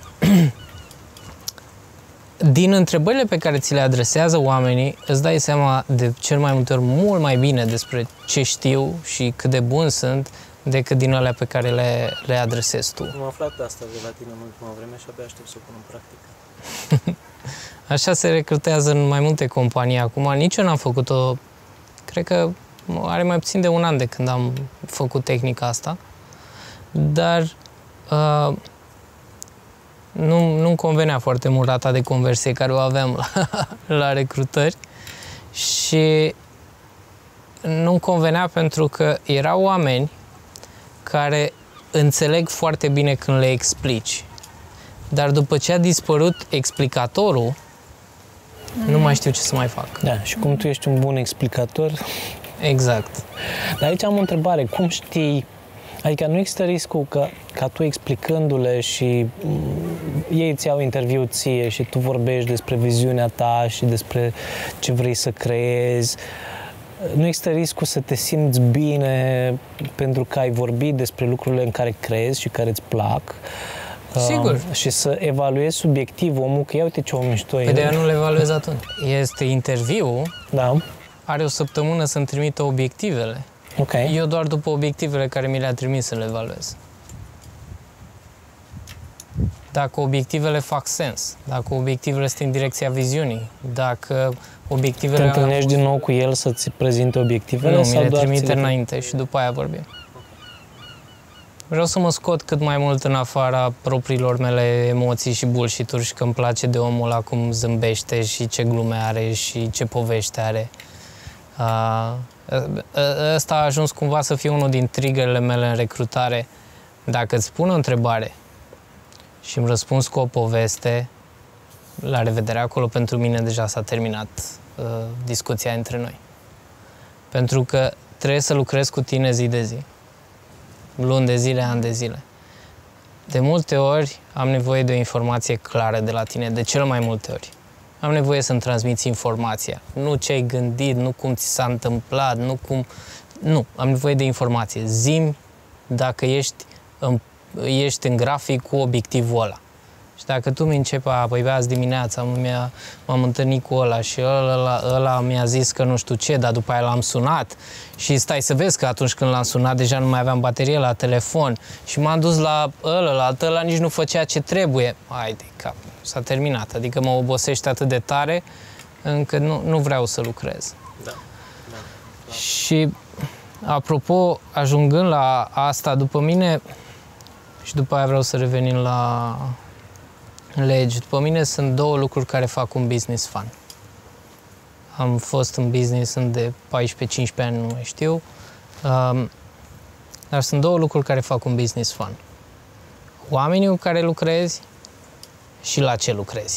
din întrebările pe care ți le adresează oamenii, îți dai seama de cel mai multe ori mult mai bine despre ce știu și cât de bun sunt decât din alea pe care le, le adresezi tu. Am aflat asta de la tine în ultima vreme și abia aștept să o pun în practică. Așa se recrutează în mai multe companii acum. Nici eu n-am făcut-o, cred că are mai puțin de un an de când am făcut tehnica asta, dar uh, nu, nu-mi convenea foarte mult rata de conversie care o aveam la, la recrutări și nu-mi convenea pentru că erau oameni care înțeleg foarte bine când le explici, dar după ce a dispărut explicatorul, mm. nu mai știu ce să mai fac. Da, și cum tu ești un bun explicator... Exact. Dar aici am o întrebare. Cum știi... Adică nu există riscul că, ca tu explicându-le și ei îți iau interviu ție și tu vorbești despre viziunea ta și despre ce vrei să creezi, nu există riscul să te simți bine pentru că ai vorbit despre lucrurile în care crezi și care îți plac? Sigur. Um, și să evaluezi subiectiv omul, că ia uite ce om mișto e. Păi de aia nu le evaluez atunci. Este interviu, da. are o săptămână să-mi trimită obiectivele. Okay. Eu doar după obiectivele care mi le-a trimis să le evaluez. Dacă obiectivele fac sens, dacă obiectivele sunt în direcția viziunii, dacă obiectivele... Te întâlnești din nou cu el să-ți prezinte obiectivele? Nu, sau mi le doar trimite le... înainte și după aia vorbim. Vreau să mă scot cât mai mult în afara propriilor mele emoții și bullshit-uri și că îmi place de omul ăla cum zâmbește și ce glume are și ce povește are. Ăsta a ajuns cumva să fie unul din triggerele mele în recrutare. Dacă îți pun o întrebare și îmi răspunzi cu o poveste, la revedere, acolo pentru mine deja s-a terminat uh, discuția între noi. Pentru că trebuie să lucrez cu tine zi de zi, luni de zile, ani de zile. De multe ori am nevoie de o informație clară de la tine, de cel mai multe ori. Am nevoie să-mi transmiți informația, nu ce ai gândit, nu cum ți s-a întâmplat, nu cum... Nu, am nevoie de informație. Zi-mi dacă ești în, ești în grafic cu obiectivul ăla. Și dacă tu mi începi, a, păi azi dimineața m-am întâlnit cu ăla și ăla, ăla mi-a zis că nu știu ce, dar după aia l-am sunat și stai să vezi că atunci când l-am sunat deja nu mai aveam baterie la telefon și m-am dus la ăla, ăla nici nu făcea ce trebuie. Hai de cap, s-a terminat. Adică mă obosește atât de tare încât nu, nu vreau să lucrez. Da. Da. Da. Și apropo, ajungând la asta, după mine, și după aia vreau să revenim la legi. După mine sunt două lucruri care fac un business fun. Am fost în business de paisprezece cincisprezece ani, nu mai știu. Um, dar sunt două lucruri care fac un business fun. Oamenii cu care lucrezi și la ce lucrezi.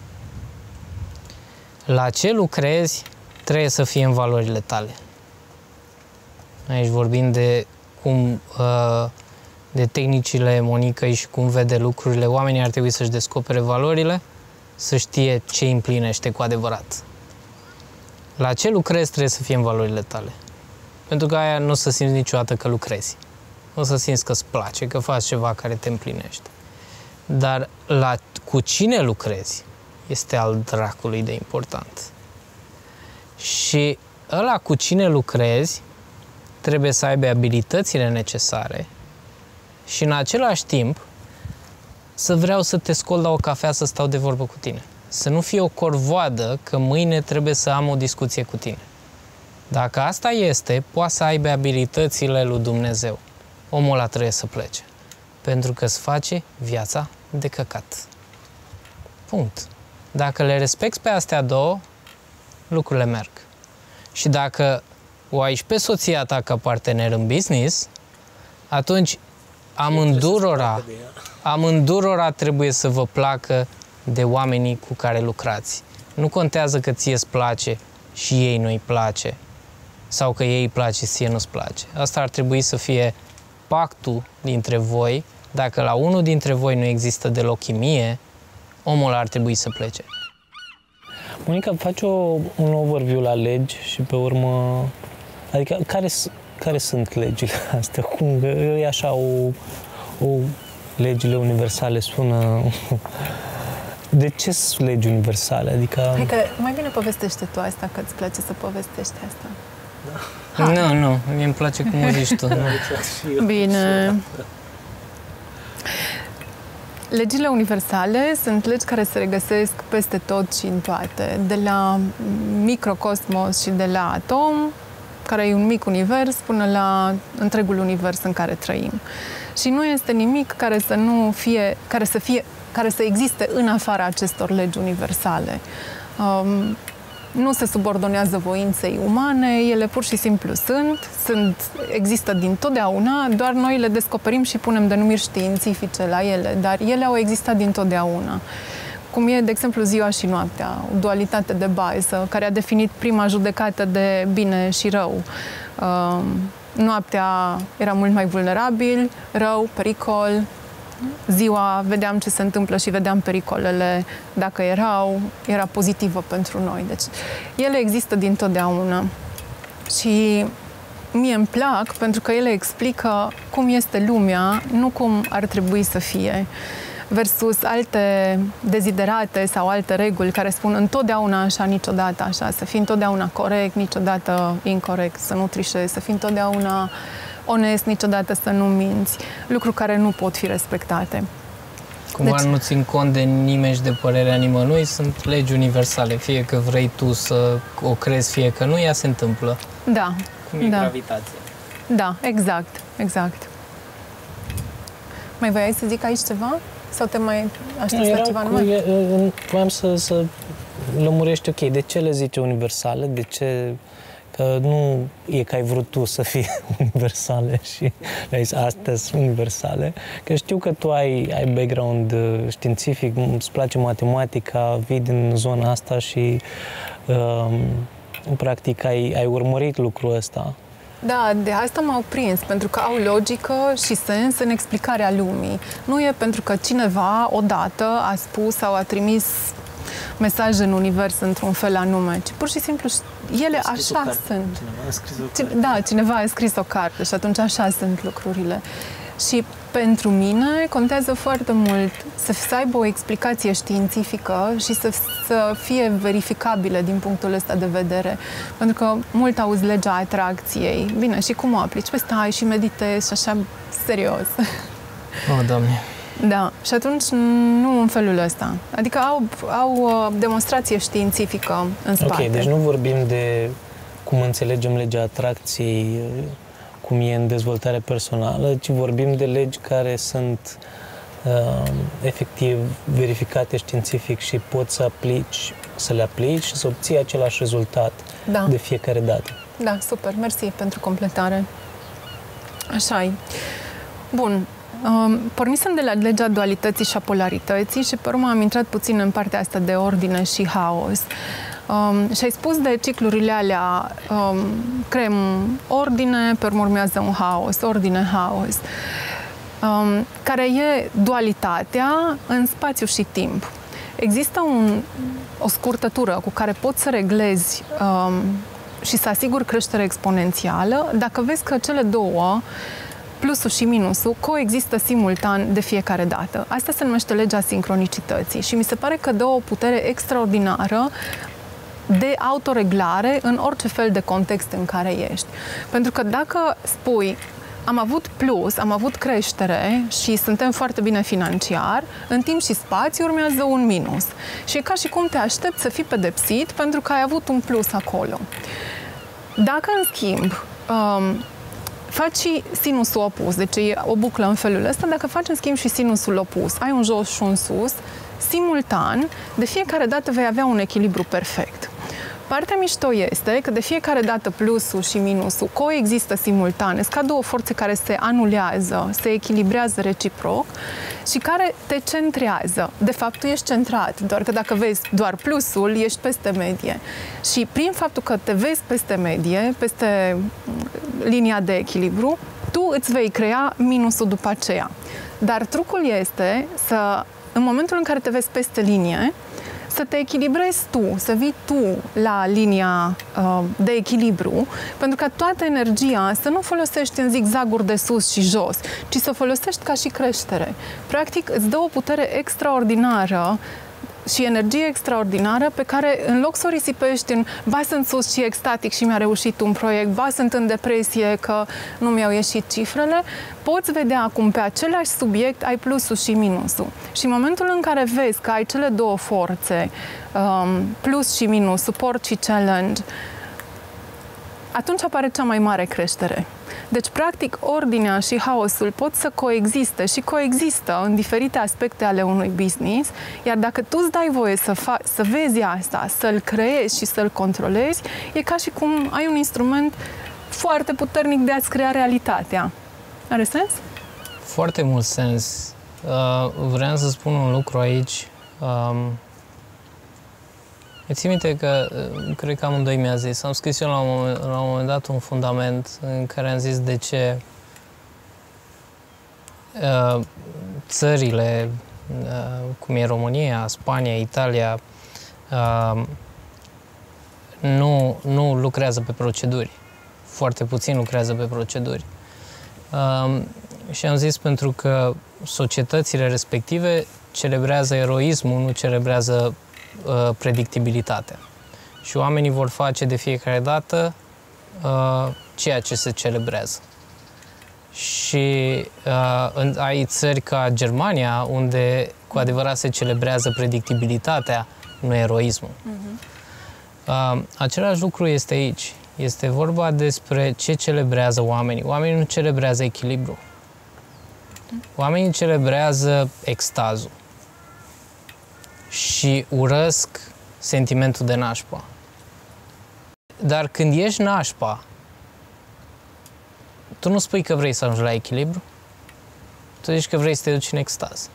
La ce lucrezi trebuie să fie în valorile tale. Aici vorbim de cum... Uh, de tehnicile Monicăi și cum vede lucrurile, oamenii ar trebui să-și descopere valorile, să știe ce împlinește cu adevărat. La ce lucrezi trebuie să fie în valorile tale. Pentru că aia nu o să simți niciodată că lucrezi. O să simți că îți place, că faci ceva care te împlinește. Dar la cu cine lucrezi este al dracului de important. Și ăla cu cine lucrezi trebuie să aibă abilitățile necesare și în același timp să vreau să te scol la o cafea să stau de vorbă cu tine. Să nu fie o corvoadă că mâine trebuie să am o discuție cu tine. Dacă asta este, poate să aibă abilitățile lui Dumnezeu. Omul ăla trebuie să plece. Pentru că îți face viața de căcat. Punct. Dacă le respecti pe astea două, lucrurile merg. Și dacă o ai și pe soția ta ca partener în business, atunci amândurora, amândurora trebuie să vă placă de oamenii cu care lucrați. Nu contează că ție îți place și ei nu-i place sau că ei îi place și ție nu-ți place. Asta ar trebui să fie pactul dintre voi. Dacă la unul dintre voi nu există deloc chimie, omul ar trebui să plece. Monica, faci o, un overview la legi și pe urmă... Adică, care, care sunt legile astea? Cum, e așa o, o... Legile universale sună... De ce sunt legi universale? Adică... Hai că mai bine povestește tu asta, că îți place să povestești asta. Da. Nu, nu, mie îmi place cum o zici tu. Bine. Legile universale sunt legi care se regăsesc peste tot și în toate. De la microcosmos și de la atom, care e un mic univers, până la întregul univers în care trăim. Și nu este nimic care să nu fie, care să fie, care să existe în afara acestor legi universale. Um, nu se subordonează voinței umane, ele pur și simplu sunt, sunt, există dintotdeauna, doar noi le descoperim și punem denumiri științifice la ele, dar ele au existat dintotdeauna. Cum e, de exemplu, ziua și noaptea, o dualitate de bază, care a definit prima judecată de bine și rău. Uh, noaptea era mult mai vulnerabil, rău, pericol. Ziua vedeam ce se întâmplă și vedeam pericolele. Dacă erau, era pozitivă pentru noi. Deci, ele există dintotdeauna. Și mie îmi plac pentru că ele explică cum este lumea, nu cum ar trebui să fie. versus alte deziderate sau alte reguli care spun întotdeauna așa, niciodată așa, să fii întotdeauna corect, niciodată incorect, să nu trișezi, să fii întotdeauna onest, niciodată să nu minți, lucruri care nu pot fi respectate. Cumva deci, nu țin cont de nimeni și de părerea nimănui, sunt legi universale, fie că vrei tu să o crezi, fie că nu, ea se întâmplă. Da. Cum e da. gravitația. Da, exact, exact. Mai voiai să zic aici ceva? Sau te mai aștepți la ceva numai? Voiam să, să lămurești, ok, de ce le zice universale, de ce... Că nu e că ai vrut tu să fie universale și le-ai zis, astea sunt universale. Că știu că tu ai, ai background științific, îți place matematica, vii din zona asta și um, practic ai, ai urmărit lucrul ăsta. Da, de asta m-au prins, pentru că au logică și sens în explicarea lumii. Nu e pentru că cineva odată a spus sau a trimis mesaje în univers într-un fel anume, ci pur și simplu ele așa sunt. Cineva a scris o carte. Da, cineva a scris o carte și atunci așa sunt lucrurile. Și pentru mine contează foarte mult să, să aibă o explicație științifică și să, să fie verificabilă din punctul ăsta de vedere. Pentru că mult auzi legea atracției. Bine, și cum o aplici? Păi stai și meditezi și așa, serios. Oh, Doamne! Da, și atunci nu în felul ăsta. Adică au, au demonstrație științifică în spate. Ok, deci nu vorbim de cum înțelegem legea atracției, cum e în dezvoltare personală, ci vorbim de legi care sunt uh, efectiv verificate științific și poți să aplici, să le aplici și să obții același rezultat da. de fiecare dată. Da, super, mersi pentru completare. Așa-i. Bun. Um, pornisem de la legea dualității și a polarității și pe urmă am intrat puțin în partea asta de ordine și haos. Um, și ai spus de ciclurile alea, um, creăm ordine, pe urmă urmează un haos, ordine, haos, um, care e dualitatea în spațiu și timp. Există un, o scurtătură cu care poți să reglezi um, și să asiguri creștere exponențială dacă vezi că cele două, plusul și minusul, coexistă simultan de fiecare dată. Asta se numește legea sincronicității și mi se pare că dă o putere extraordinară de autoreglare în orice fel de context în care ești. Pentru că dacă spui am avut plus, am avut creștere și suntem foarte bine financiar, în timp și spațiu urmează un minus. Și e ca și cum te aștepți să fii pedepsit pentru că ai avut un plus acolo. Dacă, în schimb, um, faci și sinusul opus, deci e o buclă în felul ăsta, dacă faci în schimb și sinusul opus, ai un jos și un sus, simultan, de fiecare dată vei avea un echilibru perfect. Partea mișto este că de fiecare dată plusul și minusul coexistă simultan, sunt ca două forțe care se anulează, se echilibrează reciproc și care te centrează. De fapt, tu ești centrat, doar că dacă vezi doar plusul, ești peste medie. Și prin faptul că te vezi peste medie, peste linia de echilibru, tu îți vei crea minusul după aceea. Dar trucul este să, în momentul în care te vezi peste linie, să te echilibrezi tu, să vii tu la linia uh, de echilibru, pentru că toată energia să nu folosești în zigzaguri de sus și jos, ci să o folosești ca și creștere. Practic, îți dă o putere extraordinară și energie extraordinară pe care, în loc să o risipești în ba sunt sus și extatic și mi-a reușit un proiect, ba sunt în depresie că nu mi-au ieșit cifrele, poți vedea acum pe același subiect ai plusul și minusul. Și în momentul în care vezi că ai cele două forțe, um, plus și minus, suport și challenge, atunci apare cea mai mare creștere. Deci, practic, ordinea și haosul pot să coexiste și coexistă în diferite aspecte ale unui business, iar dacă tu îți dai voie să, fa- să vezi asta, să-l creezi și să-l controlezi, e ca și cum ai un instrument foarte puternic de a-ți crea realitatea. Are sens? Foarte mult sens. Uh, vreau să spun un lucru aici. Um, îți țin minte că, cred că amândoi mi-a zis, am scris eu la un, moment, la un moment dat un fundament în care am zis de ce uh, țările, uh, cum e România, Spania, Italia, uh, nu, nu lucrează pe proceduri. Foarte puțin lucrează pe proceduri. Uh, și am zis pentru că societățile respective celebrează eroismul, nu celebrează uh, predictibilitatea. Și oamenii vor face de fiecare dată uh, ceea ce se celebrează. Și uh, în, ai țări ca Germania, unde cu adevărat se celebrează predictibilitatea, nu eroismul. Uh-huh. Uh, același lucru este aici. Este vorba despre ce celebrează oamenii. Oamenii nu celebrează echilibru. Oamenii celebrează extazul și urăsc sentimentul de nașpa. Dar când ești nașpa, tu nu spui că vrei să ajungi la echilibru, tu zici că vrei să te duci în extaz.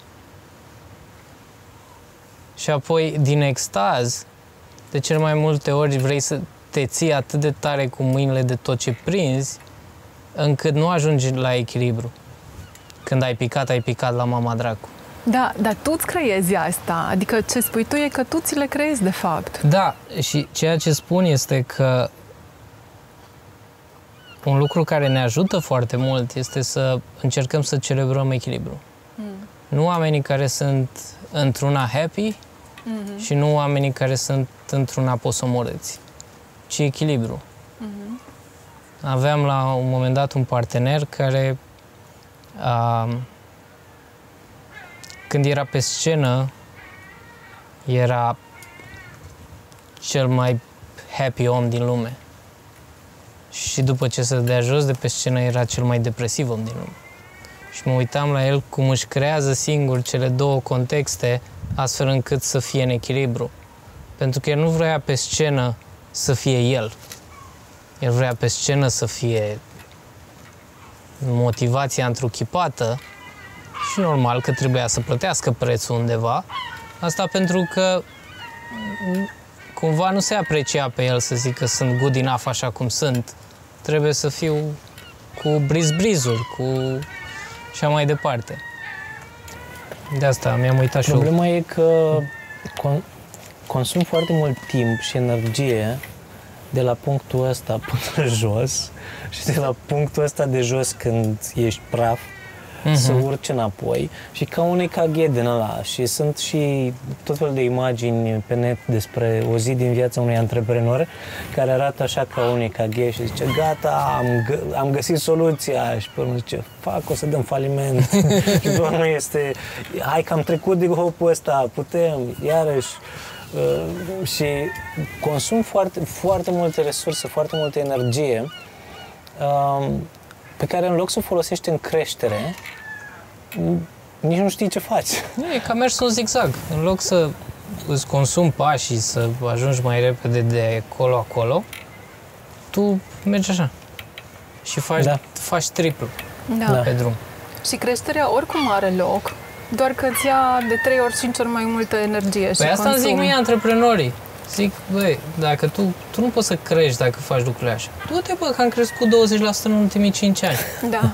Și apoi, din extaz, de cel mai multe ori vrei să te ții atât de tare cu mâinile de tot ce prinzi, încât nu ajungi la echilibru. Când ai picat, ai picat la mama dracu. Da, dar tu îți creezi asta. Adică ce spui tu e că tu ți le creezi, de fapt. Da, și ceea ce spun este că un lucru care ne ajută foarte mult este să încercăm să celebrăm echilibru. Mm. Nu oamenii care sunt într-una happy mm-hmm. și nu oamenii care sunt într-una posomorâți, ci echilibru. Mm-hmm. Aveam la un moment dat un partener care uh, când era pe scenă era cel mai happy om din lume. Și după ce se dea jos de pe scenă era cel mai depresiv om din lume. Și mă uitam la el cum își creează singur cele două contexte astfel încât să fie în echilibru. Pentru că el nu vrea pe scenă să fie el. El vrea pe scenă să fie motivația întruchipată și normal că trebuia să plătească prețul undeva. Asta pentru că cumva nu se aprecia pe el să zic că sunt good enough așa cum sunt. Trebuie să fiu cu briz-brizuri, cu așa mai departe. De asta mi-am uitat și eu. Problema e că con- consum foarte mult timp și energie de la punctul ăsta până jos și de la punctul ăsta de jos când ești praf uh-huh. să urci înapoi și ca un E K G din ăla. Și sunt și tot felul de imagini pe net despre o zi din viața unui antreprenor care arată așa ca un E K G și zice gata, am, gă- am găsit soluția și pe urmă zice fac, o să dăm faliment și pe urmă este hai că am trecut de hopul ăsta, putem, iarăși. Uh, și consum foarte, foarte multe resurse, foarte multă energie uh, pe care în loc să o folosești în creștere, nici nu știi ce faci. E ca mersul zigzag. În loc să îți consumi pașii, să ajungi mai repede de acolo-acolo, tu mergi așa și faci, da. faci triplu da. pe drum. Și creșterea oricum are loc, doar că îți ia de trei ori, cinci ori mai multă energie și păi asta consum. zic mie antreprenorii. Zic, băi, dacă tu, tu nu poți să crești dacă faci lucrurile așa. Du-te, bă, că am crescut douăzeci la sută în ultimii cinci ani. Da.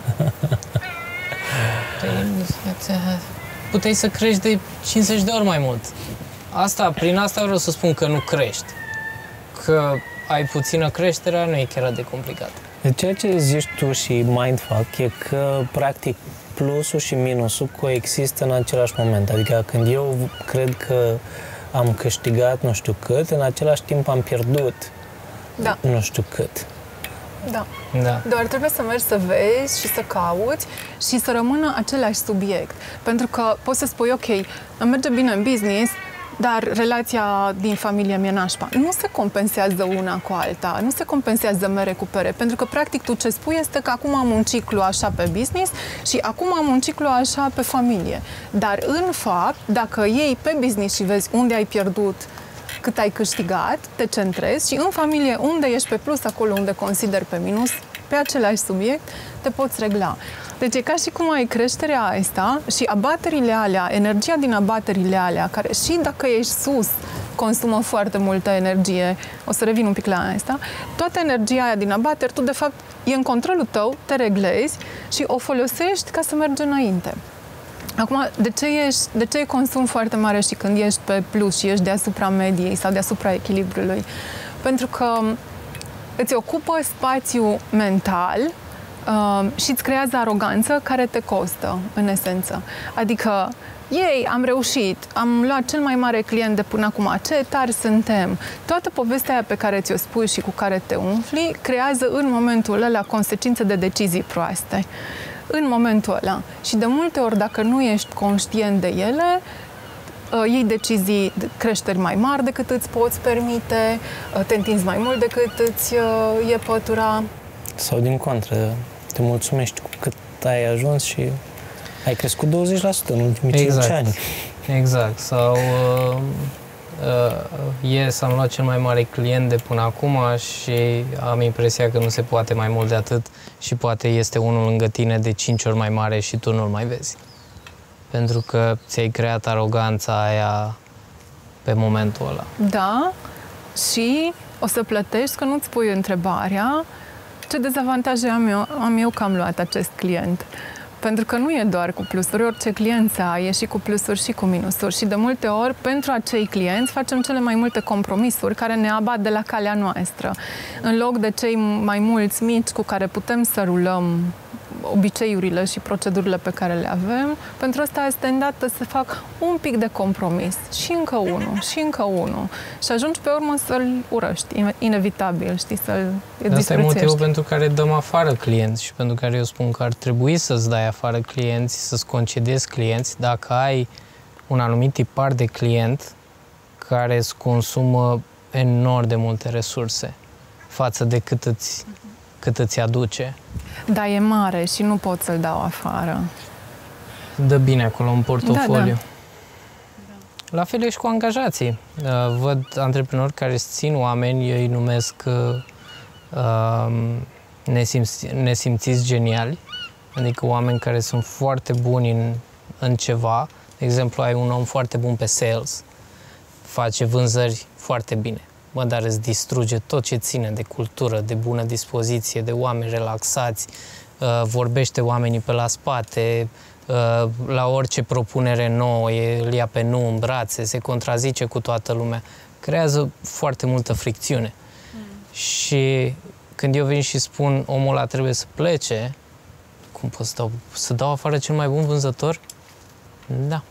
Puteai să crești de cincizeci de ori mai mult. Asta, prin asta vreau să spun că nu crești. Că ai puțină creștere, nu e chiar atât de complicat. De ceea ce zici tu și Mindfuck e că, practic, plusul și minusul coexistă în același moment. Adică când eu cred că am câștigat nu știu cât, în același timp am pierdut da. nu știu cât. Da. da. Doar trebuie să mergi să vezi și să cauți și să rămână același subiect. Pentru că poți să spui, ok, îmi merge bine în business, dar relația din familie mi-e nașpa. Nu se compensează una cu alta, nu se compensează mere cu pere, pentru că practic tu ce spui este că acum am un ciclu așa pe business și acum am un ciclu așa pe familie. Dar în fapt, dacă iei pe business și vezi unde ai pierdut, cât ai câștigat, te centrezi și în familie unde ești pe plus, acolo unde consideri pe minus, pe același subiect, te poți regla. Deci e ca și cum ai creșterea asta și abaterile alea, energia din abaterile alea, care și dacă ești sus, consumă foarte multă energie, o să revin un pic la asta, toată energia aia din abateri, tu de fapt e în controlul tău, te reglezi și o folosești ca să mergi înainte. Acum, de ce, ești, de ce e consum foarte mare și când ești pe plus și ești deasupra mediei sau deasupra echilibrului? Pentru că îți ocupă spațiu mental uh, și îți creează aroganță care te costă, în esență. Adică, ei, am reușit, am luat cel mai mare client de până acum, ce tari suntem. Toată povestea aia pe care ți-o spui și cu care te umfli, creează în momentul ăla consecințe de decizii proaste. În momentul ăla. Și de multe ori, dacă nu ești conștient de ele, iei decizii de creșteri mai mari decât îți poți permite, te întinzi mai mult decât îți e pătura. Sau din contră, te mulțumești cu cât ai ajuns și ai crescut douăzeci la sută în ultimii exact. cinci ani. Exact. Sau uh, uh, yes, am luat cel mai mare client de până acum și am impresia că nu se poate mai mult de atât și poate este unul lângă tine de cinci ori mai mare și tu nu-l mai vezi. Pentru că ți-ai creat aroganța aia pe momentul ăla. Da, și o să plătești că nu-ți pui întrebarea ce dezavantaje am eu, am eu că am luat acest client. Pentru că nu e doar cu plusuri, orice client să ai, e și cu plusuri și cu minusuri. Și de multe ori, pentru acei clienți, facem cele mai multe compromisuri care ne abat de la calea noastră. În loc de cei mai mulți mici cu care putem să rulăm obiceiurile și procedurile pe care le avem, pentru asta este îndată să fac un pic de compromis. Și încă unul, și încă unul. Și ajungi pe urmă să-l urăști, inevitabil, știi, să-l disprețuiești. Asta e motivul pentru care dăm afară clienți și pentru care eu spun că ar trebui să-ți dai afară clienți, să-ți concedezi clienți dacă ai un anumit tipar de client care îți consumă enorm de multe resurse față de cât îți, cât îți aduce. Da, e mare și nu pot să-l dau afară. Dă bine acolo în portofoliu. Da, da. La fel e și cu angajații. Văd antreprenori care îți țin oameni, eu îi numesc uh, nesimți, nesimțiți geniali, adică oameni care sunt foarte buni în, în ceva. De exemplu, ai un om foarte bun pe sales, face vânzări foarte bine. Bă, dar îți distruge tot ce ține de cultură, de bună dispoziție, de oameni relaxați, uh, vorbește oamenii pe la spate, uh, la orice propunere nouă îl ia pe nu în brațe, se contrazice cu toată lumea. Creează foarte multă fricțiune. Mm. Și când eu vin și spun omul ăla trebuie să plece, cum pot să dau, să dau afară cel mai bun vânzător? Da.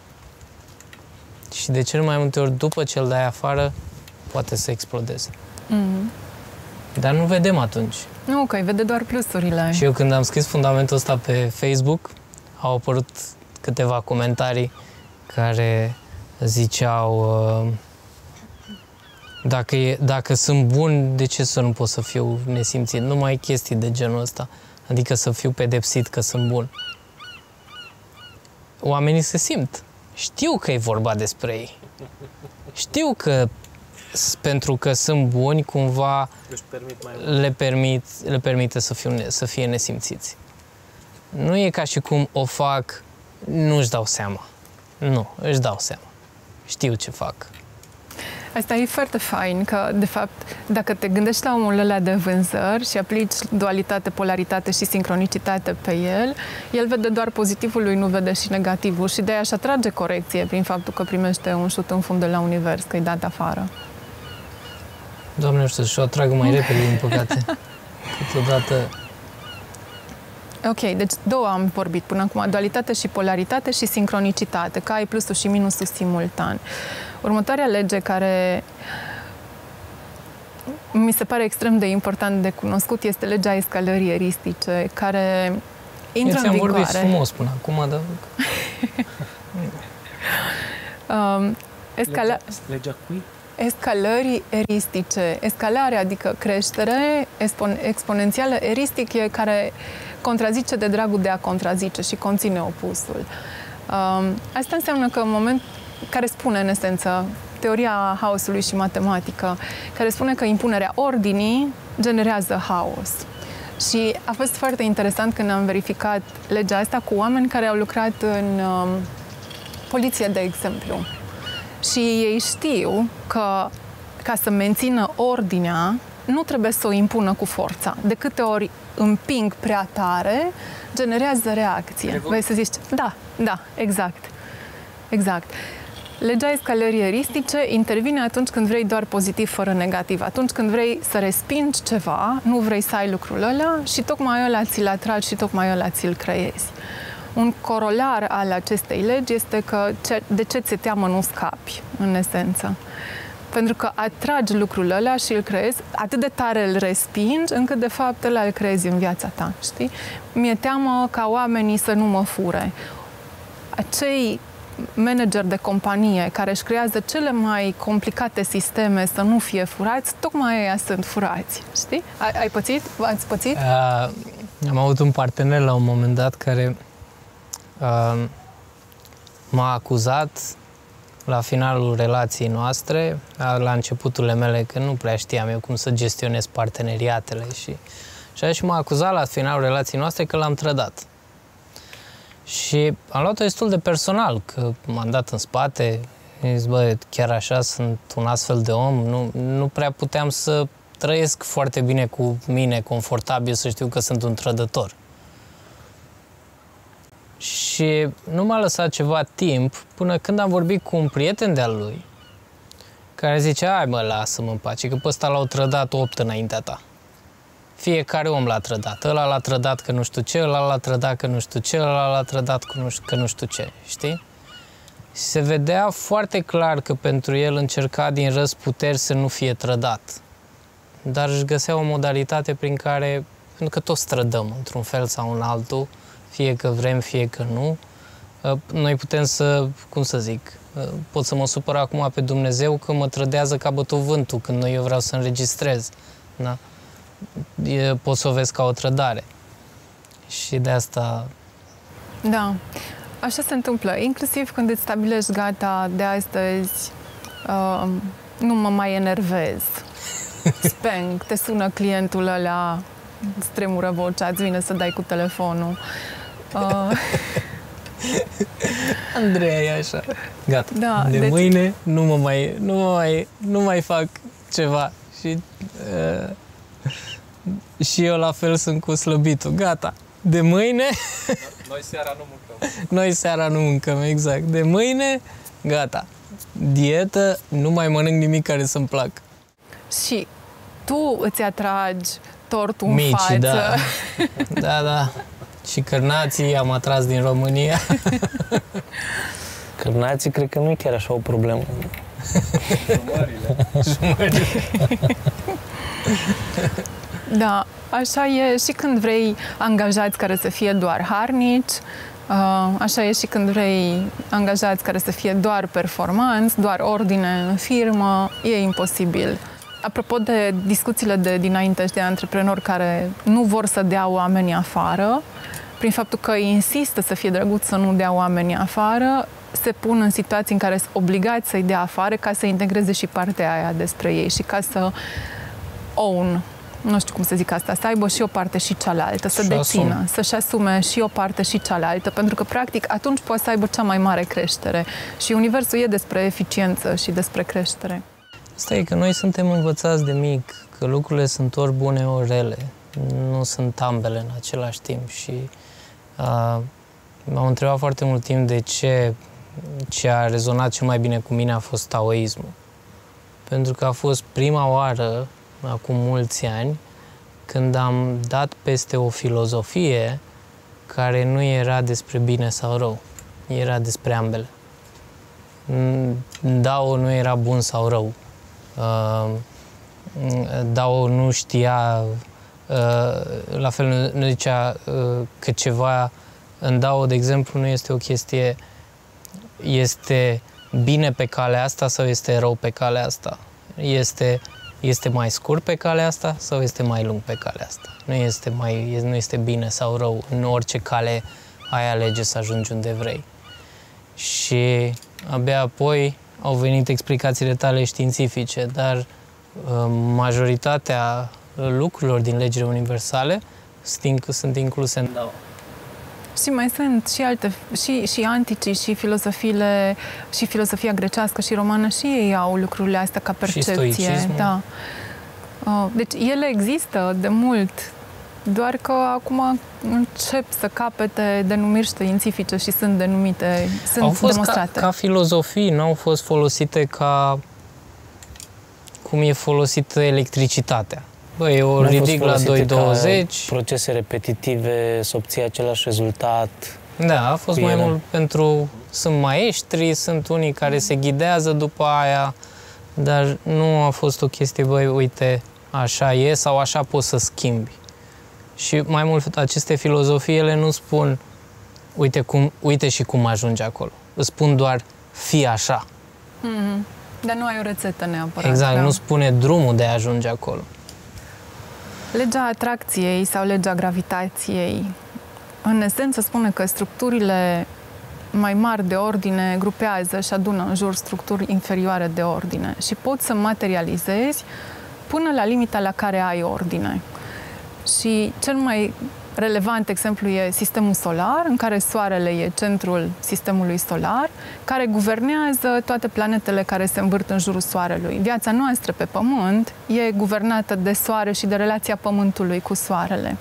Și de cel mai multe ori, după ce îl dai afară, poate să explodeze. Mm-hmm. Dar nu vedem atunci. Nu, că îi vede doar plusurile. Și eu când am scris fundamentul ăsta pe Facebook, au apărut câteva comentarii care ziceau uh, dacă, e, dacă sunt bun, de ce să nu pot să fiu nesimțit? Nu mai chestii de genul ăsta. Adică să fiu pedepsit că sunt bun. Oamenii se simt. Știu că e vorba despre ei. Știu că pentru că sunt buni, cumva permit mai le, permit, le permite să, fiu, să fie nesimțiți. Nu e ca și cum o fac, nu își dau seama. Nu, își dau seama. Știu ce fac. Asta e foarte fain, că, de fapt, dacă te gândești la omul ăla de vânzări și aplici dualitate, polaritate și sincronicitate pe el, el vede doar pozitivul, lui nu vede și negativul și de-aia își atrage corecție prin faptul că primește un șut în fund de la univers, că-i dat afară. Doamne, știu, și o atragă mai repede, din păcate. Câteodată... Ok, deci două am vorbit până acum, dualitate și polaritate și sincronicitate, că ai plusul și minusul simultan. Următoarea lege care mi se pare extrem de important de cunoscut este legea escalării eristice, care intră în vigoare. Eu ți-am vorbit frumos până acum, dar... um, escala... legea, legea cui? Escalării eristice. Escalare, adică creștere expon- exponențială, eristic e care contrazice de dragul de a contrazice și conține opusul. Um, asta înseamnă că în moment care spune, în esență, teoria haosului și matematică, care spune că impunerea ordinii generează haos. Și a fost foarte interesant când am verificat legea asta cu oameni care au lucrat în um, poliție, de exemplu. Și ei știu că ca să mențină ordinea, nu trebuie să o impună cu forța. De câte ori împing prea tare, generează reacție. Vrei să zici? Da, da, exact. Exact. Legea escalării eristice intervine atunci când vrei doar pozitiv fără negativ. Atunci când vrei să respingi ceva, nu vrei să ai lucrul ăla și tocmai ăla ți-l atragi și tocmai ăla ți-l creezi. Un corolar al acestei legi este că de ce ți-e teamă nu scapi, în esență. Pentru că atragi lucrul ăla și îl creezi, atât de tare îl respingi, încât de fapt ăla îl creezi în viața ta, știi? Mi-e teamă ca oamenii să nu mă fure. Acei manageri de companie care își creează cele mai complicate sisteme să nu fie furați, tocmai aia sunt furați, știi? Ai, ai pățit? Ați pățit? Uh, am avut un partener la un moment dat care uh, m-a acuzat la finalul relației noastre, la începuturile mele, că nu prea știam eu cum să gestionez parteneriatele și, și așa, și m-a acuzat la finalul relației noastre că l-am trădat. Și am luat-o destul de personal, că m-am dat în spate, zis, bă, chiar așa sunt un astfel de om, nu, nu prea puteam să trăiesc foarte bine cu mine, confortabil, să știu că sunt un trădător. Și nu m-a lăsat ceva timp până când am vorbit cu un prieten de-al lui care zice, hai mă, lasă-mă în pace, că pe ăsta l-au trădat opt înaintea ta. Fiecare om l-a trădat. Ăla l-a trădat că nu știu ce, ăla l-a trădat că nu știu ce, ăla l-a trădat că nu știu, că nu știu ce, știi? Și se vedea foarte clar că pentru el încerca din răzputeri să nu fie trădat. Dar își găsea o modalitate prin care, pentru că toți trădăm într-un fel sau în altul, fie că vrem, fie că nu, noi putem să, cum să zic, pot să mă supăr acum pe Dumnezeu că mă trădează ca bătut vântul când eu vreau să înregistrez. Da? Pot să o vezi ca o trădare. Și de asta... Da. Așa se întâmplă. Inclusiv când îți stabilești, gata, de astăzi uh, nu mă mai enervez. Speng, te sună clientul ăla, îți tremură vocea, îți vine să dai cu telefonul. Uh... Andreea e așa. Gata. Da, de deci... mâine nu mă mai, nu mă mai, nu mai fac ceva. Și, uh, și eu la fel sunt cu slăbitul. Gata. De mâine... Noi seara nu mâncăm. Noi seara nu mâncăm, exact. De mâine, gata. Dietă, nu mai mănânc nimic care să-mi plac. Și tu îți atragi tortul în Mici, față. da. Da, da. Și cârnații am atras din România. Cârnații cred că nu e chiar așa o problemă. Jumările. Da, așa e și când vrei angajați care să fie doar harnici, așa e și când vrei angajați care să fie doar performanți, doar ordine în firmă, e imposibil. Apropo de discuțiile de dinainte și de antreprenori care nu vor să dea oamenii afară, prin faptul că insistă să fie drăguț să nu dea oamenii afară, se pun în situații în care sunt obligați să-i dea afară ca să integreze și partea aia despre ei și ca să own, nu știu cum să zic asta, să aibă și o parte și cealaltă, să dețină, să-și asume și o parte și cealaltă, pentru că, practic, atunci poate să aibă cea mai mare creștere. Și universul e despre eficiență și despre creștere. Asta e că noi suntem învățați de mic că lucrurile sunt ori bune, ori rele. Nu sunt ambele în același timp și uh, m-am întrebat foarte mult timp de ce ce a rezonat cel mai bine cu mine a fost taoismul. Pentru că a fost prima oară, acum mulți ani, când am dat peste o filozofie care nu era despre bine sau rău, era despre ambele. Dao nu era bun sau rău. Dao nu știa, la fel nu zicea că ceva în Dao, de exemplu, nu este o chestie, este bine pe calea asta sau este rău pe calea asta. Este, este mai scurt pe calea asta sau este mai lung pe calea asta. Nu este, mai, nu este bine sau rău. În orice cale ai alege să ajungi unde vrei. Și abia apoi au venit explicațiile tale științifice, dar majoritatea lucrurilor din legile universale sunt incluse în Dao. Și mai sunt și alte, și, și anticii, și filozofiile, și filozofia grecească și romană, și ei au lucrurile astea ca percepție. Și stoicismul. Da. Deci ele există de mult, doar că acum încep să capete denumiri științifice și sunt denumite, sunt au fost demonstrate. Ca, ca filozofii, nu au fost folosite ca cum e folosită electricitatea. Băi, eu ridic la doi douăzeci. Procese repetitive, să obții același rezultat. Da, a fost mai ele. Mult pentru... Sunt maestri, sunt unii care se ghidează după aia, dar nu a fost o chestie, băi, uite, așa e sau așa poți să schimbi. Și mai mult, aceste filozofii, ele nu spun, uite, cum, uite și cum ajungi acolo. Îți spun doar, fii așa. Mm-hmm. Dar nu ai o rețetă neapărat. Exact, da? Nu spune drumul de a ajunge acolo. Legea atracției sau legea gravitației, în esență, spune că structurile mai mari de ordine grupează și adună în jur structuri inferioare de ordine și poți să materializezi până la limita la care ai ordine. Și cel mai relevant exemplu e sistemul solar, în care Soarele e centrul sistemului solar, care guvernează toate planetele care se învârt în jurul Soarelui. Viața noastră pe Pământ e guvernată de Soare și de relația Pământului cu Soarele.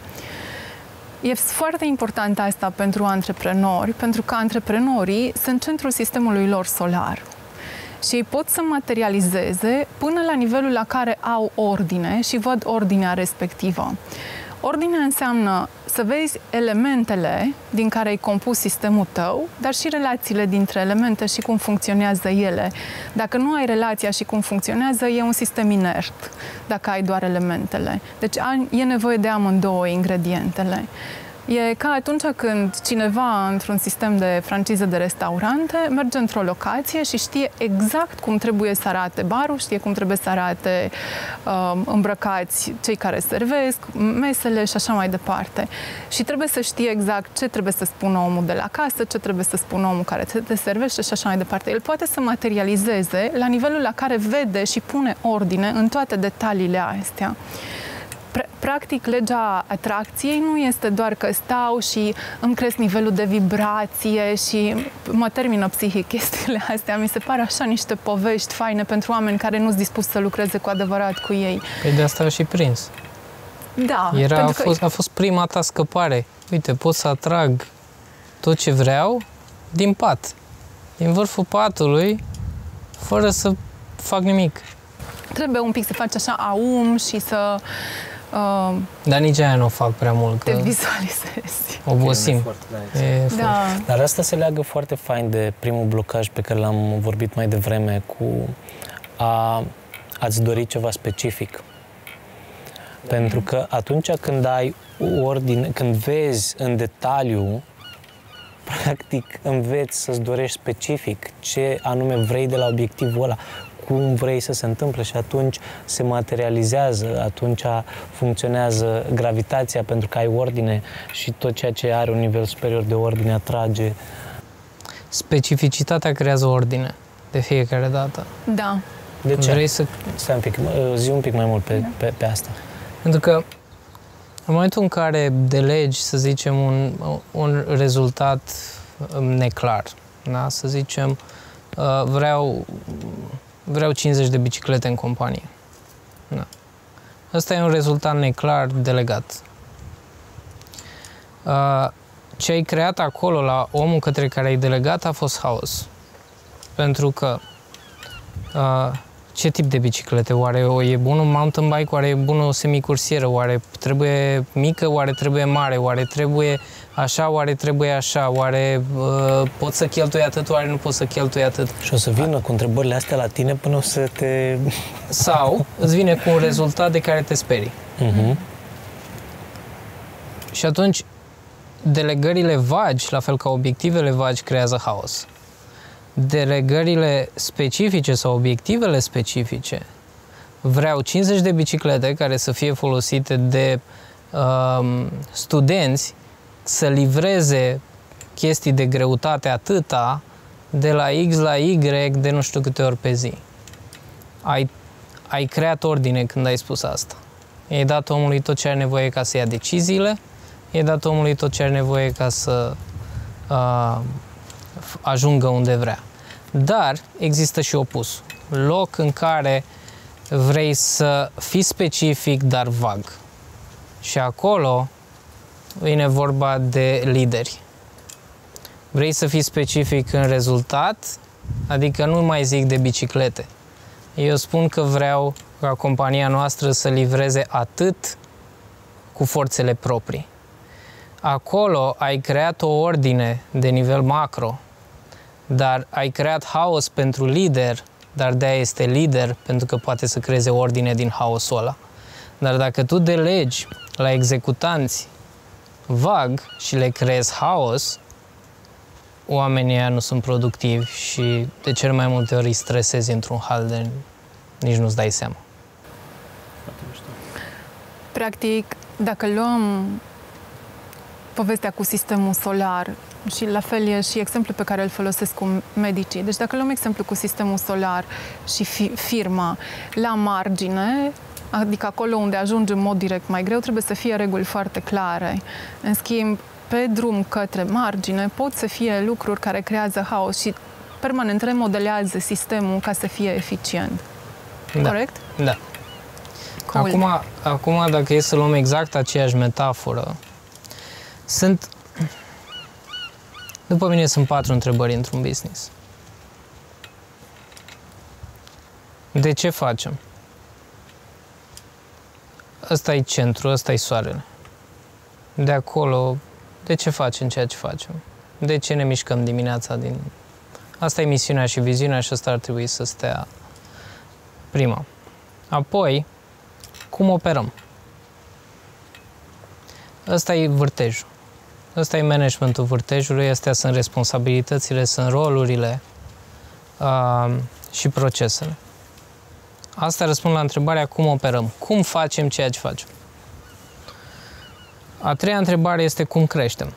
E foarte important asta pentru antreprenori, pentru că antreprenorii sunt centrul sistemului lor solar. Și ei pot să materializeze până la nivelul la care au ordine și văd ordinea respectivă. Ordinea înseamnă să vezi elementele din care ai compus sistemul tău, dar și relațiile dintre elemente și cum funcționează ele. Dacă nu ai relația și cum funcționează, e un sistem inert, dacă ai doar elementele. Deci e nevoie de amândouă ingredientele. E ca atunci când cineva într-un sistem de franciză de restaurante merge într-o locație și știe exact cum trebuie să arate barul, știe cum trebuie să arate uh, îmbrăcați cei care servesc, mesele și așa mai departe. Și trebuie să știe exact ce trebuie să spună omul de la casă, ce trebuie să spună omul care te servește și așa mai departe. El poate să materializeze la nivelul la care vede și pune ordine în toate detaliile astea. Practic, legea atracției nu este doar că stau și îmi cresc nivelul de vibrație și mă termină psihic chestiile astea. Mi se pare așa niște povești faine pentru oameni care nu sunt dispuși să lucreze cu adevărat cu ei. Păi de asta a și prins. Da. Era, a, că... fost, a fost prima ta scăpare. Uite, pot să atrag tot ce vreau din pat. Din vârful patului, fără să fac nimic. Trebuie un pic să faci așa aum și să... Uh, Dar nici aia nu o fac prea mult. Te că vizualizezi. Obosim. E efort, da, e da. Dar asta se leagă foarte fain de primul blocaj pe care l-am vorbit mai devreme, cu a, a-ți dori ceva specific. Pentru că atunci când ai ordine, când vezi în detaliu, practic înveți să-ți dorești specific ce anume vrei de la obiectivul ăla, cum vrei să se întâmple și atunci se materializează, atunci funcționează gravitația pentru că ai ordine și tot ceea ce are un nivel superior de ordine atrage. Specificitatea creează ordine de fiecare dată. Da. De ce? Vrei să... Stai un pic, zi un pic mai mult pe, pe, pe asta. Pentru că în momentul în care delegi, să zicem, un, un rezultat neclar, da? Să zicem, vreau, vreau cincizeci de biciclete în companie. Da. Ăsta e un rezultat neclar delegat. Ce ai creat acolo la omul către care ai delegat a fost haos. Pentru că ce tip de biciclete? Oare o e bună un mountain bike? Oare e bună o semicursieră? Oare trebuie mică? Oare trebuie mare? Oare trebuie așa? Oare trebuie așa? Oare uh, pot să cheltui atât? Oare nu pot să cheltui atât? Și o să vină cu întrebările astea la tine până o să te... Sau îți vine cu un rezultat de care te sperii. Uh-huh. Și atunci delegările vagi, la fel ca obiectivele vagi, creează haos. Delegările specifice sau obiectivele specifice. Vreau cincizeci de biciclete care să fie folosite de um, studenți să livreze chestii de greutate atâta de la X la Y de nu știu câte ori pe zi. Ai, ai creat ordine când ai spus asta. I-ai dat omului tot ce are nevoie ca să ia deciziile, i-ai dat omului tot ce are nevoie ca să uh, ajungă unde vrea. Dar există și opusul. Loc în care vrei să fii specific, dar vag. Și acolo vine vorba de lideri. Vrei să fii specific în rezultat, adică nu mai zic de biciclete. Eu spun că vreau ca compania noastră să livreze atât cu forțele proprii. Acolo ai creat o ordine de nivel macro, dar ai creat haos pentru lider, dar de-aia este lider, pentru că poate să creeze ordine din haosul ăla. Dar dacă tu delegi la executanți vag și le creezi haos, oamenii ăia nu sunt productivi și de cel mai multe ori îi stresezi într-un hal de nici nu-ți dai seama. Practic, dacă luăm povestea cu sistemul solar și la fel e și exemplul pe care îl folosesc cu medicii. Deci dacă luăm exemplu cu sistemul solar și fi, firma la margine, adică acolo unde ajunge în mod direct mai greu, trebuie să fie reguli foarte clare. În schimb, pe drum către margine pot să fie lucruri care creează haos și permanent remodelează sistemul ca să fie eficient. Da. Corect? Da. Cool. Acum, acum, dacă e să luăm exact aceeași metaforă, sunt, după mine, sunt patru întrebări într-un business. De ce facem? Ăsta e centru, ăsta e soarele. De acolo, de ce facem ceea ce facem? De ce ne mișcăm dimineața din... Asta e misiunea și viziunea și asta ar trebui să stea prima. Apoi, cum operăm? Ăsta e vârtejul. Ăsta e managementul vârtejului, astea sunt responsabilitățile, sunt rolurile uh, și procesele. Asta răspund la întrebarea cum operăm, cum facem ceea ce facem. A treia întrebare este cum creștem.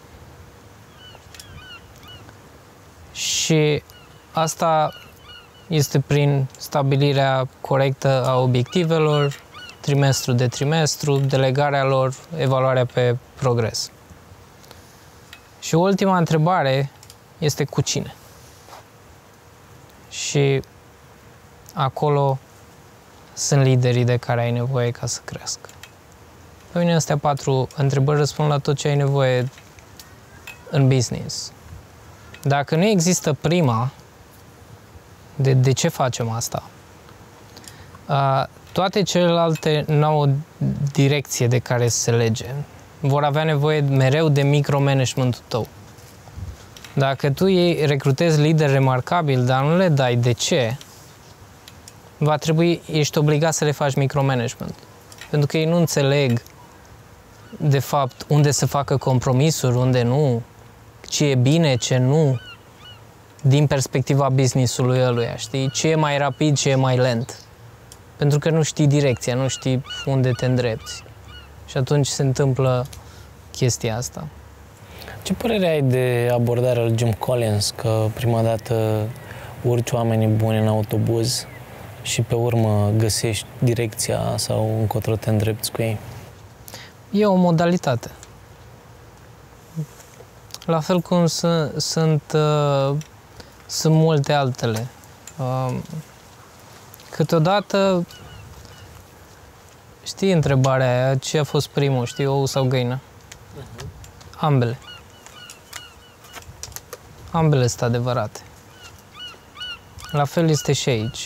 Și asta este prin stabilirea corectă a obiectivelor, trimestru de trimestru, delegarea lor, evaluarea pe progres. Și ultima întrebare este cu cine. Și acolo sunt liderii de care ai nevoie ca să crească. Pe mine astea patru întrebări răspund la tot ce ai nevoie în business. Dacă nu există prima, de, de ce facem asta? Uh, toate celelalte nu au o direcție de care să se lege. Vor avea nevoie mereu de micromanagementul tău. Dacă tu ei recrutezi lideri remarcabili, dar nu le dai de ce, va trebui, ești obligat să le faci micromanagement. Pentru că ei nu înțeleg, de fapt, unde să facă compromisuri, unde nu, ce e bine, ce nu, din perspectiva business-ului ăluia, știi? Ce e mai rapid, ce e mai lent. Pentru că nu știi direcția, nu știi unde te îndrepți. Și atunci se întâmplă chestia asta. Ce părere ai de abordarea lui Jim Collins, că prima dată urci oamenii buni în autobuz și pe urmă găsești direcția sau încotro te îndrepți cu ei? E o modalitate. La fel cum sunt, sunt, uh, sunt multe altele. Uh, câteodată, știi întrebarea aia, ce a fost primul, știi, ou sau găină? Uh-huh. Ambele. Ambele sunt adevărate. La fel este și aici.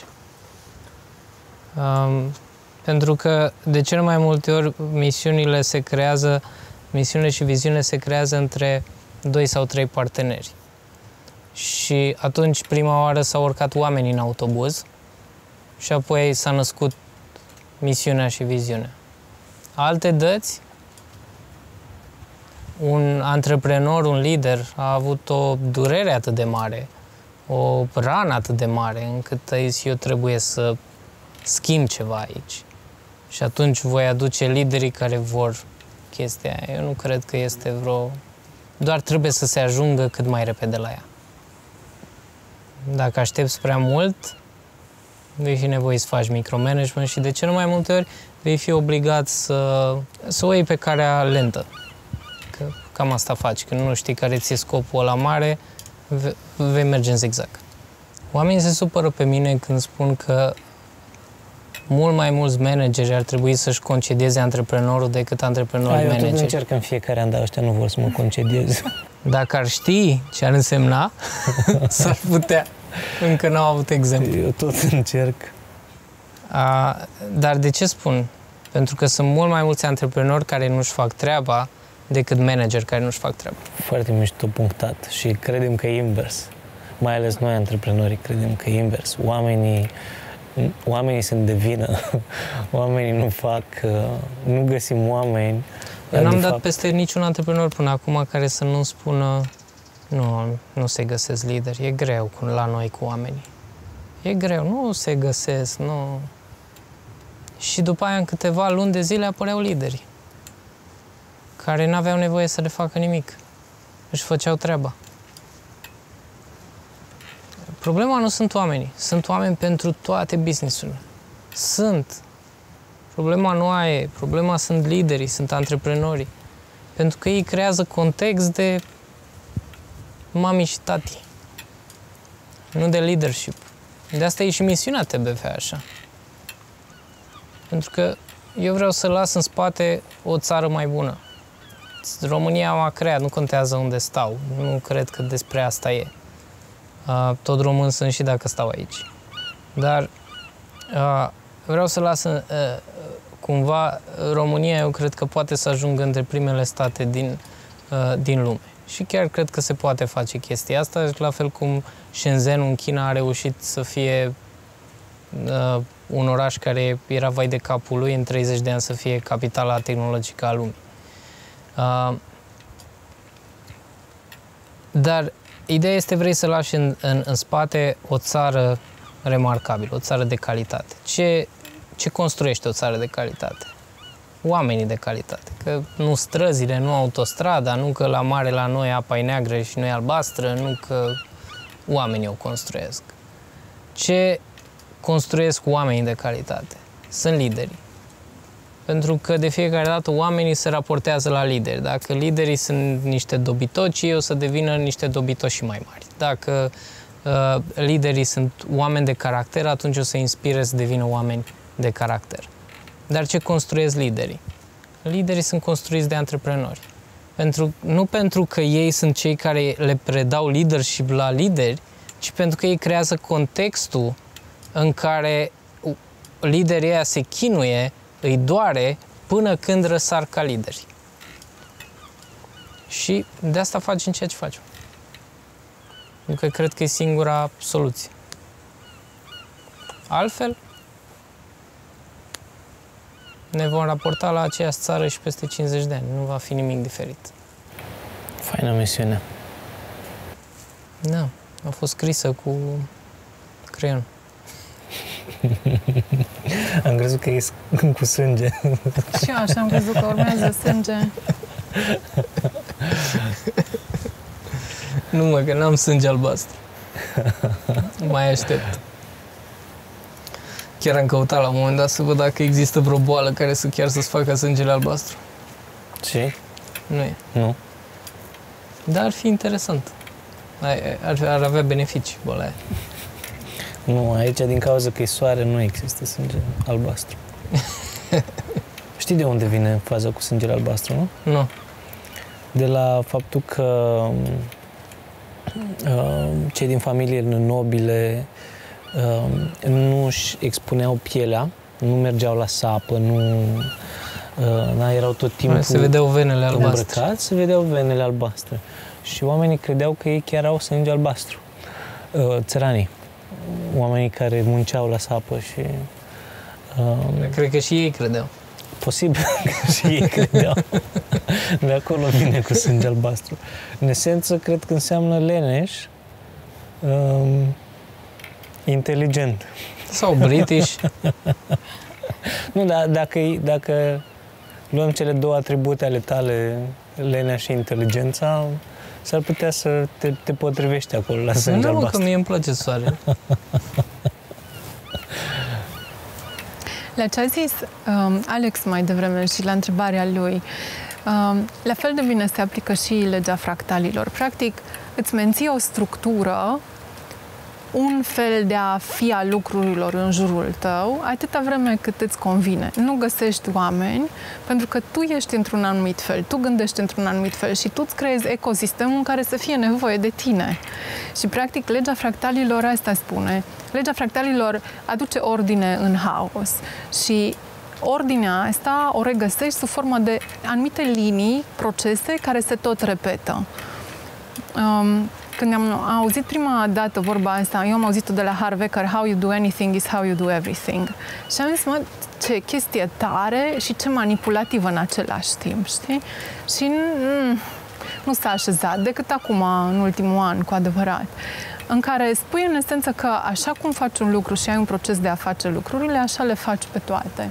Um, pentru că de cel mai multe ori misiunile se creează, misiunile și viziunile se creează între doi sau trei parteneri. Și atunci prima oară s-au urcat oamenii în autobuz și apoi s-a născut misiunea și viziunea. Alte dăți, un antreprenor, un lider a avut o durere atât de mare, o rană atât de mare, încât a zis, eu trebuie să schimb ceva aici. Și atunci voi aduce liderii care vor chestia aia. Eu nu cred că este vreo... Doar trebuie să se ajungă cât mai repede la ea. Dacă aștepți prea mult, vei fi nevoit să faci micromanagement și de ce nu mai multe ori vei fi obligat să, să o iei pe calea lentă. Că cam asta faci. Când nu știi care ți-e scopul ăla mare, ve, vei merge în zigzag. Oamenii se supără pe mine când spun că mult mai mulți manageri ar trebui să-și concedieze antreprenorul decât antreprenorul Da, eu tot manager. încerc în fiecare an, dar ăștia nu vor să mă concediez. Dacă ar ști ce ar însemna, s-ar putea. Încă n-au avut exemplu. Eu tot încerc. A, dar de ce spun? Pentru că sunt mult mai mulți antreprenori care nu-și fac treaba decât manageri care nu-și fac treaba. Foarte mișto punctat și credem că e invers. Mai ales noi, antreprenorii, credem că e invers. Oamenii, oamenii sunt de vină. Oamenii nu fac, nu găsim oameni. Eu n-am de dat fapt, peste niciun antreprenor până acum care să nu spună nu, nu se găsesc lideri. E greu cu, la noi cu oamenii. E greu, nu se găsesc, nu... Și după aia, în câteva luni de zile, apăreau lideri care n-aveau nevoie să le facă nimic. Își făceau treaba. Problema nu sunt oamenii. Sunt oameni pentru toate business-urile. Sunt. Problema nu aia e. Problema sunt liderii, sunt antreprenorii. Pentru că ei creează context de mami și tati. Nu de leadership. De asta e și misiunea T B F așa. Pentru că eu vreau să las în spate o țară mai bună. România m-a creat, nu contează unde stau. Nu cred că despre asta e. Uh, tot român sunt și dacă stau aici. Dar uh, vreau să las în, uh, cumva România, eu cred că poate să ajungă între primele state din, uh, din lume. Și chiar cred că se poate face chestia asta, la fel cum Shenzhen în China a reușit să fie uh, un oraș care era vai de capul lui în treizeci de ani să fie capitala tehnologică a lumii. Uh, dar ideea este, vrei să lași în, în, în spate o țară remarcabilă, o țară de calitate. Ce, ce construiește o țară de calitate? Oamenii de calitate. Că nu străzile, nu autostrada, nu că la mare la noi apa e neagră și nu e albastră, nu că oamenii o construiesc. Ce construiesc oamenii de calitate? Sunt liderii. Pentru că de fiecare dată oamenii se raportează la lideri. Dacă liderii sunt niște dobitoci, ei o să devină niște dobitoși mai mari. Dacă uh, liderii sunt oameni de caracter, atunci o să inspire să devină oameni de caracter. Dar ce construiesc liderii? Liderii sunt construiți de antreprenori. Pentru, nu pentru că ei sunt cei care le predau leadership la lideri, ci pentru că ei creează contextul în care liderii ăia se chinuie, îi doare, până când răsar ca lideri. Și de asta facem ceea ce facem. Pentru că cred că e singura soluție. Altfel, ne vom raporta la aceeași țară și peste cincizeci de ani. Nu va fi nimic diferit. Faină misiune. Da, a fost scrisă cu creion. Am crezut că e cu sânge. Și eu așa am crezut că urmează sânge. Nu mă, că n-am sânge albastru. Mai aștept. Chiar am căutat la un moment dat să văd dacă există vreo boală care să chiar să-ți facă sângele albastru. Ce? Nu e. Nu. Dar ar fi interesant. Ar, ar avea beneficii boala aia. Nu, aici din cauza că e soare nu există sânge albastru. Știi de unde vine faza cu sângele albastru, nu? Nu. De la faptul că uh, cei din familiile nobile uh, nu își expuneau pielea, nu mergeau la sapă, nu uh, na, erau tot timpul se vedeau venele albastre. îmbrăcați, se vedeau venele albastre. Și oamenii credeau că ei chiar au sânge albastru. Uh, țăranii. Oamenii care munceau la sapă și... Uh, Cred că și ei credeau. Posibil că și ei credeau. De acolo vine cu sânge albastru. În esență, cred că înseamnă leneș, um, inteligent. Sau British. Nu, dar dacă, dacă luăm cele două atribute ale tale, lenea și inteligența, s-ar putea să te, te potrivești acolo la sânge Nu, albastru. că mie îmi place soarele. La ce a zis um, Alex mai devreme și la întrebarea lui, um, la fel de bine se aplică și legea fractalilor. Practic, îți menții o structură un fel de a fi a lucrurilor în jurul tău, atâta vreme cât îți convine. Nu găsești oameni pentru că tu ești într-un anumit fel, tu gândești într-un anumit fel și tu îți creezi ecosistemul în care să fie nevoie de tine. Și practic legea fractalilor asta spune. Legea fractalilor aduce ordine în haos și ordinea asta o regăsești sub formă de anumite linii, procese care se tot repetă. Um, Când am auzit prima dată vorba asta, eu am auzit-o de la Harv Eker, how you do anything is how you do everything. Și am zis, mă, ce chestie tare și ce manipulativă în același timp, știi? Și mm, nu s-a așezat decât acum, în ultimul an, cu adevărat. În care spui în esență că așa cum faci un lucru și ai un proces de a face lucrurile, așa le faci pe toate.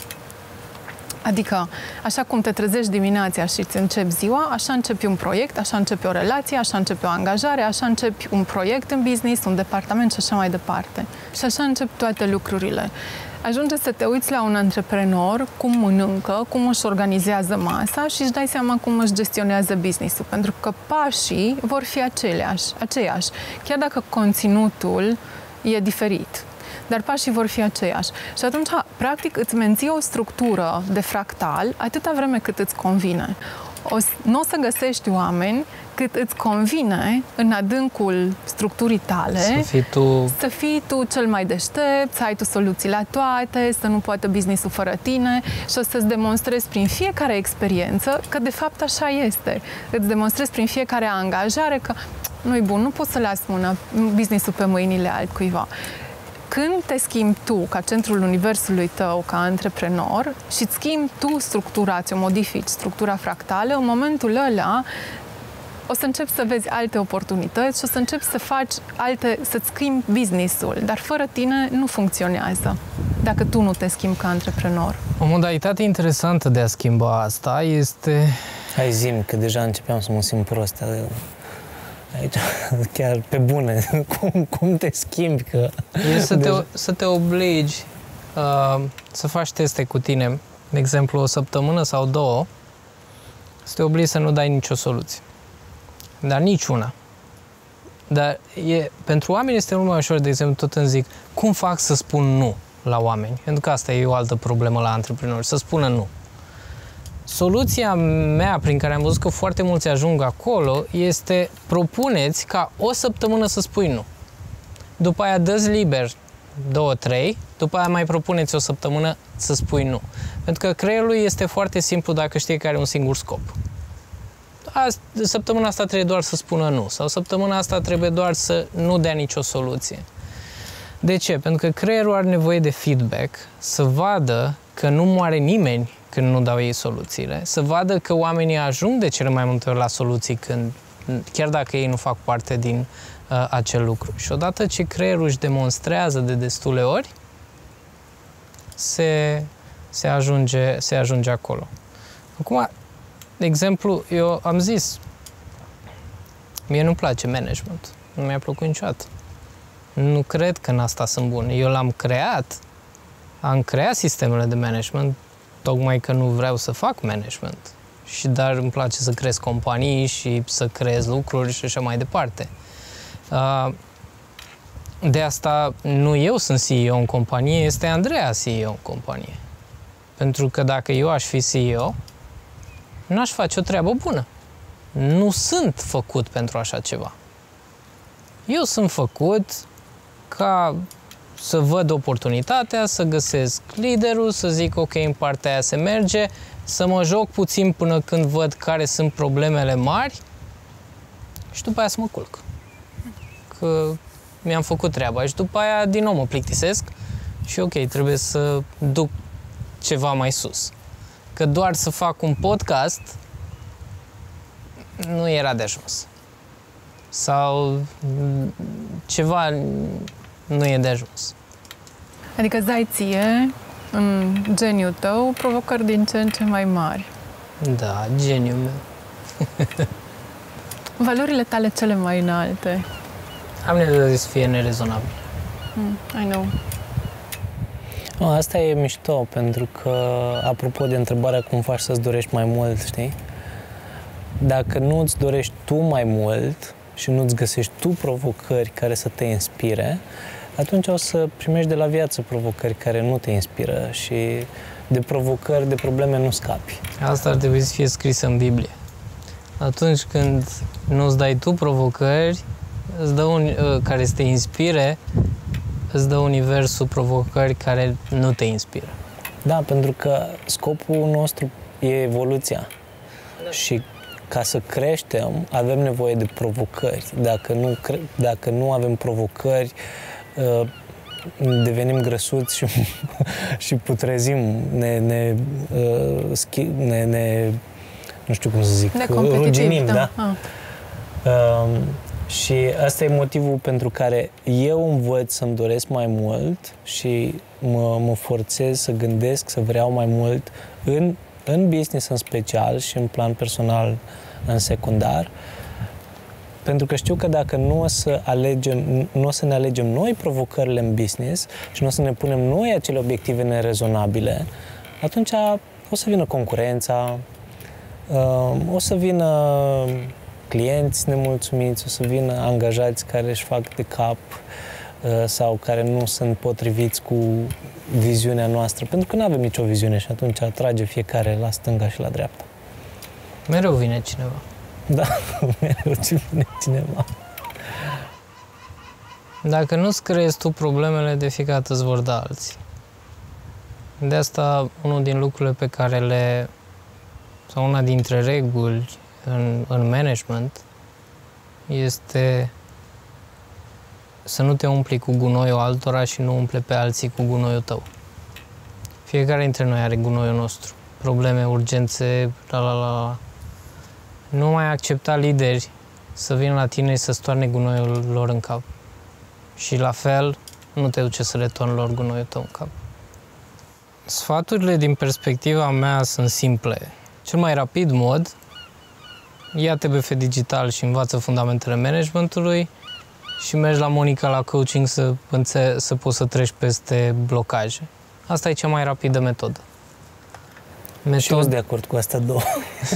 Adică, așa cum te trezești dimineața și îți începi ziua, așa începi un proiect, așa începi o relație, așa începi o angajare, așa începi un proiect în business, un departament și așa mai departe. Și așa începi toate lucrurile. Ajunge să te uiți la un antreprenor, cum mănâncă, cum își organizează masa și își dai seama cum își gestionează business-ul. Pentru că pașii vor fi aceleași, aceiași, chiar dacă conținutul e diferit. Dar pașii vor fi aceiași. Și atunci, practic, îți menții o structură de fractal atâta vreme cât îți convine. O, nu o să găsești oameni cât îți convine în adâncul structurii tale Să fii tu... să fii tu cel mai deștept, să ai tu soluții la toate, să nu poată business-ul fără tine și o să-ți demonstrezi prin fiecare experiență că de fapt așa este. Îți demonstrezi prin fiecare angajare că nu-i bun, nu poți să las mâna business-ul pe mâinile altcuiva. Când te schimbi tu ca centrul universului tău, ca antreprenor, și îți schimbi tu structura, ți-o modifici, structura fractală, în momentul ăla o să începi să vezi alte oportunități și o să începi să faci alte, să-ți schimbi business-ul, dar fără tine nu funcționează, dacă tu nu te schimbi ca antreprenor. O modalitate interesantă de a schimba asta este... Hai zi-mi, că deja începeam să mă simt prost. Aici, chiar pe bune, cum, cum te schimbi? Că... E să te, să te obligi uh, să faci teste cu tine, de exemplu o săptămână sau două, să te obligi să nu dai nicio soluție. Dar niciuna. Dar e, pentru oameni este mult mai ușor, de exemplu, tot îmi zic, cum fac să spun nu la oameni? Pentru că asta e o altă problemă la antreprenori, să spună nu. Soluția mea, prin care am văzut că foarte mulți ajung acolo, este propuneți ca o săptămână să spui nu. După aia dă-ți liber două, trei, după aia mai propuneți o săptămână să spui nu. Pentru că creierul este foarte simplu dacă știe că are un singur scop. Azi, săptămâna asta trebuie doar să spună nu, sau săptămâna asta trebuie doar să nu dea nicio soluție. De ce? Pentru că creierul are nevoie de feedback, să vadă că nu moare nimeni când nu dau ei soluțiile, să vadă că oamenii ajung de cele mai multe ori la soluții când, chiar dacă ei nu fac parte din uh, acel lucru. Și odată ce creierul își demonstrează de destule ori, se, se, ajunge, se ajunge acolo. Acum, de exemplu, eu am zis, mie nu-mi place management, nu mi-a plăcut niciodată. Nu cred că în asta sunt bun. Eu l-am creat, am creat sistemele de management, tocmai că nu vreau să fac management. Și dar îmi place să creez companii și să creez lucruri și așa mai departe. De asta nu eu sunt C E O în companie, este Andreea C E O în companie. Pentru că dacă eu aș fi C E O, n-aș face o treabă bună. Nu sunt făcut pentru așa ceva. Eu sunt făcut ca să văd oportunitatea, să găsesc liderul, să zic ok, în partea aia se merge, să mă joc puțin până când văd care sunt problemele mari și după aia să mă culc. Că mi-am făcut treaba și după aia din nou mă plictisesc și ok, trebuie să duc ceva mai sus. Că doar să fac un podcast nu era de ajuns. Sau ceva nu e de ajuns. Adică îți dai ție, în geniul tău, provocări din ce în ce mai mari. Da, geniul meu. Valorile tale cele mai înalte. Am nevoie de să fie nerezonabil. Mm, I know. No, asta e mișto, pentru că, apropo de întrebarea cum faci să-ți dorești mai mult, știi? Dacă nu îți dorești tu mai mult, și nu-ți găsești tu provocări care să te inspire, atunci o să primești de la viață provocări care nu te inspiră și de provocări, de probleme nu scapi. Asta ar trebui să fie scris în Biblie. Atunci când nu-ți dai tu provocări îți dă un, care să te inspire, îți dă universul provocări care nu te inspiră. Da, pentru că scopul nostru e evoluția. Da. Și ca să creștem, avem nevoie de provocări. Dacă nu, cre- dacă nu avem provocări, devenim grăsuți și, și putrezim, ne, ne, ne, ne, nu știu cum să zic, ruginim, da? da? Ah. Uh, și asta e motivul pentru care eu învăț să-mi doresc mai mult și mă, mă forțez să gândesc, să vreau mai mult în, în business în special și în plan personal în secundar, pentru că știu că dacă nu o să alegem, nu o să ne alegem noi provocările în business și nu o să ne punem noi acele obiective nerezonabile, atunci o să vină concurența, o să vină clienți nemulțumiți, o să vină angajați care își fac de cap sau care nu sunt potriviți cu viziunea noastră, pentru că nu avem nicio viziune și atunci atrage fiecare la stânga și la dreapta. Mereu vine cineva. Da, mereu vine cineva. Dacă nu-ți creezi tu problemele, de fiecare dată îți vor da alții. De asta, unul din lucrurile pe care le, sau una dintre reguli în, în management, este să nu te umpli cu gunoiul altora și nu umple pe alții cu gunoiul tău. Fiecare dintre noi are gunoiul nostru. Probleme, urgențe, la la la la. Nu mai accepta lideri să vină la tine și să stoarne gunoiul lor în cap. Și la fel, nu te duce să le torni lor gunoiul tău în cap. Sfaturile din perspectiva mea sunt simple. Cel mai rapid mod, ia T B F Digital și învață fundamentele managementului și mergi la Monica la coaching să, înțe- să poți să treci peste blocaje. Asta e cea mai rapidă metodă. Metod... Și eu sunt de acord cu astea două.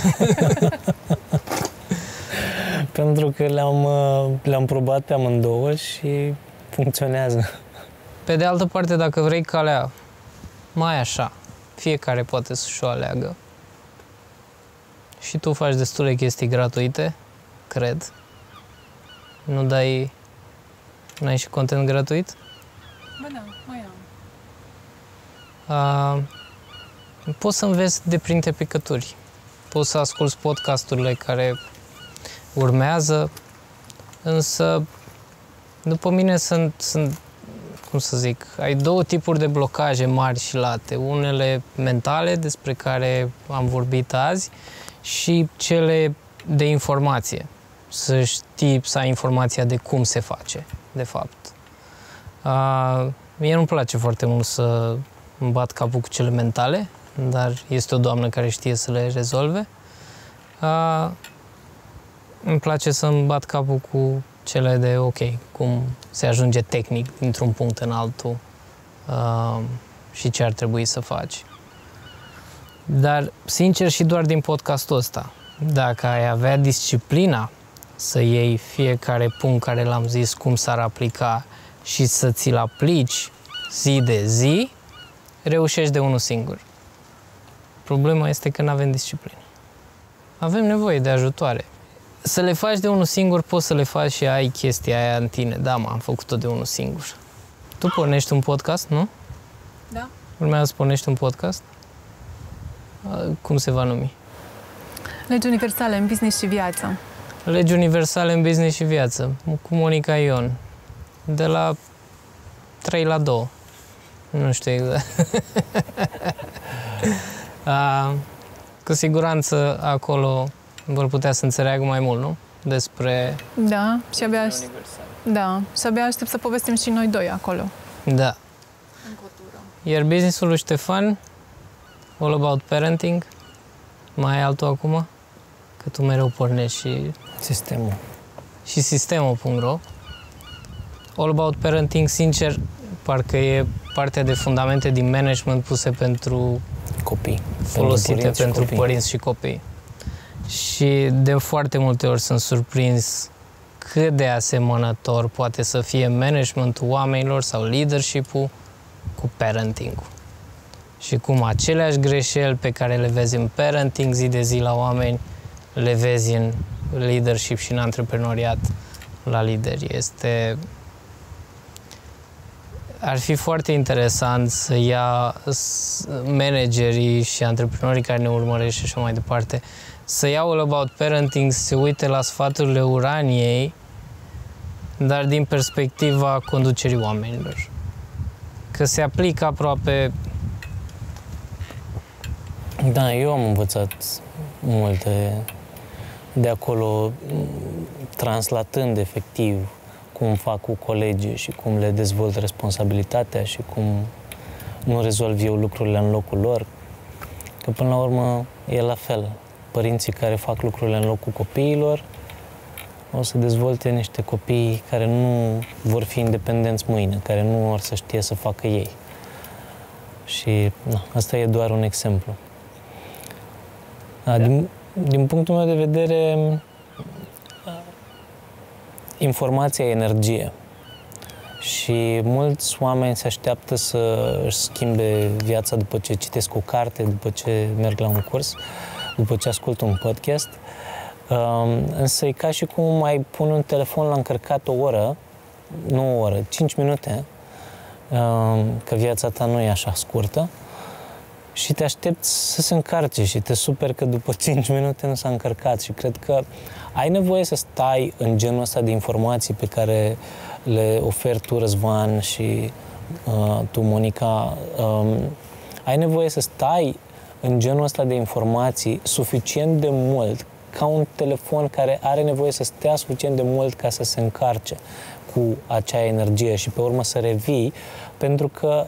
Pentru că le-am, le-am probat pe amândouă și funcționează. Pe de altă parte, dacă vrei calea mai așa, fiecare poate să-și o aleagă. Și tu faci destule chestii gratuite, cred. Nu dai... N-ai și content gratuit? Bă, da, mai am. A, poți să înveți de printre picături. Poți să asculți podcasturile care urmează, însă după mine sunt, sunt, cum să zic, ai două tipuri de blocaje mari și late. Unele mentale, despre care am vorbit azi, și cele de informație. Să știi, să ai informația de cum se face, de fapt. A, mie nu-mi place foarte mult să îmi bat capul cu cele mentale, dar este o doamnă care știe să le rezolve. A, îmi place să îmi bat capul cu cele de, ok, cum se ajunge tehnic dintr-un punct în altul a, și ce ar trebui să faci. Dar, sincer, și doar din podcastul ăsta, dacă ai avea disciplina să iei fiecare punct care l-am zis, cum s-ar aplica și să ți-l aplici zi de zi, reușești de unul singur. Problema este că nu avem disciplină. Avem nevoie de ajutoare. Să le faci de unul singur, poți să le faci și ai chestia aia în tine. Da, mă, am făcut-o de unul singur. Tu pornești un podcast, nu? Da. Urmează să pornești un podcast? Cum se va numi? Legi universale în business și viață. Legi universale în business și viață, cu Monica Ion. De la trei la doi. Nu știu exact. A, cu siguranță acolo vor putea să înțeleagă mai mult, nu? Despre... Da, și abia, aș... da, și abia aștept să povestim și noi doi acolo. Da. Iar businessul lui Ștefan, All About Parenting, mai ai altul acum? Că tu mereu pornești și... Sistemul. Și sistemul punct ro. All About Parenting, sincer, parcă e partea de fundamente din management puse pentru copii. Folosite pentru, pentru copii. părinți și copii. Și de foarte multe ori sunt surprins cât de asemănător poate să fie managementul oamenilor sau leadership-ul cu parenting-ul. Și cum aceleași greșeli pe care le vezi în parenting zi de zi la oameni, le vezi în leadership și în antreprenoriat la lideri. Este... Ar fi foarte interesant să ia managerii și antreprenorii care ne urmăresc și așa mai departe, să iau All About Parenting, să se uite la sfaturile Uraniei, dar din perspectiva conducerii oamenilor. Că se aplică aproape... Da, eu am învățat multe de acolo, translatând efectiv cum fac cu colegii și cum le dezvolt responsabilitatea și cum nu rezolv eu lucrurile în locul lor. Că până la urmă e la fel. Părinții care fac lucrurile în locul copiilor o să dezvolte niște copii care nu vor fi independenți mâine, care nu vor să știe să facă ei. Și na, asta e doar un exemplu. Da. Din, din punctul meu de vedere, informația e energie. Și mulți oameni se așteaptă să își schimbe viața după ce citesc o carte, după ce merg la un curs, după ce ascult un podcast. Însă e ca și cum mai pun un telefon la încărcat o oră, nu o oră, cinci minute, că viața ta nu e așa scurtă, și te aștepți să se încarce și te superi că după cinci minute nu s-a încărcat. Și cred că ai nevoie să stai în genul ăsta de informații pe care le oferi tu, Răzvan, și uh, tu, Monica. Um, ai nevoie să stai în genul ăsta de informații suficient de mult, ca un telefon care are nevoie să stea suficient de mult ca să se încarce cu acea energie și pe urmă să revii, pentru că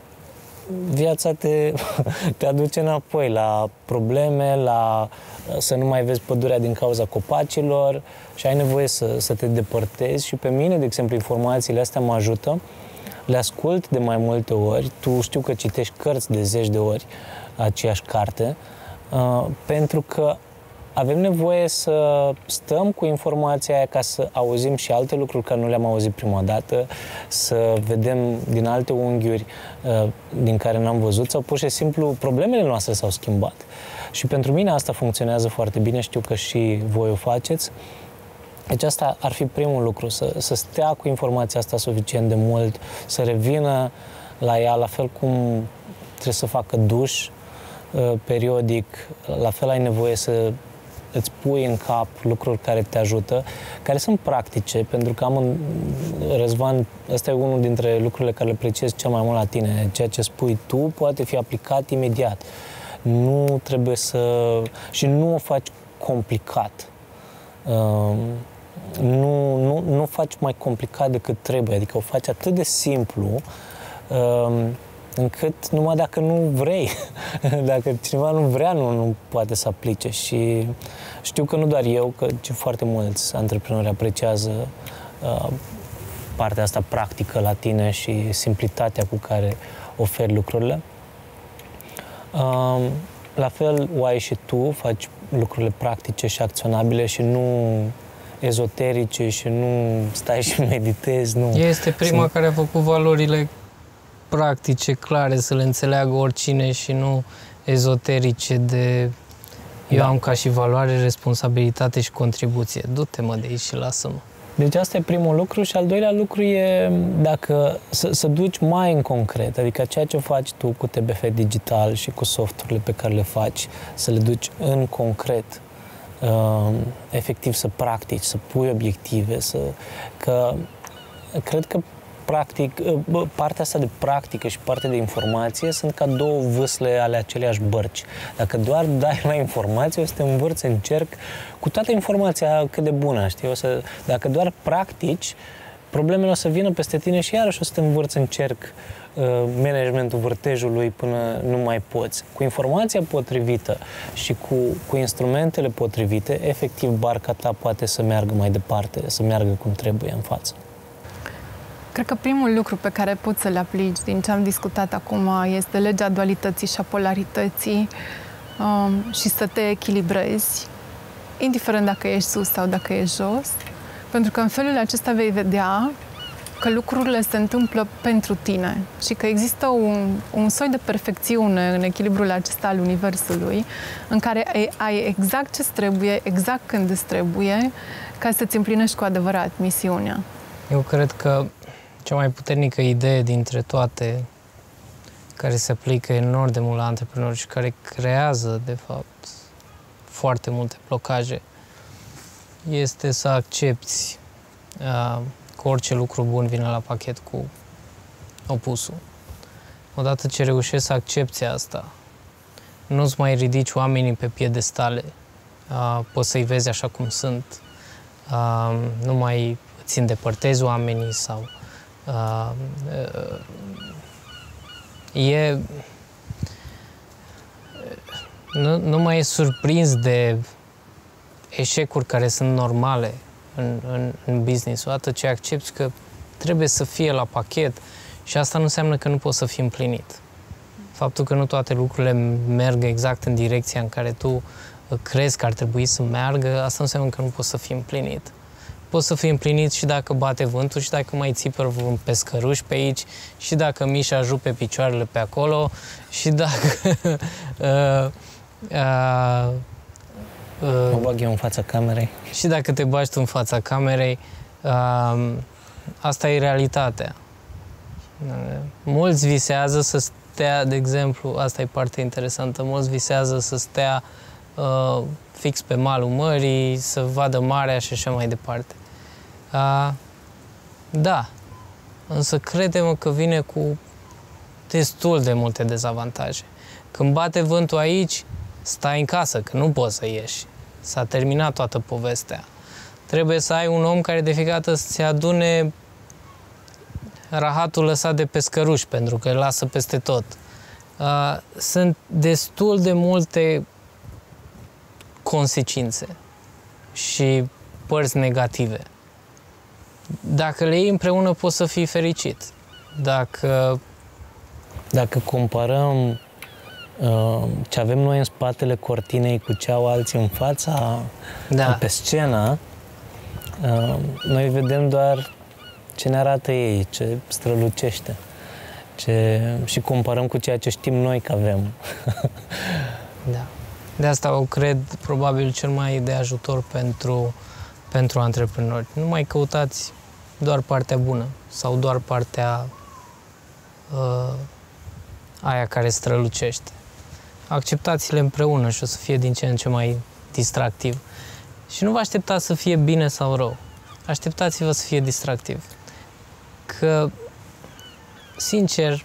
viața te, te aduce înapoi la probleme, la să nu mai vezi pădurea din cauza copacilor și ai nevoie să, să te depărtezi. Și pe mine, de exemplu, informațiile astea mă ajută, le ascult de mai multe ori. Tu știu că citești cărți de zeci de ori, aceeași carte, uh, pentru că avem nevoie să stăm cu informația aia ca să auzim și alte lucruri care nu le-am auzit prima dată, să vedem din alte unghiuri uh, din care n-am văzut, sau pur și simplu problemele noastre s-au schimbat. Și pentru mine asta funcționează foarte bine, știu că și voi o faceți. Deci asta ar fi primul lucru, să, să stea cu informația asta suficient de mult, să revină la ea, la fel cum trebuie să facă duș uh, periodic, la fel ai nevoie să îți pui în cap lucruri care te ajută, care sunt practice, pentru că am un... Răzvan, ăsta e unul dintre lucrurile care le apreciez cel mai mult la tine. Ceea ce spui tu poate fi aplicat imediat. Nu trebuie să... și nu o faci complicat. Uh, nu, nu, nu o faci mai complicat decât trebuie, adică o faci atât de simplu uh, încât numai dacă nu vrei, dacă cineva nu vrea, nu, nu poate să aplice. Și știu că nu doar eu, că foarte mulți antreprenori apreciază uh, partea asta practică la tine și simplitatea cu care oferi lucrurile. Uh, la fel o ai și tu, faci lucrurile practice și acționabile și nu ezoterice și nu stai și meditezi. Nu. Este prima Sunt... care a făcut valorile practice, clare, să le înțeleagă oricine și nu ezoterice de eu da. am ca și valoare, responsabilitate și contribuție. Du-te, mă, de aici și lasă-mă. Deci asta e primul lucru și al doilea lucru e dacă să, să duci mai în concret, adică ceea ce faci tu cu T B F Digital și cu softurile pe care le faci, să le duci în concret, uh, efectiv să practici, să pui obiective, să că cred că practic, partea asta de practică și partea de informație sunt ca două vâsle ale aceleiași bărci. Dacă doar dai la informație, o să te învârți în cerc cu toată informația cât de bună, știi? O să, dacă doar practici, problemele o să vină peste tine și iarăși o să te învârți în cerc uh, managementul vârtejului până nu mai poți. Cu informația potrivită și cu, cu instrumentele potrivite, efectiv barca ta poate să meargă mai departe, să meargă cum trebuie în față. Cred că primul lucru pe care poți să-l aplici din ce am discutat acum este legea dualității și a polarității um, și să te echilibrezi, indiferent dacă ești sus sau dacă ești jos, Pentru că în felul acesta vei vedea că lucrurile se întâmplă pentru tine și că există un, un soi de perfecțiune în echilibrul acesta al universului, în care ai, ai exact ce-ți trebuie, exact când îți trebuie, ca să-ți împlinești cu adevărat misiunea. Eu cred că cea mai puternică idee dintre toate, care se aplică enorm de mult la antreprenori și care creează, de fapt, foarte multe blocaje, este să accepti uh, că orice lucru bun vine la pachet cu opusul. Odată ce reușești să accepti asta, nu-ți mai ridici oamenii pe piedestale, uh, poți să-i vezi așa cum sunt, uh, nu mai îți îndepărtezi oamenii sau uh, uh, e nu, nu mai e surprins de eșecuri care sunt normale în, în, în business. Odată ce accepti că trebuie să fie la pachet și asta nu înseamnă că nu poți să fii împlinit. Faptul că nu toate lucrurile merg exact în direcția în care tu crezi că ar trebui să meargă, asta nu înseamnă că nu poți să fii împlinit. Poți să fii împlinit și dacă bate vântul, și dacă mai țipă un pescăruș pe aici, și dacă Mișa rupe picioarele pe acolo, și dacă uh, uh, uh, mă bag eu în fața camerei. Și dacă te bagi tu în fața camerei, uh, asta e realitatea. Uh, mulți visează să stea, de exemplu, asta e partea interesantă, mulți visează să stea uh, fix pe malul mării, să vadă marea și așa mai departe. Uh, da, însă crede-mă că vine cu destul de multe dezavantaje. Când bate vântul aici, stai în casă, că nu poți să ieși. S-a terminat toată povestea. Trebuie să ai un om care de fiecare dată să-ți adune rahatul lăsat de pescăruș, pentru că îl lasă peste tot. Uh, sunt destul de multe consecințe și părți negative. Dacă le iei împreună, poți să fii fericit. Dacă... Dacă comparăm uh, ce avem noi în spatele cortinei cu ce au alții în fața, da. pe scenă, uh, noi vedem doar ce ne arată ei, ce strălucește. Ce... Și comparăm cu ceea ce știm noi că avem. Da. De asta o cred probabil cel mai de ajutor pentru, pentru antreprenori. Nu mai căutați doar partea bună sau doar partea uh, aia care strălucește. Acceptați-le împreună și o să fie din ce în ce mai distractiv. Și nu vă așteptați să fie bine sau rău. Așteptați-vă să fie distractiv. Că, sincer,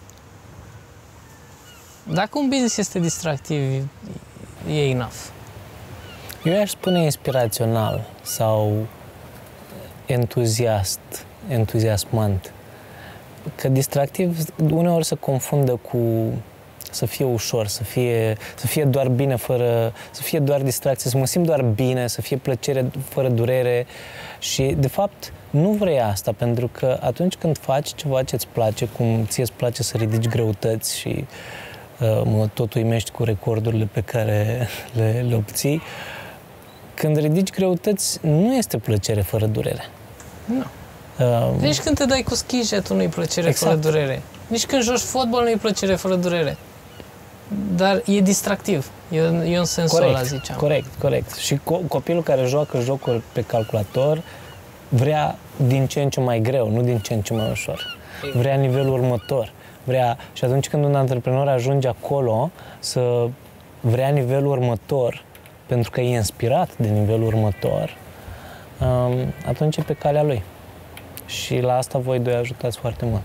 dacă un business este distractiv, e enough. Eu aș spune inspirațional sau entuziast, entuziasmant. Că distractiv uneori se confundă cu să fie ușor, să fie, să fie doar bine fără, să fie doar distracție, să mă simt doar bine, să fie plăcere fără durere și de fapt nu vrei asta, pentru că atunci când faci ceva ce îți place, cum ție îți place să ridici greutăți și uh, mă tot uimești cu recordurile pe care le, le obții, când ridici greutăți nu este plăcere fără durere. Nu. Uh, Nici când te dai cu schijetul nu-i plăcere exact. Fără durere. Nici când joci fotbal nu-i plăcere fără durere. Dar e distractiv. Eu, eu în sensul corect, ăla ziceam. Corect, corect. Și co- copilul care joacă jocuri pe calculator vrea din ce în ce mai greu, nu din ce în ce mai ușor. Vrea nivelul următor. Vrea, și atunci când un antreprenor ajunge acolo să vrea nivelul următor, pentru că e inspirat de nivelul următor, atunci e pe calea lui. Și la asta voi doi ajutați foarte mult.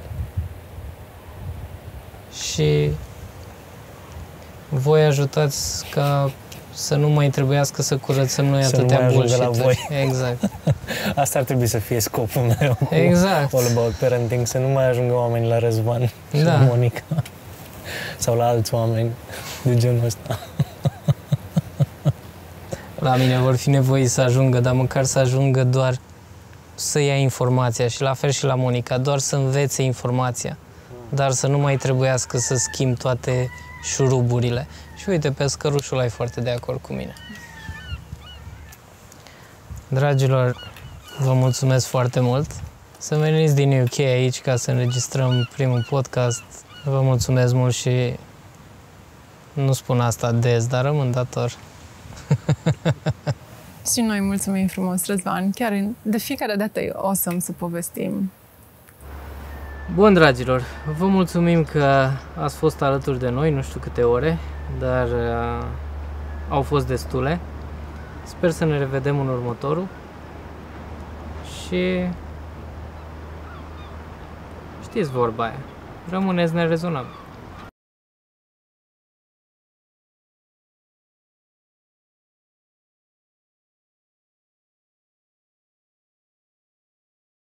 Și voi ajutați ca să nu mai trebuiască să curățăm noi să atâtea bullshit. la voi. Exact. Asta ar trebui să fie scopul meu. Exact. All About Parenting, să nu mai ajungă oameni la Răzvan și da. la Monica. Sau la alți oameni de genul ăsta. La mine vor fi nevoiți să ajungă, dar măcar să ajungă doar să ia informația și la fel și la Monica, doar să învețe informația, dar să nu mai trebuiască să schimb toate șuruburile. Și uite, pescărușul ăla e foarte de acord cu mine. Dragilor, Vă mulțumesc foarte mult. Să veniți din U K aici ca să înregistrăm primul podcast. Vă mulțumesc mult și nu spun asta des, dar rămân dator. Și noi mulțumim frumos, Răzvan. Chiar de fiecare dată e awesome să povestim. Bun, dragilor, vă mulțumim că ați fost alături de noi, nu știu câte ore, dar uh, au fost destule. Sper să ne revedem în următorul și știți vorba aia, rămâneți nerezonabili.